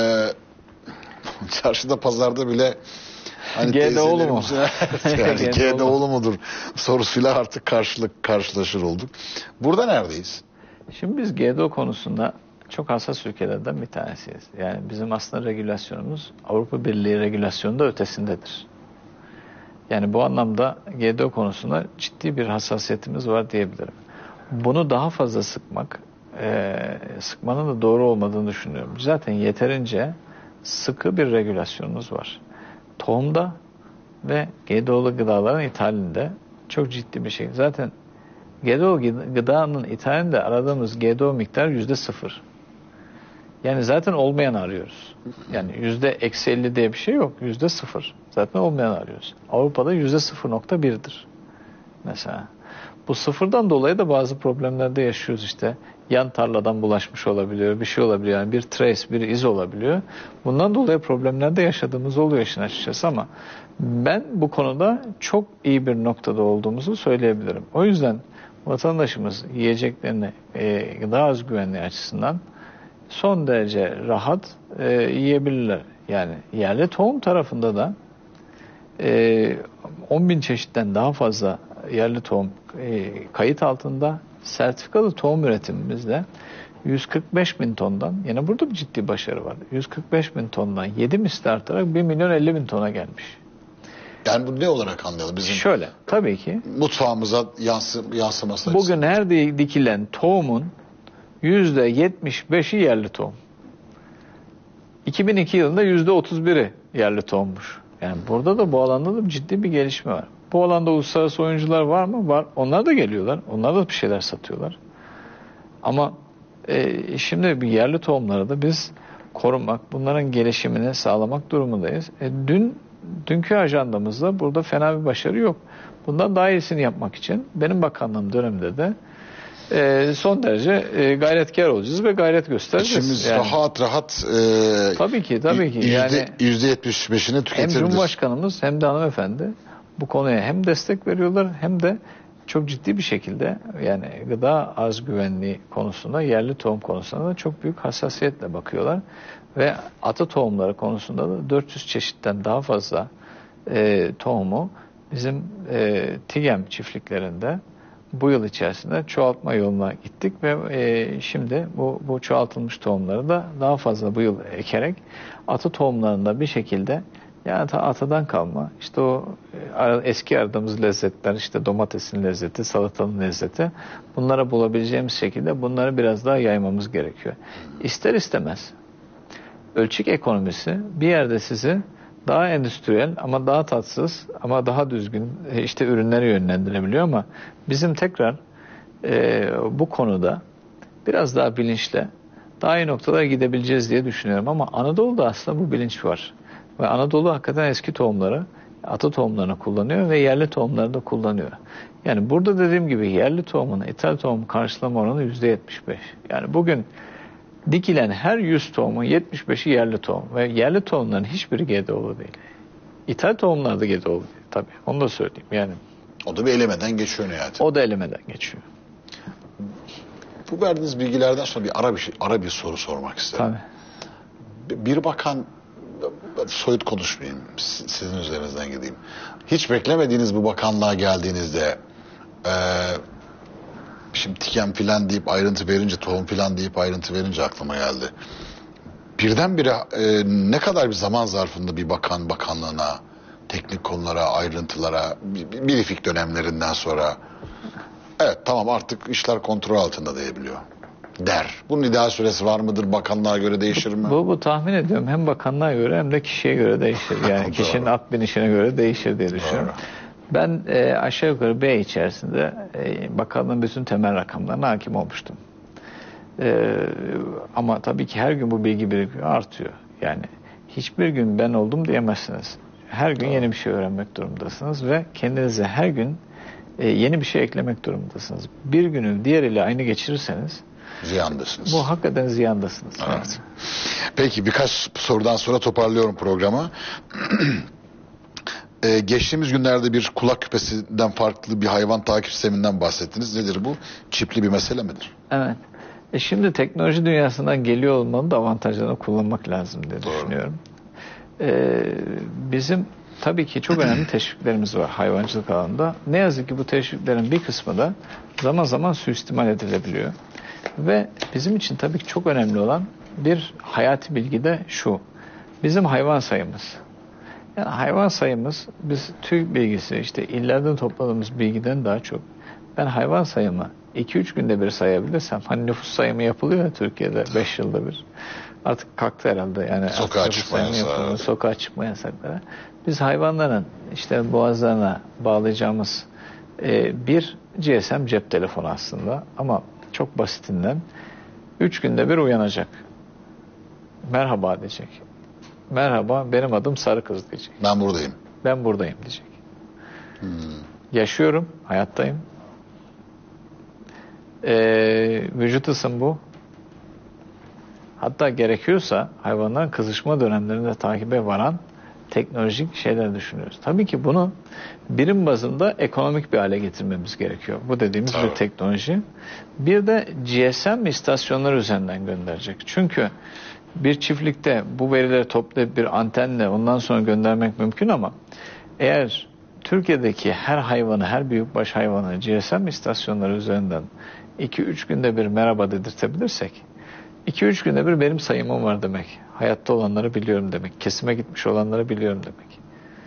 çarşıda pazarda bile hani G D O'lu mu? yani G D G D O'lu mudur sorusuyla artık karşılık karşılaşır olduk. Burada neredeyiz? Şimdi biz G D O konusunda çok hassas ülkelerden bir tanesiyiz. Yani bizim aslında regülasyonumuz Avrupa Birliği regülasyonunda ötesindedir. Yani bu anlamda G D O konusunda ciddi bir hassasiyetimiz var diyebilirim. Bunu daha fazla sıkmak, e, sıkmanın da doğru olmadığını düşünüyorum. Zaten yeterince sıkı bir regülasyonumuz var. Tohumda ve G D O'lu gıdaların ithalinde çok ciddi bir şey. Zaten G D O gıdanın ithalinde aradığımız G D O miktarı yüzde sıfır. Yani zaten olmayan arıyoruz. Yani yüzde eksi elli diye bir şey yok. Yüzde sıfır. Zaten olmayan arıyoruz. Avrupa'da yüzde sıfır nokta birdir. Mesela. Bu sıfırdan dolayı da bazı problemlerde yaşıyoruz işte. Yan tarladan bulaşmış olabiliyor. Bir şey olabiliyor. Yani bir trace, bir iz olabiliyor. Bundan dolayı problemlerde yaşadığımız oluyor işin açıkçası ama ben bu konuda çok iyi bir noktada olduğumuzu söyleyebilirim. O yüzden vatandaşımız yiyeceklerini e, gıda az güvenliği açısından son derece rahat e, yiyebilirler. Yani yerli tohum tarafında da e, on bin çeşitten daha fazla yerli tohum e, kayıt altında, sertifikalı tohum üretimimizde yüz kırk beş bin tondan, yine burada bir ciddi başarı var. yüz kırk beş bin tondan yedi misli artarak bir milyon elli bin tona gelmiş. Yani bu ne olarak anlayalım? Bizim Şöyle, tabii ki mutfağımıza yansı, yansıması bugün her dikilen tohumun yüzde yetmiş beşi yerli tohum. iki bin iki yılında yüzde otuz biri yerli tohummuş. Yani burada da bu alanda da ciddi bir gelişme var. Bu alanda uluslararası oyuncular var mı? Var. Onlar da geliyorlar. Onlar da bir şeyler satıyorlar. Ama e, şimdi bir yerli tohumları da biz korumak, bunların gelişimini sağlamak durumundayız. E, dün dünkü ajandamızda burada fena bir başarı yok. Bundan daha iyisini yapmak için benim bakanlığım döneminde de e, son derece e, gayretkar olacağız ve gayret göstereceğiz. İçimiz yani, rahat rahat e, tabii ki, tabii ki. yüzde, yani yüzde yetmiş beşini hem tüketebilir. Cumhurbaşkanımız hem de hanımefendi bu konuya hem destek veriyorlar hem de çok ciddi bir şekilde yani gıda arz güvenliği konusunda, yerli tohum konusunda da çok büyük hassasiyetle bakıyorlar. Ve ata tohumları konusunda da dört yüz çeşitten daha fazla e, tohumu bizim e, TİGEM çiftliklerinde bu yıl içerisinde çoğaltma yoluna gittik ve e, şimdi bu, bu çoğaltılmış tohumları da daha fazla bu yıl ekerek ata tohumlarında bir şekilde yani atadan kalma işte o eski aradığımız lezzetler, işte domatesin lezzeti, salatanın lezzeti, bunlara bulabileceğimiz şekilde bunları biraz daha yaymamız gerekiyor. İster istemez ölçek ekonomisi bir yerde sizi daha endüstriyel ama daha tatsız ama daha düzgün işte ürünlere yönlendirebiliyor ama bizim tekrar e, bu konuda biraz daha bilinçle daha iyi noktalara gidebileceğiz diye düşünüyorum ama Anadolu'da aslında bu bilinç var. Ve Anadolu hakikaten eski tohumları, ata tohumlarını kullanıyor ve yerli tohumları da kullanıyor. Yani burada dediğim gibi yerli tohumun ithal tohum karşılama oranı yüzde yetmiş beş. Yani bugün dikilen her yüz tohumun yetmiş beşi yerli tohum ve yerli tohumların hiçbiri G D O'lu değil. İthal tohumlar da G D O'lu değil tabii. Onu da söyleyeyim yani. O da bir elemeden geçiyor nihayetinde. O da elemeden geçiyor. Bu verdiğiniz bilgilerden sonra bir ara bir şey, ara bir soru sormak isterim. Tabii. Bir bakan, soyut konuşmayayım, sizin üzerinizden gideyim. Hiç beklemediğiniz bu bakanlığa geldiğinizde e, şimdi TİGEM filan deyip ayrıntı verince, tohum filan deyip ayrıntı verince aklıma geldi. Birdenbire e, ne kadar bir zaman zarfında bir bakan bakanlığına, teknik konulara, ayrıntılara, birifik dönemlerinden sonra evet tamam artık işler kontrol altında diyebiliyor der. Bunun ideal süresi var mıdır? Bakanlığa göre değişir mi? Bu, bu tahmin ediyorum hem bakanlığa göre hem de kişiye göre değişir. Yani kişinin at binişine göre değişir diye düşünüyorum. Doğru. Ben e, aşağı yukarı B içerisinde e, bakanlığın bütün temel rakamlarına hakim olmuştum. E, ama tabii ki her gün bu bilgi birikiyor, artıyor. Yani hiçbir gün ben oldum diyemezsiniz. Her gün Doğru. yeni bir şey öğrenmek durumundasınız ve kendinize her gün e, yeni bir şey eklemek durumundasınız. Bir günü diğeriyle aynı geçirirseniz ziyandasınız. Bu hakikaten ziyandasınız. Evet. Evet. Peki birkaç sorudan sonra toparlıyorum programı. Ee, geçtiğimiz günlerde bir kulak küpesinden farklı bir hayvan takip sisteminden bahsettiniz. Nedir bu? Çipli bir mesele midir? Evet. E şimdi teknoloji dünyasından geliyor olmanın da avantajlarını kullanmak lazım diye Doğru. düşünüyorum. Ee, bizim tabii ki çok önemli teşviklerimiz var hayvancılık alanında. Ne yazık ki bu teşviklerin bir kısmı da zaman zaman suistimal edilebiliyor. Ve bizim için tabii ki çok önemli olan bir hayati bilgi de şu. Bizim hayvan sayımız. Yani hayvan sayımız biz TÜİK bilgisi işte illerden topladığımız bilgiden daha çok. Ben hayvan sayımı iki üç günde bir sayabilirsem hani nüfus sayımı yapılıyor ya Türkiye'de beş yılda bir. Artık kalktı herhalde yani. Sokağa çıkma yasağı. Sokağa çıkma yasakları. Biz hayvanların işte boğazlarına bağlayacağımız e, bir G S M cep telefonu aslında ama çok basitinden üç günde bir uyanacak. Merhaba diyecek. Merhaba benim adım Sarı Kız diyecek. Ben buradayım. Ben buradayım diyecek. Hmm. Yaşıyorum, hayattayım. Ee, vücut ısım bu. Hatta gerekiyorsa hayvanların kızışma dönemlerinde takibe varan teknolojik şeyler düşünüyoruz. Tabii ki bunu birim bazında ekonomik bir hale getirmemiz gerekiyor. Bu dediğimiz Tabii. bir teknoloji. Bir de G S M istasyonları üzerinden gönderecek. Çünkü bir çiftlikte bu verileri toplayıp bir antenle ondan sonra göndermek mümkün ama eğer Türkiye'deki her hayvanı, her büyükbaş hayvanı G S M istasyonları üzerinden iki üç günde bir merhaba dedirtebilirsek iki üç günde bir benim sayımım var demek. Hayatta olanları biliyorum demek. Kesime gitmiş olanları biliyorum demek.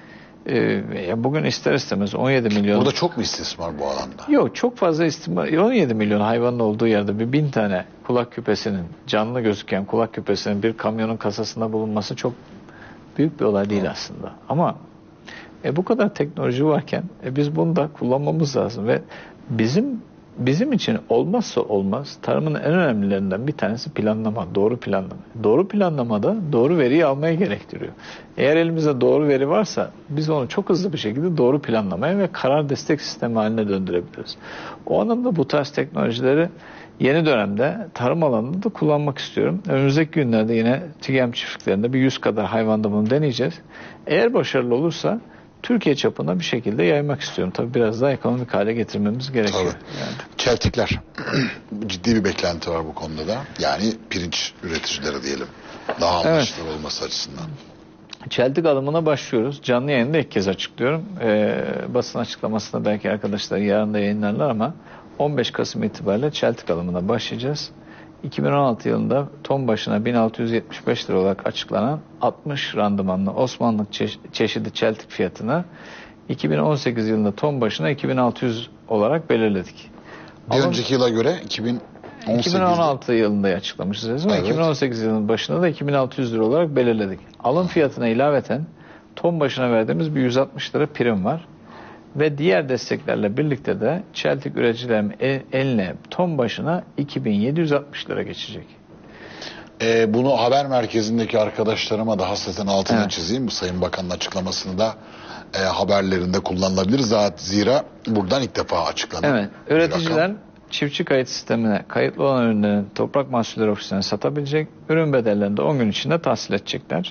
Ee, bugün ister istemez on yedi milyon... Burada çok mu istismar bu alanda? Yok, çok fazla istismar. on yedi milyon hayvanın olduğu yerde bir bin tane kulak küpesinin, canlı gözüken kulak küpesinin bir kamyonun kasasında bulunması çok büyük bir olay değil aslında. Ama e, bu kadar teknoloji varken e, biz bunu da kullanmamız lazım ve bizim bizim için olmazsa olmaz tarımın en önemlilerinden bir tanesi planlama, doğru planlama. Doğru planlamada doğru veriyi almaya gerektiriyor. Eğer elimizde doğru veri varsa biz onu çok hızlı bir şekilde doğru planlamaya ve karar destek sistemi haline döndürebiliriz. O anlamda bu tarz teknolojileri yeni dönemde tarım alanında da kullanmak istiyorum. Önümüzdeki günlerde yine TİGEM çiftliklerinde bir yüz kadar hayvanda bunu deneyeceğiz. Eğer başarılı olursa Türkiye çapına bir şekilde yaymak istiyorum. Tabii biraz daha ekonomik hale getirmemiz gerekiyor. Yani. Çeltikler. Ciddi bir beklenti var bu konuda da. Yani pirinç üreticileri diyelim. Daha anlaşılır evet. olması açısından. Çeltik alımına başlıyoruz. Canlı yayında ilk kez açıklıyorum. Ee, basın açıklamasında belki arkadaşlar yarın da yayınlarlar ama on beş Kasım itibariyle çeltik alımına başlayacağız. iki bin on altı yılında ton başına bin altı yüz yetmiş beş lira olarak açıklanan altmış randımanlı Osmanlık çeş- çeşidi çeltik fiyatını iki bin on sekiz yılında ton başına iki bin altı yüz olarak belirledik. Bir Alın, önceki yıla göre iki bin on sekizde. iki bin on altı yılında açıklamışız ama evet. iki bin on sekiz yılının başında da iki bin altı yüz lira olarak belirledik. Alım fiyatına ilaveten ton başına verdiğimiz bir yüz altmış lira prim var. Ve diğer desteklerle birlikte de çeltik üreticilerin eline ton başına iki bin yedi yüz altmış lira geçecek. Ee, bunu haber merkezindeki arkadaşlarıma da hasreten altına evet. çizeyim. Bu Sayın Bakan'ın açıklamasını da e, haberlerinde kullanılabilir. Zaten zira buradan ilk defa açıklanan. Evet. Üreticiler çiftçi kayıt sistemine kayıtlı olan ürünlerini Toprak Mahsulleri Ofisi'ne satabilecek. Ürün bedellerini de on gün içinde tahsil edecekler.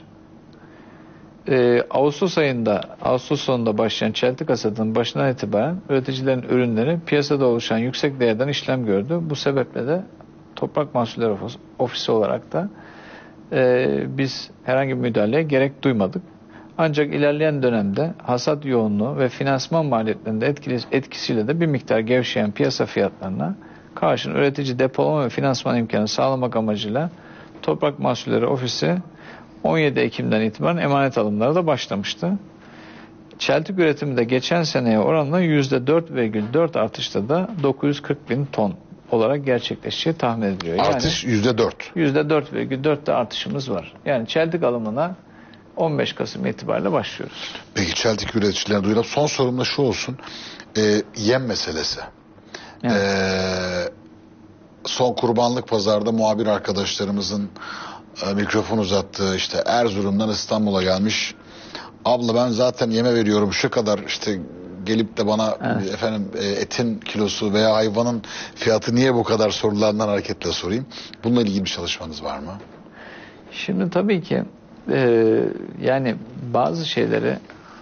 Ee, Ağustos ayında, Ağustos sonunda başlayan çeltik hasadının başından itibaren üreticilerin ürünleri piyasada oluşan yüksek değerden işlem gördü. Bu sebeple de Toprak Mahsulleri Ofisi olarak da e, biz herhangi bir müdahaleye gerek duymadık. Ancak ilerleyen dönemde hasat yoğunluğu ve finansman maliyetlerinde etkili, etkisiyle de bir miktar gevşeyen piyasa fiyatlarına karşın üretici depolama ve finansman imkanı sağlamak amacıyla Toprak Mahsulleri Ofisi on yedi Ekim'den itibaren emanet alımları da başlamıştı. Çeltik üretimi de geçen seneye oranla yüzde dört virgül dört artışta da dokuz yüz kırk bin ton olarak gerçekleşeceği tahmin ediliyor. Artış yüzde dört. yüzde dört virgül dörtte artışımız var. Yani çeltik alımına on beş Kasım itibariyle başlıyoruz. Peki çeltik üreticilerine duyulan son sorum da şu olsun. Ee, yem meselesi. Evet. Ee, son kurbanlık pazarda muhabir arkadaşlarımızın e, mikrofon uzattığı işte Erzurum'dan İstanbul'a gelmiş. Abla ben zaten yeme veriyorum şu kadar işte gelip de bana evet. efendim etin kilosu veya hayvanın fiyatı niye bu kadar sorularından hareketle sorayım. Bununla ilgili bir çalışmanız var mı? Şimdi tabii ki e, yani bazı şeyleri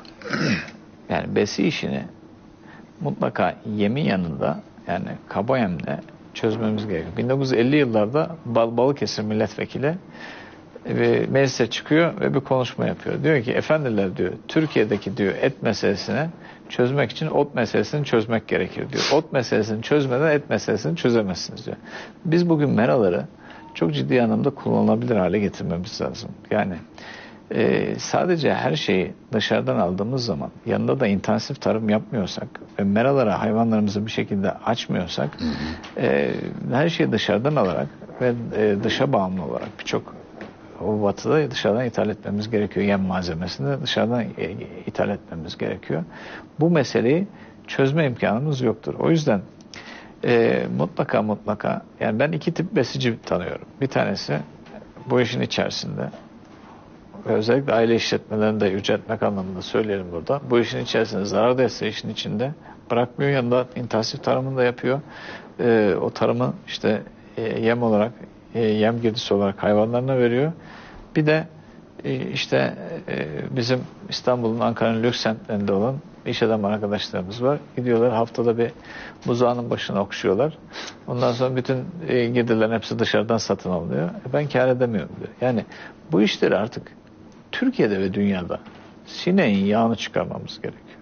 yani besi işini mutlaka yemin yanında yani kaba yemle çözmemiz gerekiyor. bin dokuz yüz elli yıllarda Bal Balıkesir milletvekili ve meclise çıkıyor ve bir konuşma yapıyor. Diyor ki efendiler diyor Türkiye'deki diyor et meselesini çözmek için ot meselesini çözmek gerekir diyor. Ot meselesini çözmeden et meselesini çözemezsiniz diyor. Biz bugün meraları çok ciddi anlamda kullanılabilir hale getirmemiz lazım. Yani e, sadece her şeyi dışarıdan aldığımız zaman yanında da intensif tarım yapmıyorsak ve meralara hayvanlarımızı bir şekilde açmıyorsak e, her şeyi dışarıdan alarak ve e, dışa bağımlı olarak birçok o batıda dışarıdan ithal etmemiz gerekiyor. Yem malzemesini de dışarıdan ithal etmemiz gerekiyor. Bu meseleyi çözme imkanımız yoktur. O yüzden e, mutlaka mutlaka yani ben iki tip besici tanıyorum. Bir tanesi bu işin içerisinde ve özellikle aile işletmelerinde yüceltmek anlamında söyleyelim burada. Bu işin içerisinde zarar da etse işin içinde bırakmıyor. Yanında intensif tarımını da yapıyor. E, o tarımı işte e, yem olarak yem girdisi olarak hayvanlarına veriyor. Bir de işte bizim İstanbul'un, Ankara'nın lüks semtlerinde olan iş adamı arkadaşlarımız var. Gidiyorlar haftada bir buzağının başına okşuyorlar. Ondan sonra bütün girdilerin hepsi dışarıdan satın alınıyor. Ben kâr edemiyorum diyor. Yani bu işleri artık Türkiye'de ve dünyada sineğin yağını çıkarmamız gerekiyor.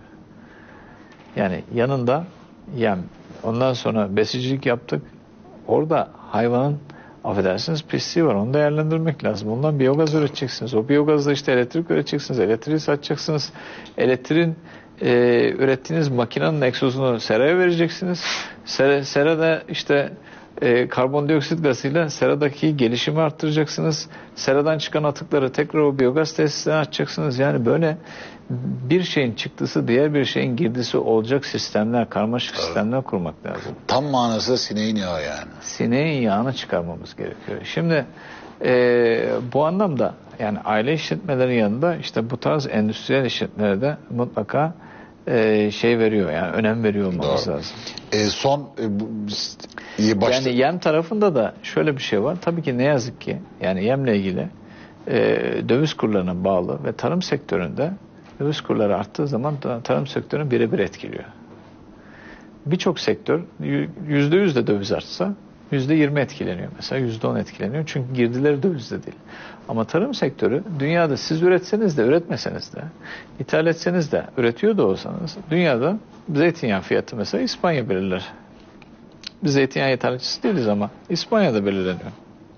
Yani yanında yem. Ondan sonra besicilik yaptık. Orada hayvanın affedersiniz pisliği var. Onu değerlendirmek lazım. Ondan biyogaz üreteceksiniz. O biyogazla işte elektrik üreteceksiniz. Elektriği satacaksınız. Elektriğin e, ürettiğiniz makinenin egzozunu seraya vereceksiniz. Sera, serada işte e, karbondioksit gazıyla seradaki gelişimi arttıracaksınız. Seradan çıkan atıkları tekrar o biyogaz tesislerine atacaksınız. Yani böyle bir şeyin çıktısı diğer bir şeyin girdisi olacak sistemler, karmaşık evet. sistemler kurmak lazım. Tam manası sineğin yağı yani. Sineğin yağını çıkarmamız gerekiyor. Şimdi e, bu anlamda yani aile işletmelerinin yanında işte bu tarz endüstriyel işletmelere de mutlaka e, şey veriyor yani önem veriyor olmamız Doğru. lazım. E, son e, bu, iyi başta... Yani yem tarafında da şöyle bir şey var. Tabii ki ne yazık ki yani yemle ilgili e, döviz kurlarına bağlı ve tarım sektöründe döviz kurları arttığı zaman tarım sektörünü birebir etkiliyor. Birçok sektör yüzde yüz de döviz artsa yüzde yirmi etkileniyor. Mesela yüzde on etkileniyor. Çünkü girdileri dövizde değil. Ama tarım sektörü dünyada siz üretseniz de üretmeseniz de ithal etseniz de üretiyor da olsanız dünyada zeytinyağı fiyatı mesela İspanya belirler. Biz zeytinyağı ithalatçısı değiliz ama İspanya'da belirleniyor.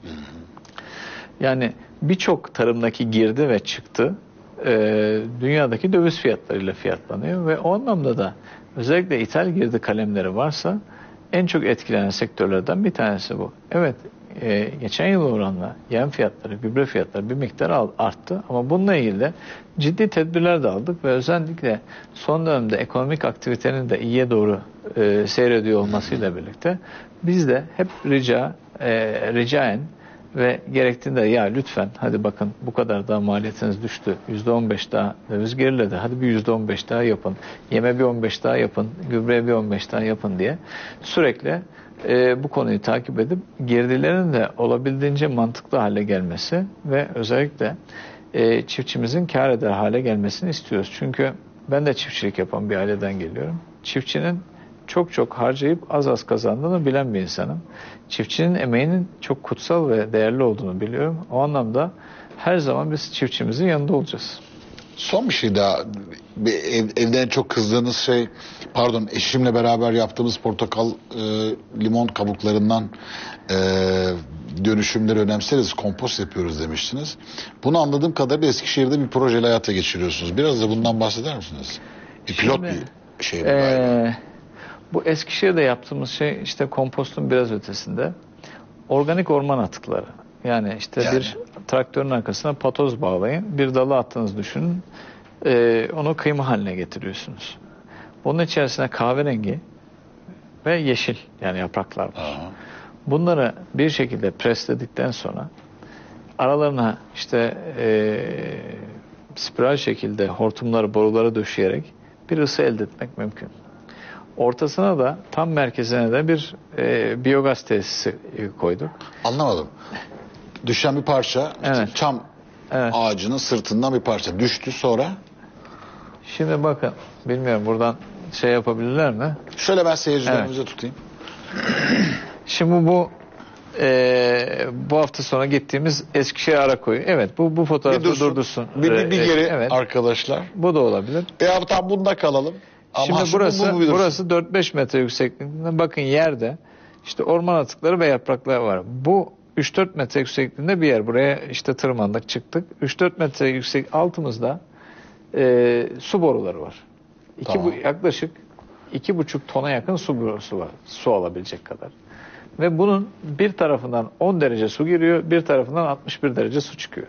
Yani birçok tarımdaki girdi ve çıktı e, dünyadaki döviz fiyatlarıyla fiyatlanıyor ve o anlamda da özellikle ithal girdi kalemleri varsa en çok etkilenen sektörlerden bir tanesi bu. Evet, e, geçen yıl oranla yem fiyatları, gübre fiyatları bir miktar arttı ama bununla ilgili de ciddi tedbirler de aldık ve özellikle son dönemde ekonomik aktivitenin de iyiye doğru e, seyrediyor olmasıyla birlikte biz de hep rica, e, ricaen ve gerektiğinde ya lütfen hadi bakın bu kadar daha maliyetiniz düştü. yüzde on beş daha döviz geriledi. Hadi bir yüzde on beş daha yapın. Yeme bir on beş daha yapın. Gübreye bir on beş daha yapın diye sürekli e, bu konuyu takip edip girdilerin de olabildiğince mantıklı hale gelmesi ve özellikle e, çiftçimizin kâr eder hale gelmesini istiyoruz. Çünkü ben de çiftçilik yapan bir aileden geliyorum. Çiftçinin çok çok harcayıp az az kazandığını bilen bir insanım. Çiftçinin emeğinin çok kutsal ve değerli olduğunu biliyorum. O anlamda her zaman biz çiftçimizin yanında olacağız. Son bir şey daha. Bir ev, evde en çok kızdığınız şey, pardon eşimle beraber yaptığımız portakal, e, limon kabuklarından e, dönüşümleri önemseriz, kompost yapıyoruz demiştiniz. Bunu anladığım kadarıyla Eskişehir'de bir projeyle hayata geçiriyorsunuz. Biraz da bundan bahseder misiniz? Bir pilot Şimdi, bir şey mi? E, bu Eskişehir'de yaptığımız şey işte kompostun biraz ötesinde. Organik orman atıkları. Yani işte yani. bir traktörün arkasına patoz bağlayın. Bir dalı attığınızı düşünün. E, onu kıyma haline getiriyorsunuz. Bunun içerisine kahverengi ve yeşil yani yapraklar var. Aha. Bunları bir şekilde presledikten sonra aralarına işte e, spiral şekilde hortumları, boruları döşeyerek bir ısı elde etmek mümkün. Ortasına da tam merkezine de bir e, biyogaz tesisi koyduk. Anlamadım. Düşen bir parça, evet. çam evet. ağacının sırtından bir parça düştü sonra. Şimdi bakın, bilmiyorum buradan şey yapabilirler mi? Şöyle ben seyircilerimize evet. tutayım. Şimdi bu e, bu hafta sonra gittiğimiz Eskişehir Arakoyu. Evet, bu bu fotoğrafı bir dursun, durdursun. Bir, bir, bir geri evet. arkadaşlar. Bu da olabilir. Ya tam bunda kalalım. Ama şimdi burası bu, bu burası dört beş metre yüksekliğinde. Bakın yerde işte orman atıkları ve yapraklar var. Bu üç dört metre yüksekliğinde bir yer. Buraya işte tırmandık, çıktık. üç dört metre yüksek altımızda e, su boruları var. İki, tamam. bu, yaklaşık iki buçuk tona yakın su borusu var. Su alabilecek kadar. Ve bunun bir tarafından on derece su giriyor, bir tarafından altmış bir derece su çıkıyor.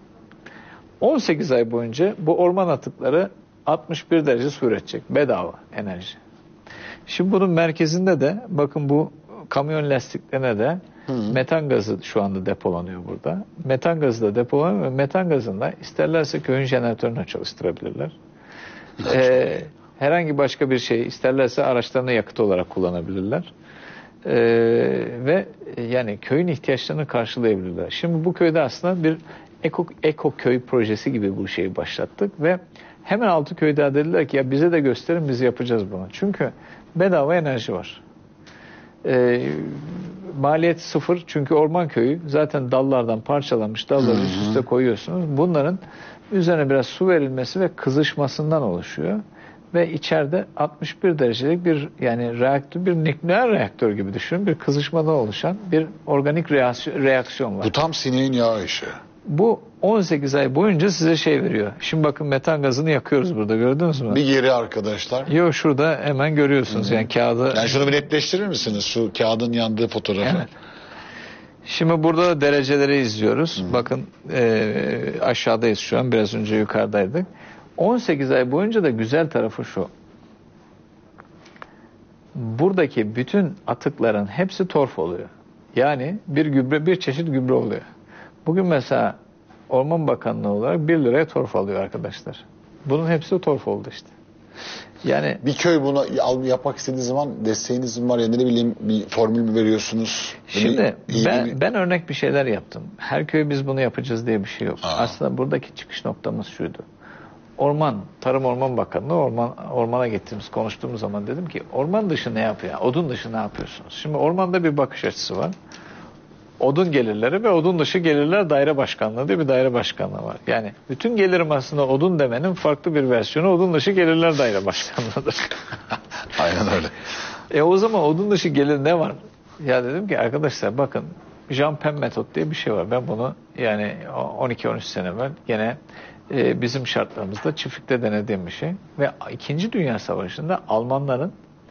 on sekiz ay boyunca bu orman atıkları altmış bir derece su üretecek. Bedava enerji. Şimdi bunun merkezinde de bakın bu kamyon lastiklerine de Hı. metan gazı şu anda depolanıyor burada. Metan gazı da depolanıyor ve metan gazında isterlerse köyün jeneratörünü çalıştırabilirler. ee, herhangi başka bir şey isterlerse araçlarına yakıt olarak kullanabilirler. Ee, ve yani köyün ihtiyaçlarını karşılayabilirler. Şimdi bu köyde aslında bir eko, eko köy projesi gibi bu şeyi başlattık ve hemen altı köyde dediler ki ya bize de gösterin biz yapacağız bunu. Çünkü bedava enerji var. Ee, maliyet sıfır çünkü orman köyü zaten dallardan parçalanmış dalları üst üste koyuyorsunuz. Bunların üzerine biraz su verilmesi ve kızışmasından oluşuyor. ve içeride altmış bir derecelik bir yani reaktör, bir nükleer reaktör gibi düşünün. Bir kızışmadan oluşan bir organik reaksiyon, reaksiyon var. Bu tam sineğin yağı işi. Bu on sekiz ay boyunca size şey veriyor. Şimdi bakın metan gazını yakıyoruz burada, gördünüz mü? Bir geri arkadaşlar. Yok, şurada hemen görüyorsunuz. Yani kağıdı. Yani şunu bir netleştirir misiniz? Şu kağıdın yandığı fotoğrafı. Evet. Şimdi burada da dereceleri izliyoruz. Hı. Bakın e, aşağıdayız şu an. Biraz önce yukarıdaydık. on sekiz ay boyunca da güzel tarafı şu. Buradaki bütün atıkların hepsi torf oluyor. Yani bir gübre, bir çeşit gübre oluyor. Bugün mesela Orman Bakanlığı olarak bir liraya torf alıyor arkadaşlar. Bunun hepsi torf oldu işte. Yani bir köy bunu yapmak istediği zaman desteğiniz mi var ya, ne bileyim, bir formül mü veriyorsunuz? Şimdi bir, ben, bir... ben örnek bir şeyler yaptım. Her köy biz bunu yapacağız diye bir şey yok. Aa. Aslında buradaki çıkış noktamız şuydu. Orman, Tarım Orman Bakanlığı orman, ormana gittiğimiz, konuştuğumuz zaman dedim ki orman dışı ne yapıyor? Odun dışı ne yapıyorsunuz? Şimdi ormanda bir bakış açısı var. Odun gelirleri ve odun dışı gelirler daire başkanlığı diye bir daire başkanlığı var. Yani bütün gelirim aslında odun demenin farklı bir versiyonu odun dışı gelirler daire başkanlığıdır. Aynen öyle. E o zaman odun dışı gelir ne var? Ya dedim ki arkadaşlar bakın, Jean-Pen metot diye bir şey var. Ben bunu yani on iki on üç sene evvel gene e, bizim şartlarımızda çiftlikte denediğim bir şey. Ve İkinci Dünya Savaşı'nda Almanların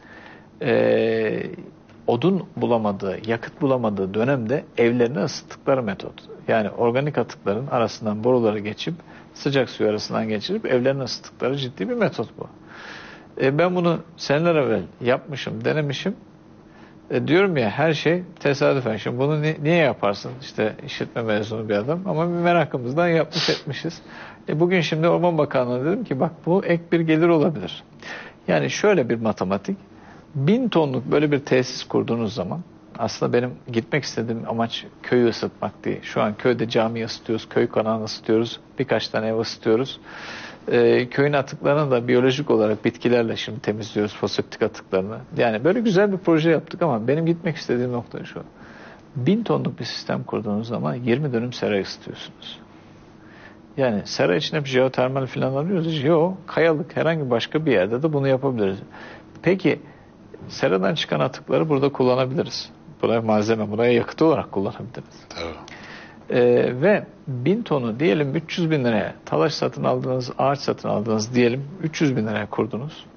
e, odun bulamadığı, yakıt bulamadığı dönemde evlerini ısıttıkları metot. Yani organik atıkların arasından boruları geçip sıcak suyu arasından geçirip evlerini ısıttıkları ciddi bir metot bu. E ben bunu seneler evvel yapmışım, denemişim. E diyorum ya, her şey tesadüfen. Şimdi bunu ni- niye yaparsın? İşte işletme mezunu bir adam ama bir merakımızdan yapmış etmişiz. E bugün şimdi Orman Bakanlığı'na dedim ki bak, bu ek bir gelir olabilir. Yani şöyle bir matematik. Bin tonluk böyle bir tesis kurduğunuz zaman, aslında benim gitmek istediğim amaç köyü ısıtmak değil. Şu an köyde cami ısıtıyoruz, köy konağını ısıtıyoruz, birkaç tane ev ısıtıyoruz. Ee, köyün atıklarını da biyolojik olarak bitkilerle şimdi temizliyoruz, foseptik atıklarını. Yani böyle güzel bir proje yaptık ama benim gitmek istediğim nokta şu. Bin tonluk bir sistem kurduğunuz zaman yirmi dönüm sera ısıtıyorsunuz. Yani sera için hep jeotermal falan arıyoruz. Yok, kayalık herhangi başka bir yerde de bunu yapabiliriz. Peki seradan çıkan atıkları burada kullanabiliriz. Buraya malzeme, buraya yakıt olarak kullanabiliriz. Tabii. Ee, ve bin tonu diyelim üç yüz bin liraya, talaş satın aldığınız, ağaç satın aldığınız diyelim üç yüz bin liraya kurdunuz.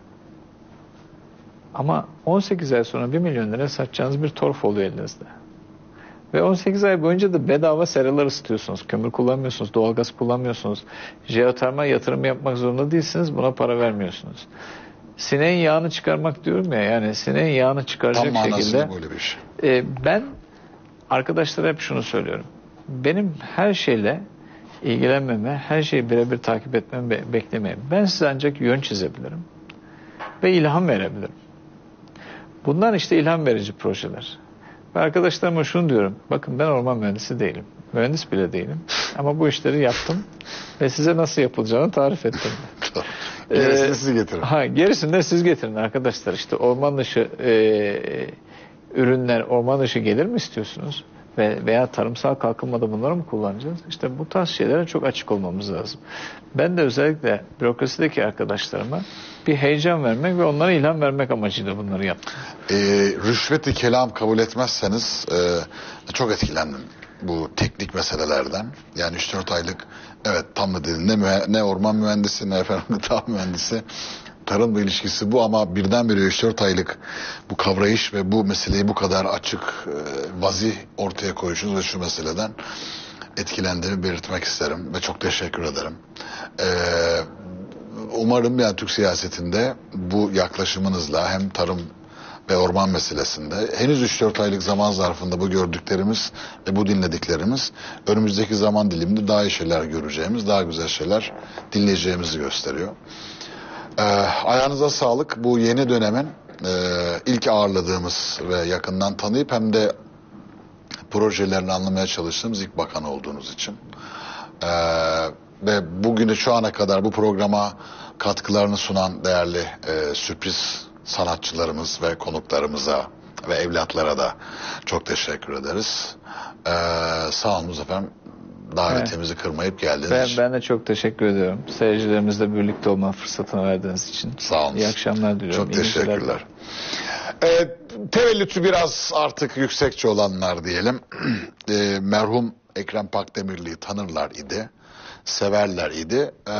Ama on sekiz ay sonra bir milyon liraya satacağınız bir torf oluyor elinizde. Ve on sekiz ay boyunca da bedava seralar ısıtıyorsunuz. Kömür kullanmıyorsunuz, doğalgaz kullanmıyorsunuz. Jeotermal yatırım yapmak zorunda değilsiniz, buna para vermiyorsunuz. Sineğin yağını çıkarmak diyorum ya, yani sineğin yağını çıkaracak tam şekilde böyle bir şey. E, ben arkadaşlara hep şunu söylüyorum. Benim her şeyle ilgilenmeme, her şeyi birebir takip etmemi be- beklemeyeyim. Ben size ancak yön çizebilirim ve ilham verebilirim. Bunlar işte ilham verici projeler. Ve arkadaşlarıma şunu diyorum. Bakın, ben orman mühendisi değilim. Mühendis bile değilim. Ama bu işleri yaptım ve size nasıl yapılacağını tarif ettim. Gerisini siz getirin. Ha, gerisini de siz getirin arkadaşlar. İşte orman dışı e, ürünler, orman dışı gelir mi istiyorsunuz? Ve veya tarımsal kalkınmada bunları mı kullanacağız? İşte bu tarz şeylere çok açık olmamız lazım. Ben de özellikle bürokrasideki arkadaşlarıma bir heyecan vermek ve onlara ilham vermek amacıyla bunları yaptım. E, rüşvet-i kelam kabul etmezseniz e, çok etkilendim bu teknik meselelerden. Yani üç dört aylık, evet tam da dedin, ne, mühe- ne orman mühendisi ne efendim gıda mühendisi, tarımla ilişkisi bu, ama birdenbire üç dört aylık bu kavrayış ve bu meseleyi bu kadar açık e, vazih ortaya koyuşunuz ve şu meseleden etkilendiğimi belirtmek isterim ve çok teşekkür ederim. E, umarım yani Türk siyasetinde bu yaklaşımınızla hem tarım ve orman meselesinde henüz üç dört aylık zaman zarfında bu gördüklerimiz ve bu dinlediklerimiz önümüzdeki zaman diliminde daha iyi şeyler göreceğimiz, daha güzel şeyler dinleyeceğimizi gösteriyor. Ee, ayağınıza sağlık. Bu yeni dönemin e, ilk ağırladığımız ve yakından tanıyıp hem de projelerini anlamaya çalıştığımız ilk bakan olduğunuz için. Ee, ve bugünü şu ana kadar bu programa katkılarını sunan değerli e, sürpriz sanatçılarımız ve konuklarımıza ve evlatlara da çok teşekkür ederiz. Ee, sağ olun efendim. davetimizi evet. kırmayıp geldiğiniz ben, için. Ben de çok teşekkür ediyorum. Seyircilerimizle birlikte olma fırsatını verdiğiniz için. Sağ olun. İyi akşamlar diliyorum. Çok teşekkürler. E, tevellütü biraz artık yüksekçe olanlar diyelim. E, merhum Ekrem Pakdemirli'yi tanırlar idi. Severler idi. E,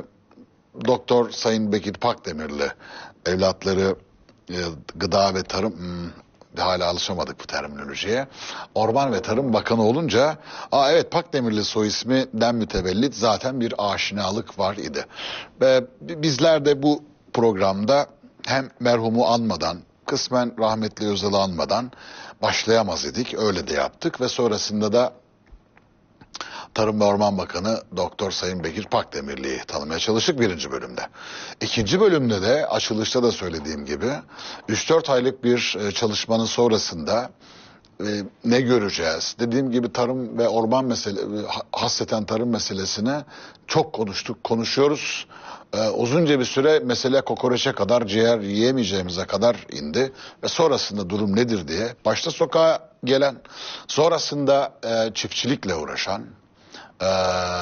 Doktor Sayın Bekir Pakdemirli evlatları e, gıda ve tarım hmm, hala alışamadık bu terminolojiye. Orman ve Tarım Bakanı olunca aa evet Pakdemirli soy isminden mütevellit zaten bir aşinalık var idi. Ve bizler de bu programda hem merhumu anmadan kısmen rahmetli Özal'ı anmadan başlayamaz idik. Öyle de yaptık ve sonrasında da Tarım ve Orman Bakanı Doktor Sayın Bekir Pakdemirli'yi tanımaya çalıştık birinci bölümde. İkinci bölümde de açılışta da söylediğim gibi üç dört aylık bir çalışmanın sonrasında e, ne göreceğiz? Dediğim gibi tarım ve orman mesele, hasreten tarım meselesini çok konuştuk, konuşuyoruz. Ee, uzunca bir süre mesele kokoreçe kadar, ciğer yiyemeyeceğimize kadar indi. Ve sonrasında durum nedir diye başta sokağa gelen, sonrasında e, çiftçilikle uğraşan, e,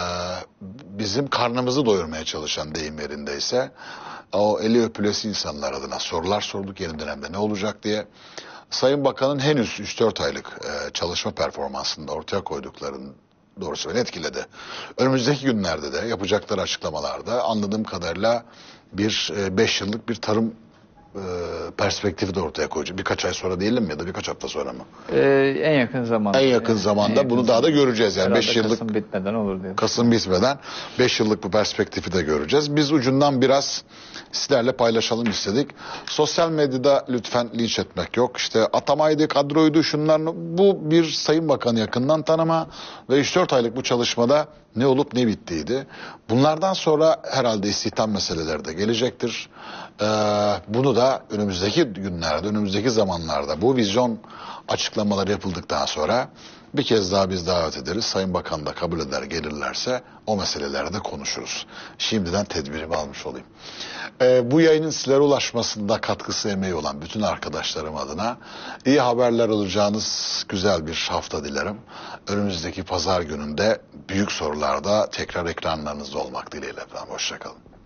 bizim karnımızı doyurmaya çalışan deyim yerindeyse, o eli öpülesi insanlar adına sorular sorduk yeni dönemde ne olacak diye. Sayın Bakan'ın henüz üç dört aylık e, çalışma performansında ortaya koyduklarının doğrusu beni etkiledi. Önümüzdeki günlerde de yapacakları açıklamalarda anladığım kadarıyla bir beş yıllık bir tarım e, perspektifi de ortaya koyacak. Birkaç ay sonra diyelim mi ya da birkaç hafta sonra mı? Ee, en yakın zamanda. En yakın zamanda en yakın bunu daha da göreceğiz. Yani beş yıllık Kasım bitmeden olur diye. Kasım bitmeden beş yıllık bu perspektifi de göreceğiz. Biz ucundan biraz sizlerle paylaşalım istedik. Sosyal medyada lütfen linç etmek yok. İşte atamaydı, kadroydu, şunlar. Bu bir Sayın Bakanı yakından tanıma ve üç dört aylık bu çalışmada ne olup ne bittiydi. Bunlardan sonra herhalde istihdam meseleleri de gelecektir. Ee, bunu da önümüzdeki günlerde, önümüzdeki zamanlarda bu vizyon açıklamaları yapıldıktan sonra bir kez daha biz davet ederiz. Sayın Bakan da kabul eder gelirlerse o meselelerde konuşuruz. Şimdiden tedbirimi almış olayım. Ee, bu yayının sizlere ulaşmasında katkısı emeği olan bütün arkadaşlarım adına iyi haberler alacağınız güzel bir hafta dilerim. Önümüzdeki pazar gününde büyük sorularda tekrar ekranlarınızda olmak dileğiyle efendim. Hoşçakalın.